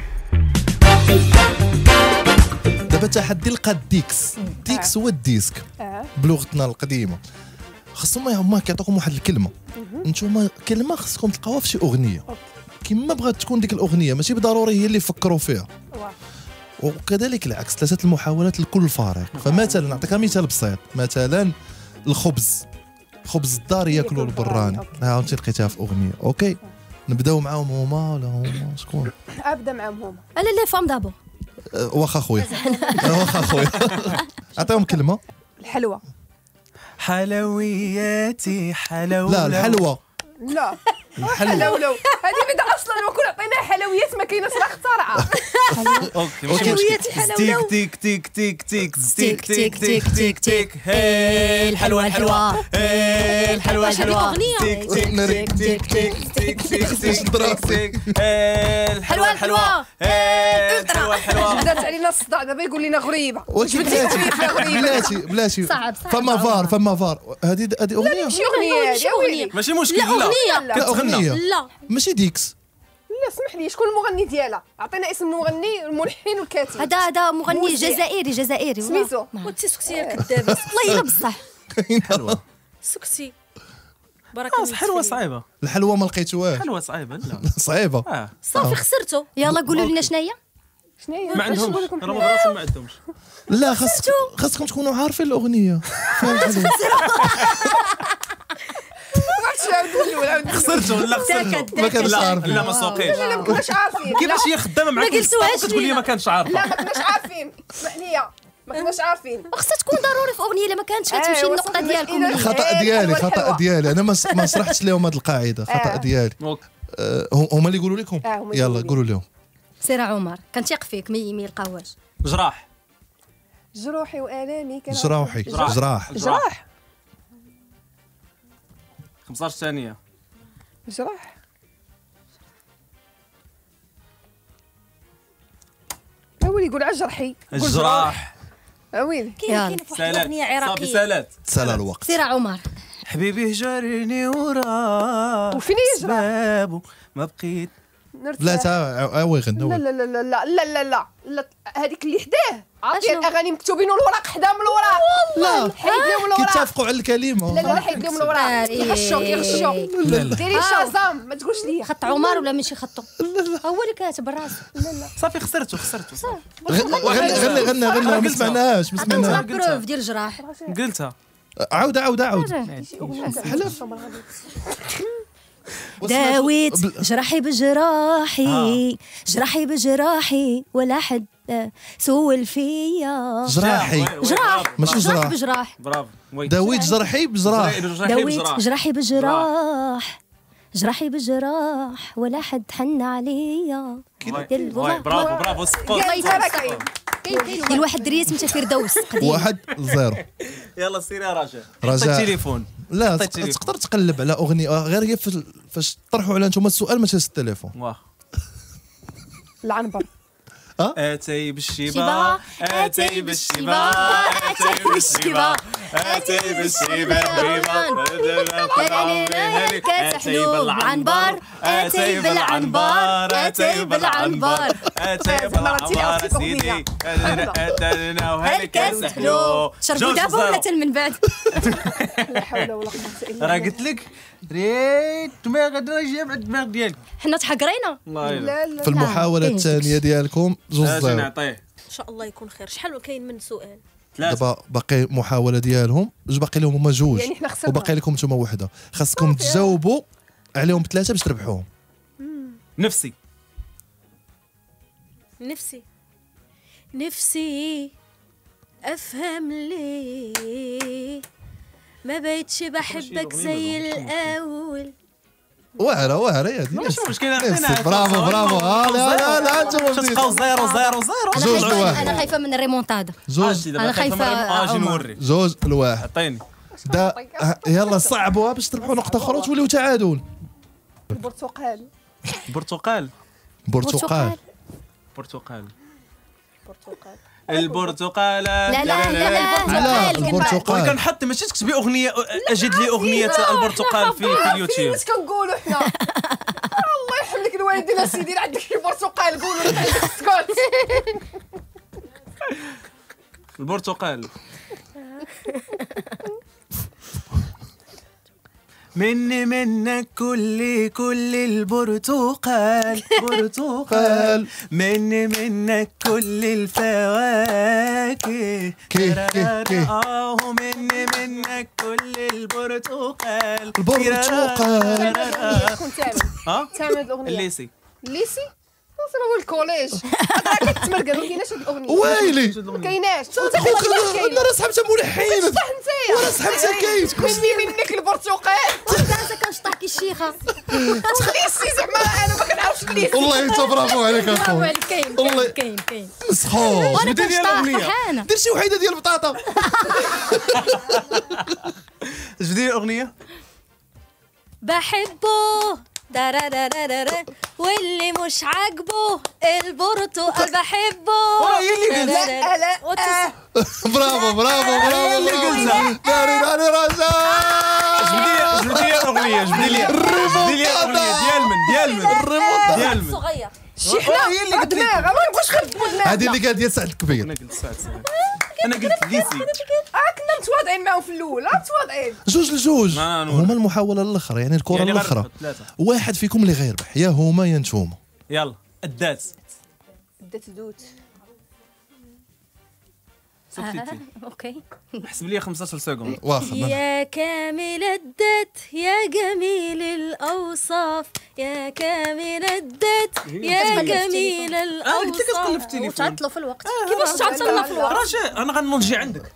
دابا تحدي لقى ديكس. ديكس هو الديسك اه بلغتنا القديمه. خصهم هما كيعطوكم واحد الكلمه. نتوما كلمه خصكم تلقاوها في شي اغنيه كما بغات تكون ديك الاغنيه، ماشي بالضروري هي اللي يفكروا فيها. وكذلك العكس، ثلاثه المحاولات لكل فريق. فمثلا نعطيك مثال بسيط، مثلا الخبز خبز الدار ياكلوا البراني. ها انت لقيتها في اغنيه. اوكي نبداو معاهم هما ولا هما شكون؟ ابدا معاهم هما. لا لا فام دابا. أه، واخا خويا أه، واخا خويا عطيهم كلمه. الحلوى. حلوياتي حلوة لا الحلوى. لا حلولو هذه بعدا اصلا لو كنا عطيناها حلويات ما كايناش راه اخترعها. اوكي حلويات الحلولو. تيك تيك تيك تيك تيك تيك تيك تيك تيك هي الحلوة الحلوة هي الحلوة واش هذيك الحلوة أغنية؟ تيك تيك تيك تيك تيك تيك تيك تيك هي الحلوة الحلوة هي الحلوة الحلوة. بدات علينا الصداع دابا يقول لنا غريبه. ولكن بلاتي بلاتي بلاتي صعب، صعب. فما فار فما فار هذه هذه اغنيه ماشي اغنيه ماشي هذه أغنية. ماشي مشكل لا لا أغنية لا اغنيه لا ماشي ديكس. لا اسمح لي شكون المغني ديالها؟ عطينا اسم المغني الملحن والكاتب. هذا هذا مغني موزع. جزائري جزائري والله. سميتو وانت سكتي يا كذابه والله الا بصح. حلوة سكتي برك حلوة صعيبة الحلوه ما لقيتوهاش حلوة صعيبة لا صعيبه. اه صافي خسرتو. يلا قولوا لنا شنو هي. شنو هي؟ ما عندهمش راه براسهم ما عندهمش لا خاص خاصكم تكونوا عارفين الاغنيه. خسرتوا لا خسرتوا ما كانش لا عارفين. لا ما سوقيش لا ما كناش عارفين. كيفاش هي خدامه معاك ما قلتوهاش تقول لي لينا. ما كانش لا عارفه ما كناش عارفين اسمح لي ما كناش عارفين. خصها تكون ضروري في اغنيه الا ما كانتش غتمشي أيوة، النقطه صافي، ديالكم إذا ليا. خ- خطا إيه، ديالي الحلوة خطا الحلوة. ديالي انا ما ما شرحتش لهم هذه القاعده خطا آه. ديالي. آه، هم- هما اللي يقولوا لكم آه، هما يلا يقولوا لي. قولوا لهم. سير عمر كنثيق فيك ما ما يلقاوهاش. جراح جروحي والامي كان جراحي جراح. جراح جراح خمسطاش ثانيه جراح ويلي يقول على جرحي قول الجراح ويلي كاين يلا. كاين واحد سالات الاغنيه صافي عراقيه سالات سال الوقت. سير عمر. حبيبي جارني وراه وفين يجرى؟ بابو ما بقيت لا تا عاوي غنوا. لا لا لا لا لا لا لا لا لا هذيك اللي حداه عرفتي أشنو؟ الاغاني مكتوبين والوراق حدا من الوراق لا حيد لهم الوراق. كيتفقوا على الكلمه. لا لا لا حيد لهم الوراق آري. يغشوا يغشوا لا لا ديري شازام ما تقولش لي خط عمر ولا ماشي خطو؟ هو اللي كاتب الراس. صافي خسرتوا خسرتوا صافي غني غني غني غني ما سمعناهاش ما عطينا سمعناهاش. بروف ديال الجراح. قلتها عاود عاود عاود. حلف داويت جراحي بجراحي جراحي بجراحي ولا حد سول فيا. جراحي جراح ماشي جراح. بجراح. برافو وي داويت جرحي بجراح. داويت جراحي بجراح جراحي بجراح ولا حد حن عليا. ديال وي برافو برافو سبوت كاين ديال واحد دريه سميتها فردوس قديم. واحد لزيرو. يلا سير يا رجاء رجاء. رجاء التليفون لا عطي تق- التليفون. تقدر تقلب على اغنيه غير هي في- فاش طرحوا على انتم السؤال ما تهز التليفون. واه العنبر اتي بالشبا شبا، اتي بالشبا اتي بالشبا اتي بالشبا اتي بالعنبر اتي بالعنبر اتي بالعنبر اتي بالعنبر سيدي هالكاس حلو شربوا دابا ولا حتى من بعد. لا حول ولا قوه الا راه بالله. قلت لك ريت دماغ راه جايب على الدماغ ديالك حنا تحقرينا. الله يلا لا لا في المحاوله كاين الثانيه ديالكم جوج اش زيرو. نعطيه ان شاء الله يكون خير. شحال كاين من سؤال؟ ثلاثة دابا باقي محاوله ديالهم جوج باقي لهم هما جوج يعني حنا خسرنا. وباقي لكم نتوما وحده خاصكم تجاوبوا عليهم بثلاثه باش تربحوهم. نفسي نفسي نفسي افهم ليه ما بقيتش بحبك زي الاول. واعره واعره يا دي ماشي مشكلة نفسي. عطينا برافو برافو آه لا لا لا انتم تبقاو زيرو زيرو زيرو انا جوج خايفه لواحد. انا خايفه من الريمونتادا. جوج أنا خايفة اجي عمر. نوري جوج لواحد. عطيني دا ه- يلا صعبوها باش تربحوا نقطه اخرى وتوليو تعادل. البرتقال برتقال برتقال برتقال برتقال البرتقال لا لا لا لا على البرتقال. البرتقال كنحط ماشي تكتبي اغنيه اجد لي اغنيه البرتقال في في اليوتيوب واش كنقولوا حنا الله يحملك الوالدين اسيدي راه عندك شي برتقال قولوا لنا عندك السكوت. البرتقال مني منك كل كل البرتقال برتقال مني منك كل الفواكه كي- كي- كي. اه مني منك كل البرتقال البرتقال. شكون تعمل ها تعمل هاد الاغنيه الليسي ليسي هو الكوليج راه كتمرقد ما كايناش هاد الاغنيه ويلي ما كايناش خوك انا راه صحبتها ملحين صح نتايا ولا صحبتها كاين مني منك البرتقال وحده كنشطح كي الشيخه تخليسي زعما انا ما كنعرفش تخليسي والله انت برافو عليك برافو اخويا عليك كاين والله. كاين كاين مسخوط وانا بدي ديال كنشطح الأغنية. فرحانه دير شي وحيده ديال البطاطا جديد الاغنيه بحبه دارارارارا واللي مش عاجبه البرتقال بحبه هي اللي قلت. لا لا وتص- برافو برافو برافو اللي قلتها. داري داري رجاء جبدي لي جبدي لي الاغنيه جبدي لي جبدي لي الاغنيه ديال من ديال من ديال من صغير شي حنا هي اللي قلت لي. دماغ ما نبغوش نخدموا دماغ هذه اللي قالت ديال سعد الكبير انا قلت ساعه ساعه انا قلت ليسي اه كنا متواضعين معاهم في الاول راه متواضعين جوج لجوج ما نقول. هما المحاوله الاخرى يعني الكره يعني الاخرى غير ثلاثه واحد فيكم اللي غيربح يا هما يا نتوما يلا الدات بدات تدوت سكتي اوكي حسب لي خمسطاش سكوند واخا ما- يا كامل الذات يا جميل الأوصاف يا كامل الذات يا جميل اه قلت لك تقلب في الأوصاف التليفون تعطلوا في الوقت كيفاش تعطلنا في الوقت راه انا غنجي عندك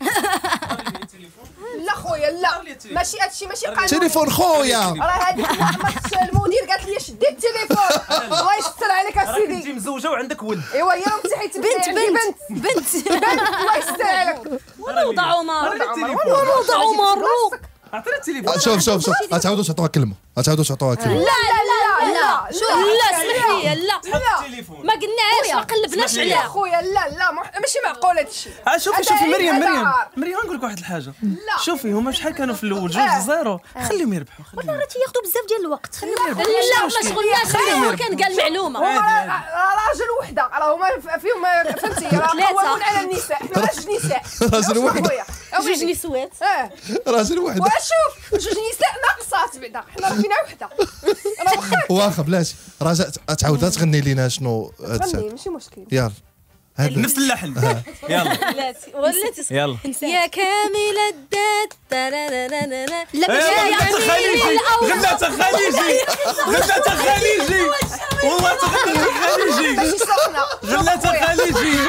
لا خويا لا ماشي هادشي ماشي قانون تليفون خويا راه هذيك المدير قالت لي شدي التليفون الله يستر عليك راك انت اسيدي مزوجه وعندك ولد ايوا هي راه مسحيت بنت بنت بنت الله يستر عليك ونوضع عمر ونوضع عمر عطيني التليفون شوف شوف شوف غتعاودوا تعطوها كلمه غتعاودوا تعطوها كلمه لا لا لا لا شوف لا اسمح لي لا لا التليفون ما قلناش ما قلبناش اسمح لي. يا عليها خويا لا لا مح- ماشي معقول هادشي ها شوفي هذا شوفي عيب، مريم هذا مريم عار. مريم نقول لك واحد الحاجه لا. شوفي هما شحال كانوا في الاول جوج آه. زيرو خليهم يربحوا خليهم راه تياخذوا بزاف ديال الوقت خليهم لا ما شغلناش هو كان قال معلومه هما راه راجل وحده راه هما ف- فيهم فهمتي راه ثلاثة. قوامون على النساء حنا راجل نساء راجل واش وحده. خويا؟ جوج نسوات اه راجل واحد وشوف جوج نساء ناقصات بعدا حنا راه فينا وحده راه واخا واخا بلاتي رجاء تعاودها تغني لينا شنو هاد الساعة. غني ماشي مشكل يلا هذا نفس اللحن يلا ولاتي ولاتي يلا يا كامل الذات ترارارارا. لا ايه باش غنات خليجي غنات خليجي والله تغني خليجي ماشي سخنه غنات خليجي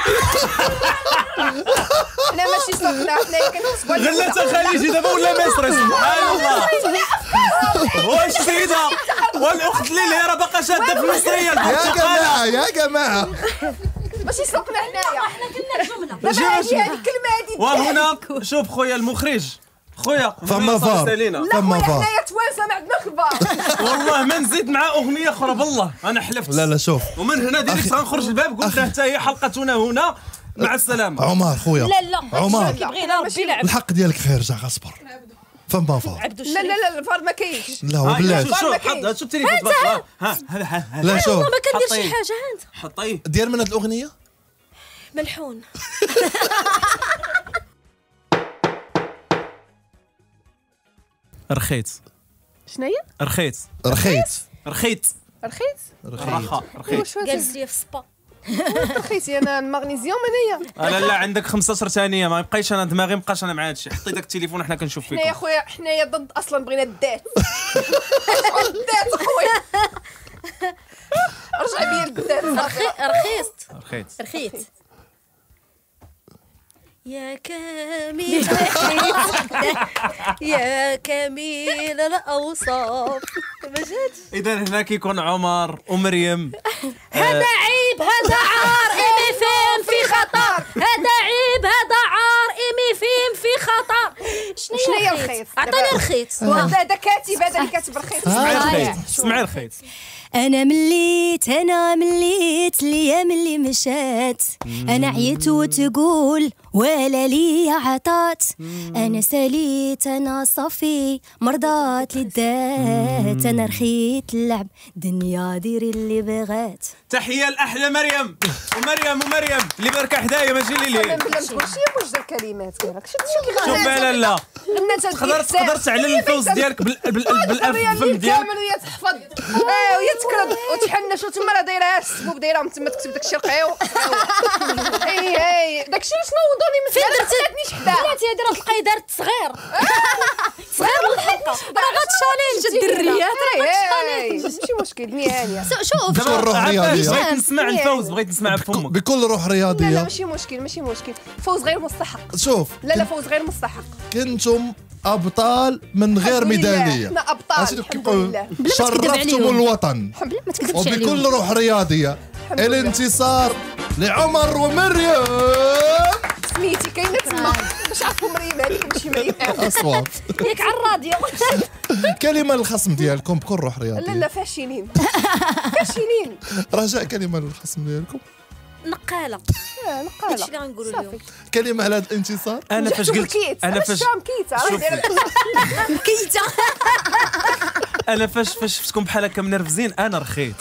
حنا ماشي سخنه حنا كنحسبوا على غنات خليجي دابا ولا مصري سبحان الله واش سيدة والاخت ليلى راه باقا شاده في المصريه يا البرتقاله جماعه يا جماعه ماشي سخنه حنايا احنا كنا الجمله دابا هذه هذه الكلمه هذه وهنا شوف خويا المخرج خويا فما فار سالينا. لا فما خويا فار حنايا توانسه ما عندناش الفار والله ما نزيد مع اغنيه اخرى بالله انا حلفت لا لا شوف ومن هنا ديريكت غنخرج الباب قلت له حتى هي حلقتنا هنا مع السلامه عمر خويا لا لا عمر بغينا ربي يلعب الحق ديالك خير جا اصبر فما فار عبدو لا لا الشريف لا الفار ما كاينش لا هو ها، بلاش شوف شوف ما حط كاينش. شوف التليفون تبارك الله ها ها ها ها لا شوف ما كندير حطيه. شي حاجه ها انت حطيه دير من هاد الاغنيه ملحون رخيت شناهي رخيت رخيت رخيت رخيت رخاء رخيت واش هذا جالس لي في سبا رخيتي انا المغنيسيوم انايا لا لا عندك خمسطاش ثانيه ما يبقايش انا دماغي ما بقاش انا مع هادشي حطي داك التليفون حنا كنشوف حنايا فيكم خويا حنايا ضد اصلا بغينا الذات الذات خويا رجع بيا الذات رخي- رخيصت رخيت رخيت يا كامل يا كميل الأوصاف ما جاتش اذا هنا كيكون عمر ومريم هذا عيب هذا عار إيمي فيم في خطر هذا عيب هذا عار إيمي فيم في خطر شنو هي الخيط عطيني الخيط هذا كاتب هذا اللي كاتب الخيط سمعي اسمعي الخيط سمعي الخيط انا مليت انا مليت الايام اللي مشات انا عيت وتقول ولا لي عطات انا ساليت انا صفي مرضات للذات انا رخيت اللعب دنيا ديري اللي بغات تحيه لاحلى مريم ومريم ومريم اللي باركه حدايا ماشي انا ليلي بلا نقول شي موجه الكلمات كيفاك شفتي كيف شوف لا لا تقدر تقدر تعلن الفوز ديالك بال بال بالالف فم ديالك كامل وهي تحفظ اه وهي تكرد وتحنش وتما راه دايره السبوب دايره تما تكتب داك الشيء رقيو اي اي داك الشيء اللي نوضوني من فين درتي درتنيش حداها بلاتي هادي راه تلقاي دارت صغير صغير من الحلقه راه غتشالنج الدريات راه غتشالنج ماشي مشكل ميانيه شوف بكل روح عفاك، رياضيه بغيت نسمع يعني. الفوز، بغيت نسمع بفمك. بكل روح لا لا رياضيه. ماشي مشكل ماشي مشكل فوز غير مستحق شوف لا لا فوز غير مستحق كنتم ابطال من غير الحمد لله، ميداليه. احنا ابطال عرفتي الحمد كيقولوا لله بلا ما تكذب شرفتم عليهم. الوطن بلا ما تكذبش عليهم. وبكل روح رياضيه. الحمد لله. الانتصار لعمر ومريم. سميتي كاينه تما باش عرفوا مريم هذيك ماشي مريم اصوات. ياك على الراديو. كلمه للخصم ديالكم بكل روح رياضيه. لا لا فاشلين فاشلين رجاء كلمه للخصم ديالكم. نقاله آه، نقاله هادشي اللي غنقولوا صافي. اليوم. كلمه على هذا الانتصار. انا فاش قلت مكيت انا فاش مكيت راه شوف. دايره كيته. انا فاش فاش شفتكم بحال هكا منرفزين انا رخيت.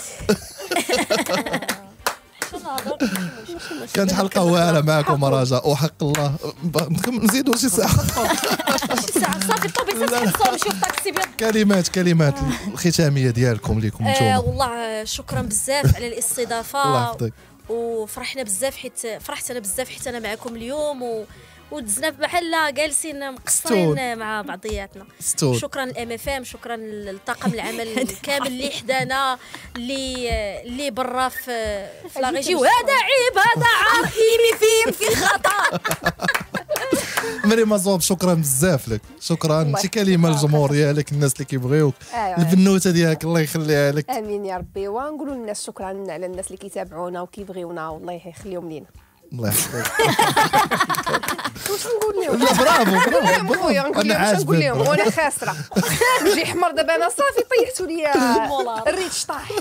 كانت حلقه واعره معكم رجاء وحق الله ب- نزيدوا شي ساعه. شي ساعه صافي طوبي تنحصوا نشوف طاكسي بيض. كلمات كلمات الختاميه ديالكم ليكم آه نتوما. والله شكرا بزاف على الله الاستضافه يحفظك. وفرحنا بزاف حيت فرحت انا بزاف حيت انا معكم اليوم و ودزنا بحال جالسين مقصرين مع بعضياتنا. ستون. شكرا لام اف ام، شكرا للطاقم العمل كامل اللي حدانا، اللي اللي برا في في لاغيجي. وهذا عيب هذا عار ايمي فيهم في خطا. مريم صواب شكرا بزاف لك. شكرا. الله شي كلمه للجمهور ديالك الناس اللي كيبغيوك. أيوة. البنوته ديالك الله يخليها لك. امين يا ربي ونقولوا للناس شكرا على الناس اللي كيتابعونا وكيبغيونا والله يخليهم لينا. الله يحفظك. واش نقول لهم لا برافو برافو خويا برافو. نقول انا لهم واش نقول عاجبك. لهم وانا خاسره نجي حمر دابا انا صافي طيحتوا لي الريتش طاح.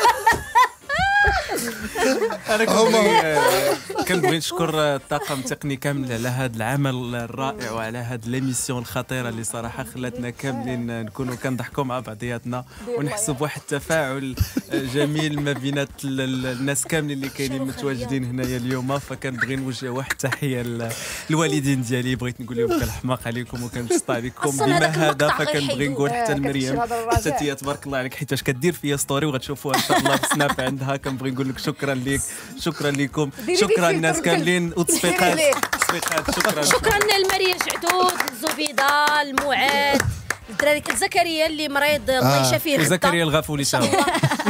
انا كنبغي كنبغي نشكر الطاقم التقني كامل على هذا العمل الرائع وعلى هذه ليميسيون الخطيره اللي صراحه خلاتنا كاملين نكونوا كنضحكوا مع بعضياتنا ونحسوا بواحد التفاعل جميل ما بينات ال- ال- الناس كاملين اللي كاينين متواجدين هنايا اليوم. فكنبغي نوجه واحد التحيه ل- للوالدين ديالي، بغيت نقول لهم كنحماق عليكم وكنبسط عليكم. أصلاً بما هذاك هذا المقطع فكنبغي غيحيدوه. نقول حتى آه، لمريم كتمشي هذا حتى الرجاء. هي تبارك الله عليك حيتاش كدير فيا ستوري وغتشوفوها ان شاء الله في السناب عندها. كنبغي نقول لك شكرا ليك، شكرا لكم، ديري شكرا لي الناس فلتر كاملين وتصفيقات ديري لي. تصفيقات. شكرا شكرا لمريم جعدود، الزبيده، المعاد، الدراري كل زكريا اللي مريض الله آه. يشافيه غدا. وزكريا الغافولي تا هو.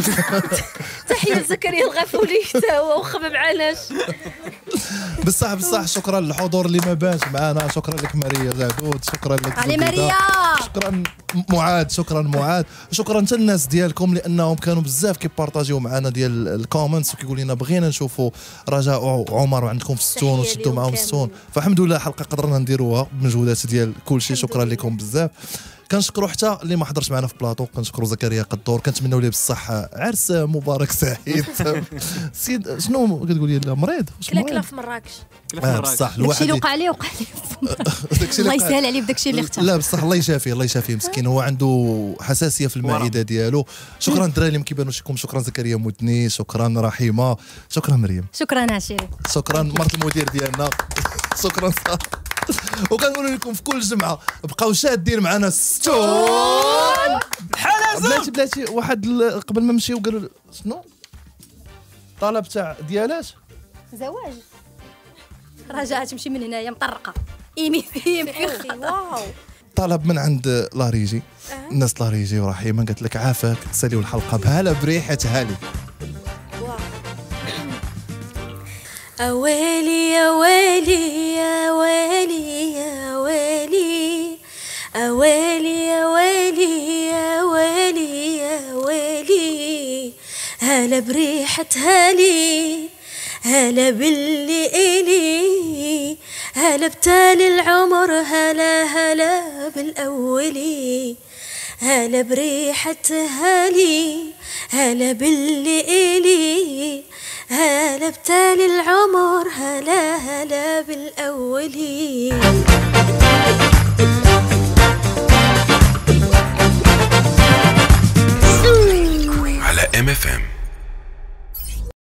تحيه لزكريا الغفولي حتى هو واخا ما معاناش. بصح بصح شكرا للحضور اللي ما بانش معنا. شكرا لك مريم زعدود. شكرا لك علي زبيدة. مريم. شكرا معاد. شكرا معاد. شكرا حتى الناس ديالكم لانهم كانوا بزاف كيبارطاجيو معنا ديال الكومنتس وكيقول لنا بغينا نشوفوا رجاء وعمر عندكم في الستون تحية وشدوا ليهم معاهم كاملين. الستون. فالحمد لله حلقه قدرنا نديروها بمجهودات ديال كل شيء. شكرا لكم بزاف. كنشكروا حتى اللي ما حضرش معنا في بلاطو. كنشكروا زكريا قدور. كنتمنوا ليه بالصحه عرس مبارك سعيد. سيد شنو كتقولي لا مريض واش كلا كلا مريض؟ في مراكش. آه بصح داكشي الواحد اللي وقع ليه وقع ليه. داكشي الله اللي وقع- يسهل عليه بداكشي اللي اختار. لا بصح الله يشافيه الله يشافيه مسكين. هو عنده حساسيه في المعده ديالو. شكرا الدراري اللي ما كيبانوش لكم. شكرا زكريا مدني. شكرا رحيمه. شكرا مريم. شكرا عشيري. شكرا مرت المدير ديالنا. شكرا صاحبي. وكنقول لكم في كل جمعه بقاو شادين معنا ستون. بلاتي بلاتي واحد ال- قبل ما نمشيو قالوا لي- شنو طلب تاع ديالات زواج. رجاء تمشي من هنايا مطرقه. ايمي فيهم في واو. طلب من عند لاريجي. الناس لاريجي ورحيمه قالت لك عافاك تساليو الحلقه بهاله بريحه هالي. أويلي يا ويلي يا ويلي يا ويلي، أويلي يا ويلي يا ويلي يا ويلي، هلا بريحة هالي، هلا باللي إلي، هلا بتالي العمر، هلا هلا بالأولي، هلا بريحة هالي، هلا باللي إلي، هلا بتالي العمر، هلا هلا بالأولي. على ام اف ام.